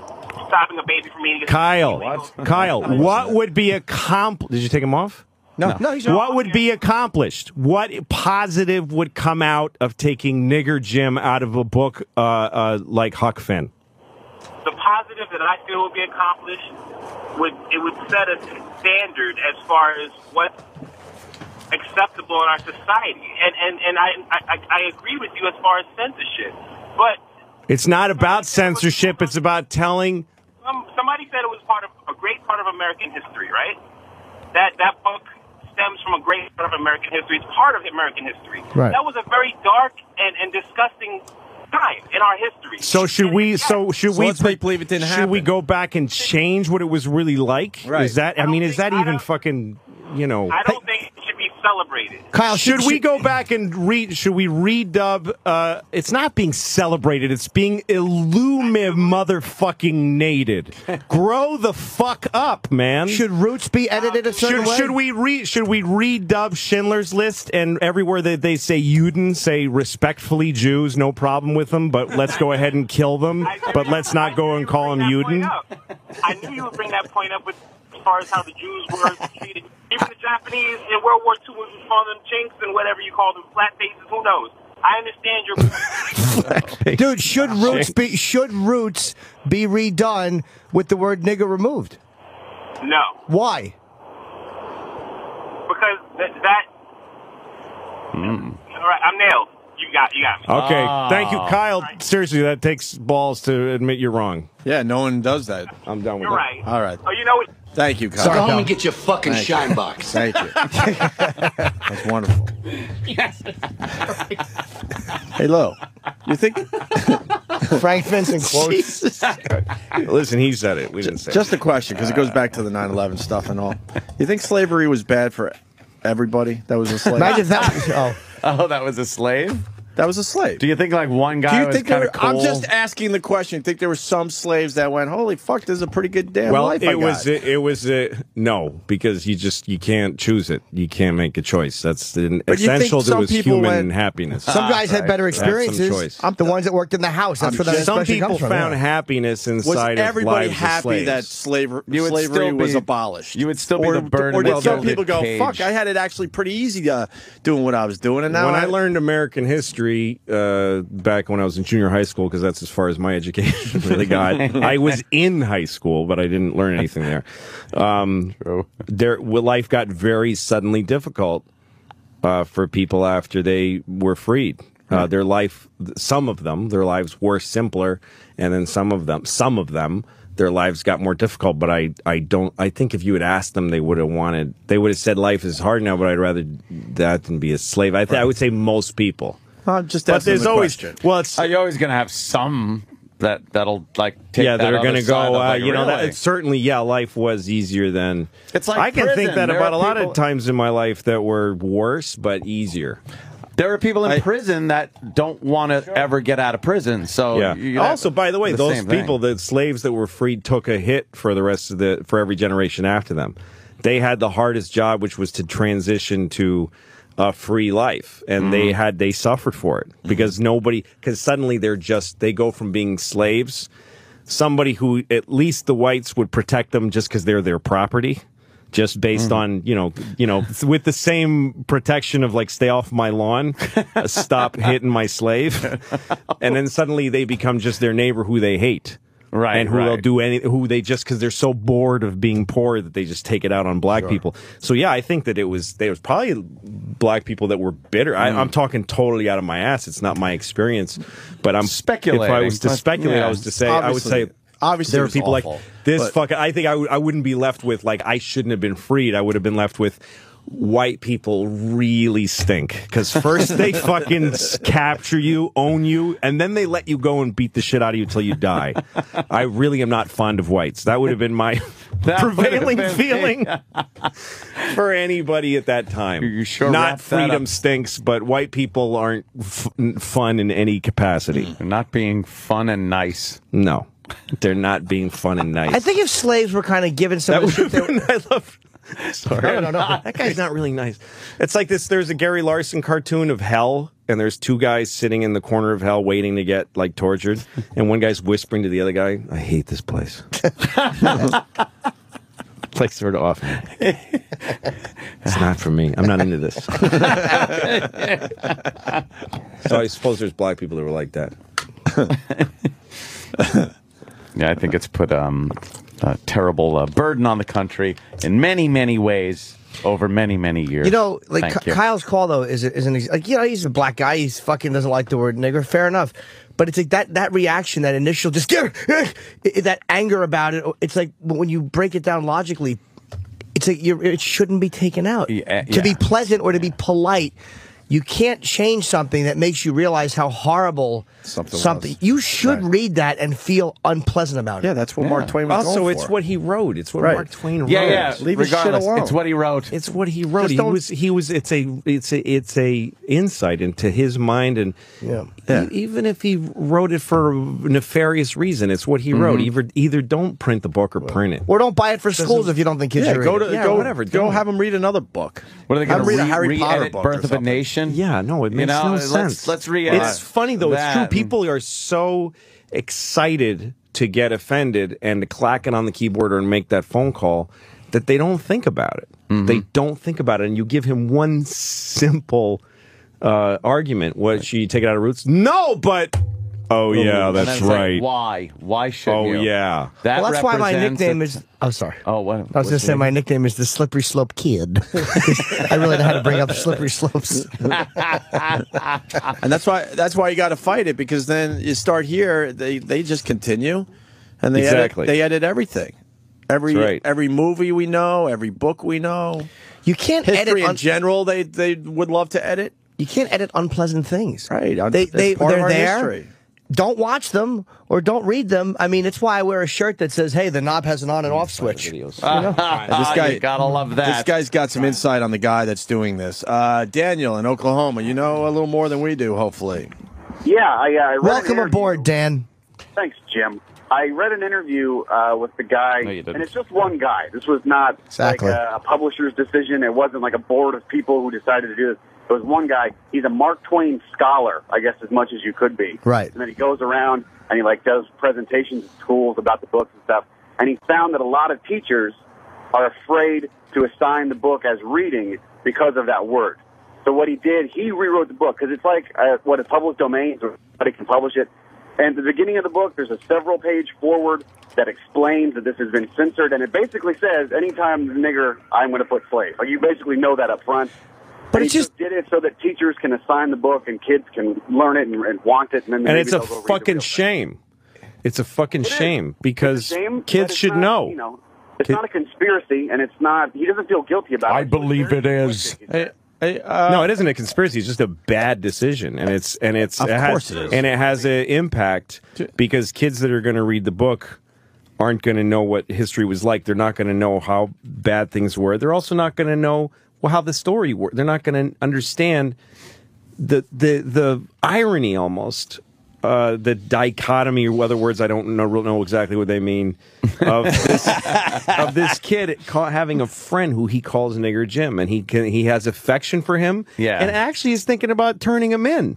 stopping a baby from eating. Kyle, Kyle, what would be accomplished? Did you take him off? No, no, he's not. What would be accomplished? What positive would come out of taking Nigger Jim out of a book uh, uh, like Huck Finn? The positive that I feel would be accomplished would it would set a standard as far as what's acceptable in our society, and and and I I, I agree with you as far as censorship, but it's not about censorship. It's about telling. Um, somebody said it was part of a great part of American history, right? That that book stems from a great part of American history. It's part of American history. Right. That was a very dark and, and disgusting time in our history. So should And we? yes, So should So we? let's make believe it didn't should we happen. go back and change what it was really like? Right. Is that? I mean, is that I even don't- fucking? You know. I don't think it should be celebrated. Kyle, Should we go back and read? Should we redub? Uh, it's not being celebrated. It's being illumi motherfucking nated. Grow the fuck up, man. Should Roots be edited a certain Should, way? should we re, should we redub Schindler's List and everywhere that they say Juden, say respectfully Jews, no problem with them, but let's go ahead and kill them, I- but let's I not go knew and you call would them bring that Juden? point up. I knew you would bring that point up with, as far as how the Jews were treated. Even the Japanese in World War Two was calling them chinks and whatever you call them, flat faces. Who knows? I understand your. Dude, should Roots be should Roots be redone with the word nigger removed? No, Why? because th- that. All right, I'm nailed. You got, you got me. Okay, thank you, Kyle. Seriously, that takes balls to admit you're wrong. Yeah, no one does that. I'm done with You're that. right. All right. Oh, you know what? Thank you, Kyle. Sorry, Go home Kyle. and get your fucking Thank you. shine box. Thank you. That's wonderful. Hey, Lo, you think Frank Vincent quotes. Jesus. Listen, he said it. We didn't say Just it. a question, because it goes back to the nine eleven stuff and all. You think slavery was bad for everybody that was a slave? Imagine if that was, oh. Oh, that was a slave? That was a slave. Do you think like one Do guy you was think there kind were, of cool? I'm just asking the question. Think there were some slaves that went, "Holy fuck, this is a pretty good damn Well, life I it was got." it, it was uh, no, because you just you can't choose it. You can't make a choice. That's an But you think essential to some his people human went- happiness. Some guys had better That's some experiences. choice. I'm the ones that worked in the house. That's where that Some expression people comes from. found yeah. happiness was inside of everybody lives of happy slaves. that slavery, You would slavery still was be- abolished? you would still be or, the bird Or in did the some gilded people go, cage. "Fuck, I had it actually pretty easy uh, doing what I was doing," and now when I, I learned American history uh, back when I was in junior high school, because that's as far as my education really got. I was in high school, but I didn't learn anything there. Um, there, well, life got very suddenly difficult uh, for people after they were freed. Uh, their life, some of them, their lives were simpler, and then some of them, some of them, their lives got more difficult. But I, I don't. I think if you had asked them, they would have wanted. They would have said life is hard now, but I'd rather that than be a slave. I, th- I would say most people. I'm just But asking there's the always question. well, it's Are you always going to have some that that'll like take yeah, that that are going going to to go. Of, Uh, like, you know, that, really? it's certainly, yeah, life was easier than. It's like I can prison. think that There about are a lot people- of times in my life that were worse but easier. There are people in I- prison that don't want to ever get out of prison. So Yeah. you Also, by the way, the those same thing. people, the slaves that were freed, took a hit for the rest of the for every generation after them. They had the hardest job, which was to transition to a free life, and they Mm-hmm. had they suffered for it because nobody because suddenly they're just they go from being slaves, somebody who at least the whites would protect them just because they're their property. Just based Mm-hmm. on, you know, you know, with the same protection of like, stay off my lawn, uh, stop hitting my slave, and then suddenly they become just their neighbor who they hate, Right, And who they'll right. do any, who they just because they're so bored of being poor that they just take it out on black people. So yeah, I think that it was there was probably black people that were bitter. I, I'm talking totally out of my ass. It's not my experience, but I'm Speculating, If I was to but, speculate, yeah. I was to say, I would Obviously- say. obviously there it are was people awful, like this but- fucking. I think I, w- I wouldn't be left with like I shouldn't have been freed. I would have been left with white people really stink because first they fucking s- capture you, own you, and then they let you go and beat the shit out of you till you die. I really am not fond of whites. That would have been my That would have prevailing been- feeling for anybody at that time. You sure not wrapped that freedom up. stinks, but white people aren't f- fun in any capacity. They're not being fun and nice. No. They're not being fun and nice. I think if slaves were kind of given some That of the would shit have they been, I love. Sorry, No, no, no. that guy's not really nice. It's like this. There's a Gary Larson cartoon of hell and there's two guys sitting in the corner of hell waiting to get like tortured, and one guy's whispering to the other guy, "I hate this place." It's like sort of off. It's not for me. I'm not into this. So I suppose there's black people who are like that. Yeah, I think it's put um, a terrible uh, burden on the country in many, many ways over many, many years. You know, like Thank Ky- you. Kyle's call though is is an ex- like you know he's a black guy. He's fucking doesn't like the word nigger. Fair enough, but it's like that that reaction, that initial just that anger about it. It's like when you break it down logically, it's like you're, it shouldn't be taken out. Yeah, to be yeah. pleasant or to be polite. You can't change something that makes you realize how horrible Something something. was. You should Right. read that and feel unpleasant about it. Yeah, that's what Mark Twain was Also, going it's for. what he wrote. It's what Right. Mark Twain wrote. Yeah, yeah. Leave his shit Regardless, alone. it's what he wrote. It's what he wrote. Just He don't- was. He was. It's a. It's a. It's a insight into his mind, and Yeah. Yeah. e- even if he wrote it for a nefarious reason, it's what he wrote. Either either don't print the book or print it. Or don't buy it for schools if you don't think kids Yeah, should go read to it. Yeah, go whatever, Go don't. have them read another book. What are they Have going to them read a Harry Potter re-edit book or Birth of a something. Nation? Yeah, no, it You makes know, no let's- sense. let's re-edit It's funny though. It's true. that. People are so excited to get offended and to clack it on the keyboard or make that phone call that they don't think about it. They don't think about it, and you give him one simple uh, argument. What, should you take it out of roots? No, but oh yeah, And that's then it's like, right. why? Why shouldn't Oh you? yeah. That Well, that's why my represents nickname a- is. Oh, sorry. Oh, what? I was going to what's say your my nickname is the Slippery Slope Kid. I really know how to bring up slippery slopes. And that's why that's why you got to fight it, because then you start here, they they just continue, and they Exactly. edit, they edit everything, every That's right. every movie we know, every book we know, You can't history edit. in Un- general. They they would love to edit. you can't edit unpleasant things. Right. They It's they part of they're our there. history. Don't watch them or don't read them. I mean, it's why I wear a shirt that says, "Hey, the knob has an on and off switch." This Ah, guy, you gotta love that. This guy's got some insight on the guy that's doing this. Uh, Daniel in Oklahoma. You know a little more than we do, hopefully. Yeah, I, uh, I read an Welcome interview- aboard, Dan. Thanks, Jim. I read an interview uh, with the guy, No, you didn't. and it's just one guy. This was not Exactly. like a, a publisher's decision. It wasn't like a board of people who decided to do this. It was one guy. He's a Mark Twain scholar, I guess, as much as you could be. Right. And then he goes around and he like does presentations at schools about the books and stuff. And he found that a lot of teachers are afraid to assign the book as reading because of that word. So what he did, he rewrote the book because it's like uh, what is public domain, so somebody can publish it. And at the beginning of the book, there's a several-page forward that explains that this has been censored, and it basically says, anytime nigger, I'm going to put slave. Like, you basically know that up front. But And it's he just- did it so that teachers can assign the book and kids can learn it and, and want it. And, then And maybe it's a they'll go read the fucking real thing. shame. It's a fucking It is. shame because It's a shame, but kids it's should not, know. You know, it's Kid- not a conspiracy, and it's not. He doesn't feel guilty about it. I believe it is. Hey, hey, uh, No, it isn't a conspiracy. It's just a bad decision, and it's and it's Of it has, course it is. and it has an impact because kids that are going to read the book aren't going to know what history was like. They're not going to know how bad things were. They're also not going to know well, how the story worked. They're not going to understand the the the irony almost. Uh, the dichotomy, or other words I don't know know exactly what they mean, of this of this kid ca- having a friend who he calls Nigger Jim, and he can, he has affection for him, Yeah. and actually is thinking about turning him in.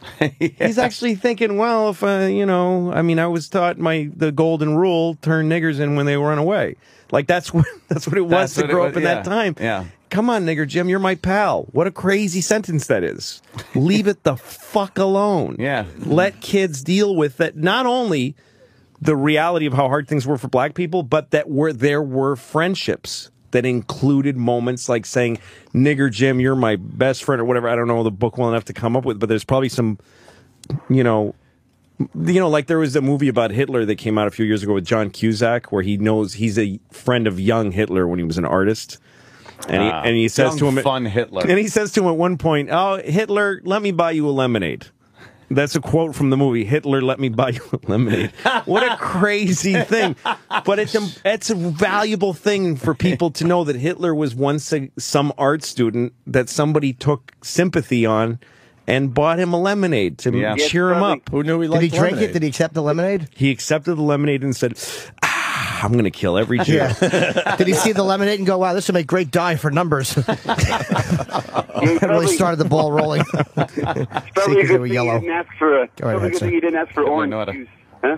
He's actually thinking, well, if uh, you know, I mean, I was taught my the golden rule: turn niggers in when they run away. Like that's what that's what it was That's to what it grow was, up in yeah. that time. Yeah. Come on, Nigger Jim, you're my pal. What a crazy sentence that is. Leave it the fuck alone. Yeah. Let kids deal with that. Not only the reality of how hard things were for black people, but that were there were friendships that included moments like saying, Nigger Jim, you're my best friend, or whatever. I don't know the book well enough to come up with, but there's probably some, you know, you know, like there was a movie about Hitler that came out a few years ago with John Cusack, where he knows he's a friend of young Hitler when he was an artist. And he, Ah, and he says to young, him, fun Hitler. and he says to him at one point, "Oh, Hitler, let me buy you a lemonade." That's a quote from the movie. Hitler, let me buy you a lemonade. What a crazy thing! But it's a, it's a valuable thing for people to know that Hitler was once a, some art student that somebody took sympathy on and bought him a lemonade to Yeah. cheer him up. Who knew he Did liked he drink lemonade? it? Did he accept the lemonade? He accepted the lemonade and said, "Ah." I'm going to kill every Jew. Yeah. Did he see the lemonade and go, wow, this will make great dye for numbers? It really started the ball rolling. It's See, probably a 'cause they good were thing yellow. you didn't ask for a. Go ahead, Probably a good Hudson. thing you didn't ask for orange know juice. Huh?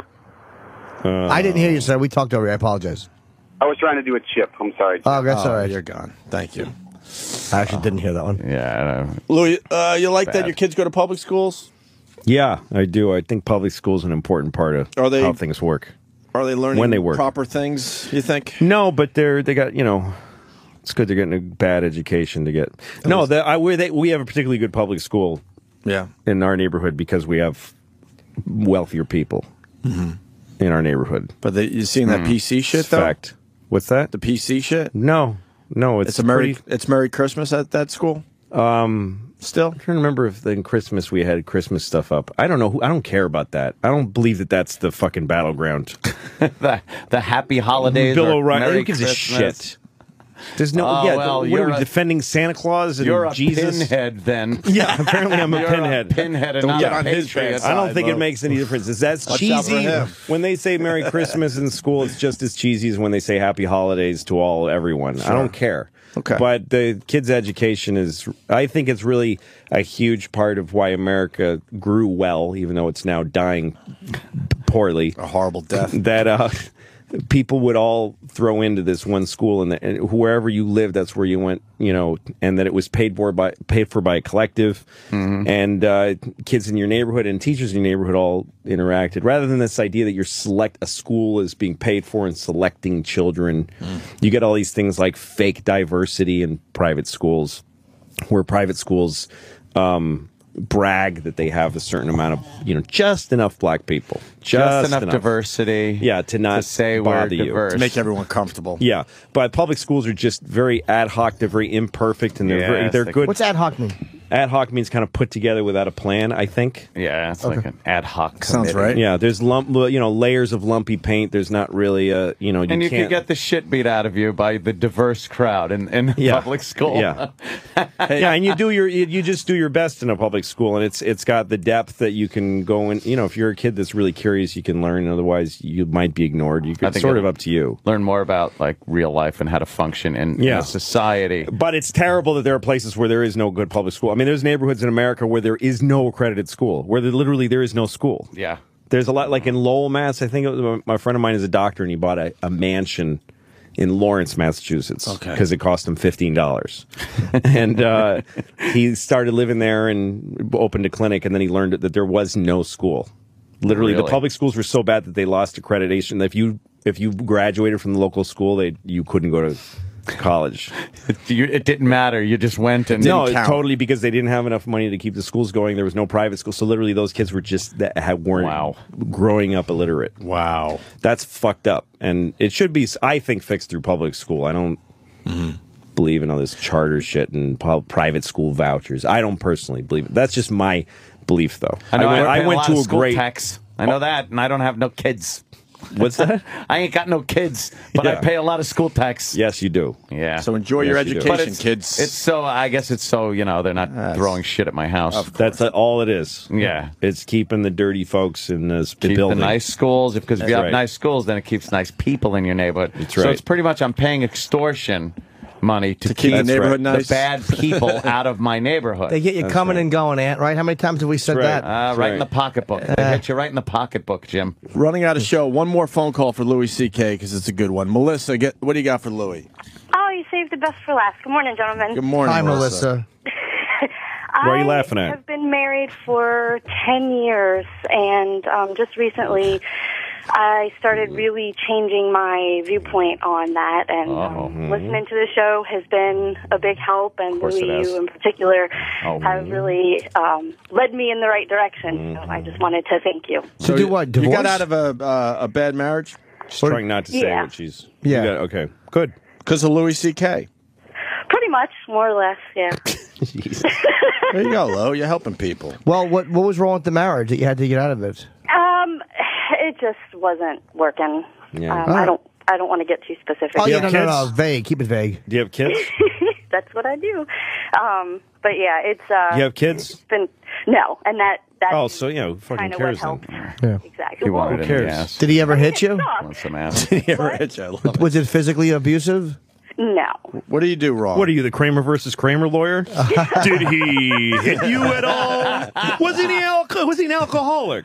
Uh, I didn't hear you, sir. We talked over you. I apologize. I was trying to do a chip. I'm sorry. Oh, that's Oh, all right. you're gone. Thank you. I actually didn't hear that one. Yeah. Louis, uh, you like that Bad. your kids go to public schools? Yeah, I do. I think public school is an important part of Are they- how things work. Are they learning When they work. proper things, you think? No, but they're they got you know, it's good they're getting a bad education to get. No, the, I, we they, we have a particularly good public school Yeah. in our neighborhood because we have wealthier people in our neighborhood. But they, you seen that P C shit, It's though? fact. What's that? The P C shit? No, no. It's, It's a Merry, pretty- it's Merry Christmas at that school? Um, Still? I'm trying to remember if in Christmas we had Christmas stuff up. I don't know. Who, I don't care about that. I don't believe that that's the fucking battleground. the, the happy holidays. Bill or O'Reilly. Merry Who gives a Christmas. shit? There's no. Oh, yeah. well, what you're are we a- defending Santa Claus and You're a Jesus? pinhead, then. Yeah, apparently I'm a You're pinhead. A pinhead and Don't not get a on his patriot. bad I don't side, think it Mo. makes any difference. Is that Watch out for cheesy? him. When they say Merry Christmas in school, it's just as cheesy as when they say Happy Holidays to all everyone. I don't care. Okay. But the kids' education is, I think it's really a huge part of why America grew well, even though it's now dying poorly. A horrible death. That uh, people would all throw into this one school, and, the, and wherever you lived, that's where you went. You know, and that it was paid for by paid for by a collective, and uh, kids in your neighborhood and teachers in your neighborhood all interacted. Rather than this idea that you're select a school is being paid for and selecting children, you get all these things like fake diversity in private schools, where private schools um, brag that they have a certain amount of, you know, just enough black people, just, Just enough, diversity. Yeah, to not to say we're bother you. diverse. To make everyone comfortable. Yeah, but public schools are just very ad hoc. They're very imperfect, and they're Yeah, very, it's they're like- good. What's ad hoc mean? Ad hoc means kind of put together without a plan, I think. Yeah, it's like an ad hoc. Sounds committee. right. Yeah, there's lump, you know, layers of lumpy paint. There's not really a, you know, you And you can't can get the shit beat out of you by the diverse crowd in, in Yeah. public school. Yeah. yeah, and you do your you, you just do your best in a public school, and it's it's got the depth that you can go in. You know, if you're a kid that's really curious, you can learn. Otherwise, you might be ignored. You I could think sort of it'll- up to you. Learn more about like real life and how to function in, Yeah. in a society. But it's terrible that there are places where there is no good public school. I mean, there's neighborhoods in America where there is no accredited school, where there, literally there is no school. Yeah. There's a lot, like in Lowell, Mass. I think it was, my friend of mine is a doctor, and he bought a, a mansion in Lawrence, Massachusetts, Okay. because it cost him fifteen dollars. And uh, he started living there and opened a clinic, and then he learned that there was no school. Literally, the Really? public schools were so bad that they lost accreditation. If you if you graduated from the local school, they you couldn't go to college. You, it didn't matter. You just went and No, count. totally, because they didn't have enough money to keep the schools going. There was no private school, so literally those kids were just that had, weren't Wow. growing up illiterate. Wow. That's fucked up, and it should be, I think, fixed through public school. I don't believe in all this charter shit and pu- private school vouchers. I don't personally believe it. That's just my belief, though. I know I, went, I pay a went lot to of a school great. tax. I know that, and I don't have no kids. What's that? I ain't got no kids, but I Yeah. pay a lot of school tax. Yes, you do. Yeah. So enjoy your Yes, you do. education, But it's, kids. It's so. I guess it's so. You know, they're not throwing shit at my house. That's uh, all it is. Yeah. It's keeping the dirty folks in the, the Keep building. the nice schools, because if you That's have right. nice schools, then it keeps nice people in your neighborhood. That's So right. it's pretty much I'm paying extortion money to, To keep the keep neighborhood the nice. bad people out of my neighborhood. They get you That's coming right. and going, Aunt, right? How many times have we said right. that? Uh, That's right, right. in the pocketbook. They hit you right in the pocketbook, Jim. Running out of show. One more phone call for Louis C K because it's a good one. Melissa, get what do you got for Louis? Oh, you saved the best for last. Good morning, gentlemen. Good morning, Hi, Melissa. Melissa. I Why are you laughing at? have been married for ten years, and um, just recently I started really changing my viewpoint on that, and um, listening to the show has been a big help, and course Louis, it has. you in particular, Oh. have really um, led me in the right direction, so I just wanted to thank you. To do what? You Divorce? got out of a uh, a bad marriage She's trying not to say Yeah. what she's. Yeah. You got- okay. Good. because of Louis C K. Pretty much, more or less, yeah. There you go, Lo. You're helping people. Well, what what was wrong with the marriage that you had to get out of it? Um, it just wasn't working. Yeah. Um, I don't. I don't want to get too specific. Oh, you yeah, no, have no, no, kids? vague. Keep it vague. Do you have kids? That's what I do. Um, but yeah, it's uh, You have kids? it's been no, and that that's Oh, so, you know, who fucking kind of what cares then? helped. Yeah. Exactly. He Well, wanted Who an cares? ass. Did he ever hit you? Want some ass. Did he ever hit you? I love it. Was it physically abusive? no. What do you do wrong? What are you, the Kramer versus Kramer lawyer? Did he hit you at all? Was he, al- was he an alcoholic?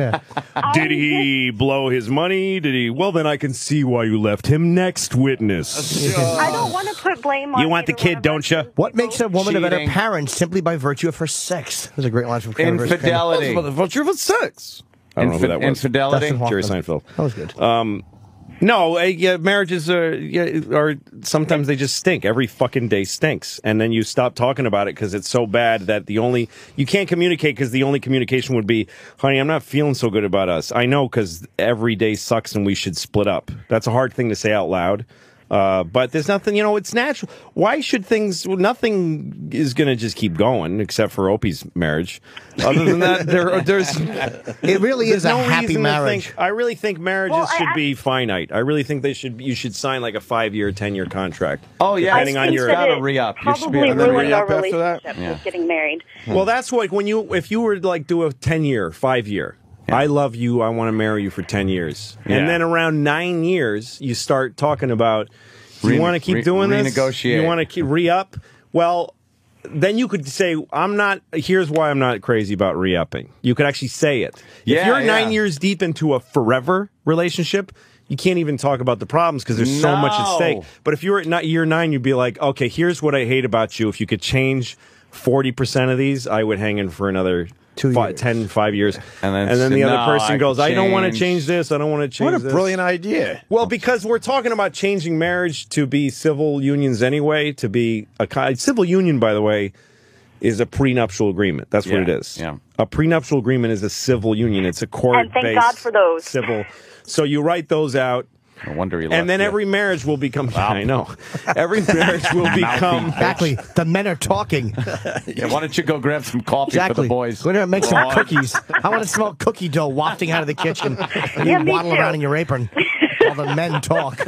Did he blow his money? Did he? Well, then I can see why you left him. Next witness. I don't want to put blame on You want the either kid, one of don't us. you? What makes a woman a better Cheating. parent simply by virtue of her sex? There's a great line from Kramer versus Kramer. Infidelity. What's your sex? I don't know who that was. Infidelity. Dustin Jerry Hoffman. Seinfeld. That was good. Um, no, uh, yeah, marriages are, yeah, are sometimes they just stink. Every fucking day stinks, and then you stop talking about it because it's so bad that the only you can't communicate because the only communication would be, "Honey, I'm not feeling so good about us." I know because every day sucks and we should split up. That's a hard thing to say out loud. Uh, but there's nothing, you know, it's natural. Why should things, nothing is going to just keep going except for Opie's marriage. Other than that, there, there's, It really is there's a no happy reason to marriage. think- I really think marriages Well, I- should be finite. I really think they should, you should sign like a five year, ten year contract. Oh, yeah. Depending I on think your, that gotta it re-up. You should be Probably able to ruined our re-up after that? relationship Yeah. with getting married. well, that's what, when you, if you were to like do a ten year, five year, I love you, I want to marry you for ten years. Yeah. And then around nine years, you start talking about, you Rene- want to keep re- doing this? renegotiate. You want to keep re-up? Well, then you could say, I'm not, here's why I'm not crazy about re-upping. You could actually say it. Yeah, if you're yeah. nine years deep into a forever relationship, you can't even talk about the problems because there's so much at No. stake. But if you're at ni- year nine, you'd be like, okay, here's what I hate about you. If you could change forty percent of these, I would hang in for another Two fi- years. ten, five years. And then and then the say, other "No, person I goes, could I don't want to change." change this. I don't want to change What a this. brilliant idea. Well, because we're talking about changing marriage to be civil unions anyway, to be a co- civil union, by the way, is a prenuptial agreement. That's what Yeah, it is. yeah. A prenuptial agreement is a civil union. It's a court-based And thank God for those. civil. So you write those out, No wonder he left and then you. every marriage will become. I know. Every marriage will become. Exactly. The men are talking. Yeah, why don't you go grab some coffee for Exactly. the boys? Go in there and make some Ron. cookies. I want to smell cookie dough wafting out of the kitchen. And Yeah, you me waddle too. around in your apron while the men talk.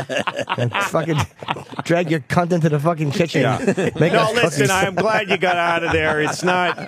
And fucking drag your cunt into the fucking kitchen. Yeah. Make No, us listen. cookies. I'm glad you got out of there. It's not.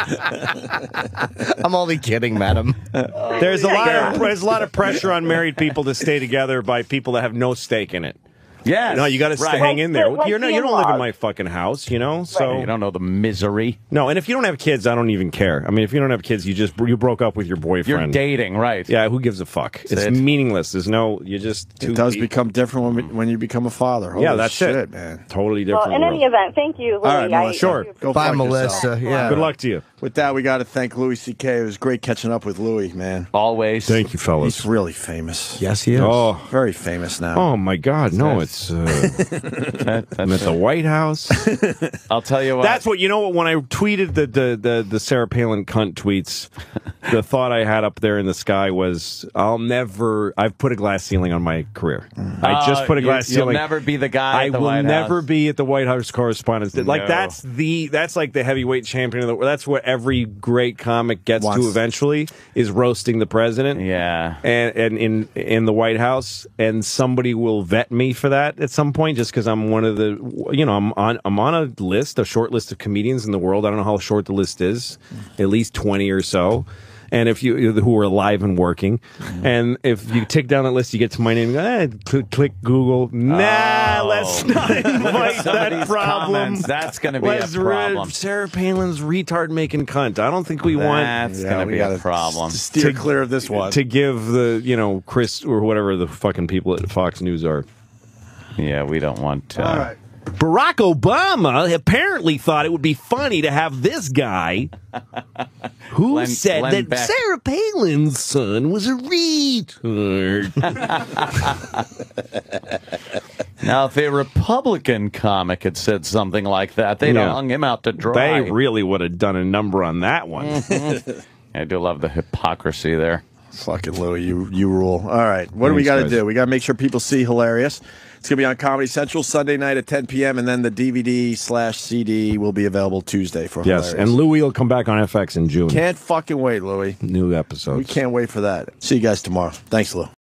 I'm only kidding, madam. There's a lot of there's a lot of pressure on married people to stay together by people that have no stake in it. Yes. No, you got to right. hang in there. Like You're no, you don't live in in-laws. my fucking house, you know. So You don't know the misery. no, and if you don't have kids, I don't even care. I mean, if you don't have kids, you just you broke up with your You're boyfriend. dating, right? Yeah, who gives a fuck? It's it. meaningless. There's no. You just. Too It does deep. become different when, when you become a father. Holy Yeah, that's shit, it, man. Totally Well, different. in world. any event, thank you, Louis. All right, I- Melissa. Sure. I do Go Bye, fuck Melissa. yourself. Yeah. Good luck to you. With that, we got to thank Louis C K. It was great catching up with Louis, man. Always. Thank you, fellas. He's really famous. Yes, he is. Oh, Very famous now. oh my God! No, it's. Uh, That- I'm at that's the White House. I'll tell you what. That's what you know. What when I tweeted the the the, the Sarah Palin cunt tweets, the thought I had up there in the sky was, "I'll never." I've put a glass ceiling on my career. I just Uh, put a you- glass you'll ceiling. never be the guy I at the will White never House. be at the White House correspondence. Like No. that's the that's like the heavyweight champion of the. That's what every great comic gets Wants- to eventually is roasting the president. Yeah. And, and in in the White House, and somebody will vet me for that at some point, just because I'm one of the, you know, I'm on I'm on a list, a short list of comedians in the world. I don't know how short the list is, at least twenty or so. And if you who are alive and working, and if you tick down that list, you get to my name. Eh, click, click Google. Nah, Oh. let's not invite that Somebody's problem. comments, that's gonna be a Let's re- problem. Sarah Palin's retard making cunt. I don't think we want That's Yeah, going to we be gotta a problem. s- steer To- clear of this one. to give the you know Chris or whatever the fucking people at Fox News are. Yeah, we don't want. Uh, All right. Barack Obama apparently thought it would be funny to have this guy who Glenn- said Glenn that Beck. Sarah Palin's son was a retard. Now, if a Republican comic had said something like that, they'd have Yeah. hung him out to dry. They really would have done a number on that one. I do love the hypocrisy there. Fucking Louie, you you rule. All right, what do we Thanks, got to guys. do? We got to make sure people see Hilarious. It's gonna be on Comedy Central Sunday night at ten p.m. and then the D V D slash C D will be available Tuesday for Yes, Hilarious. and Louis will come back on F X in June. Can't fucking wait, Louie. New episodes. We can't wait for that. See you guys tomorrow. Thanks, Lou.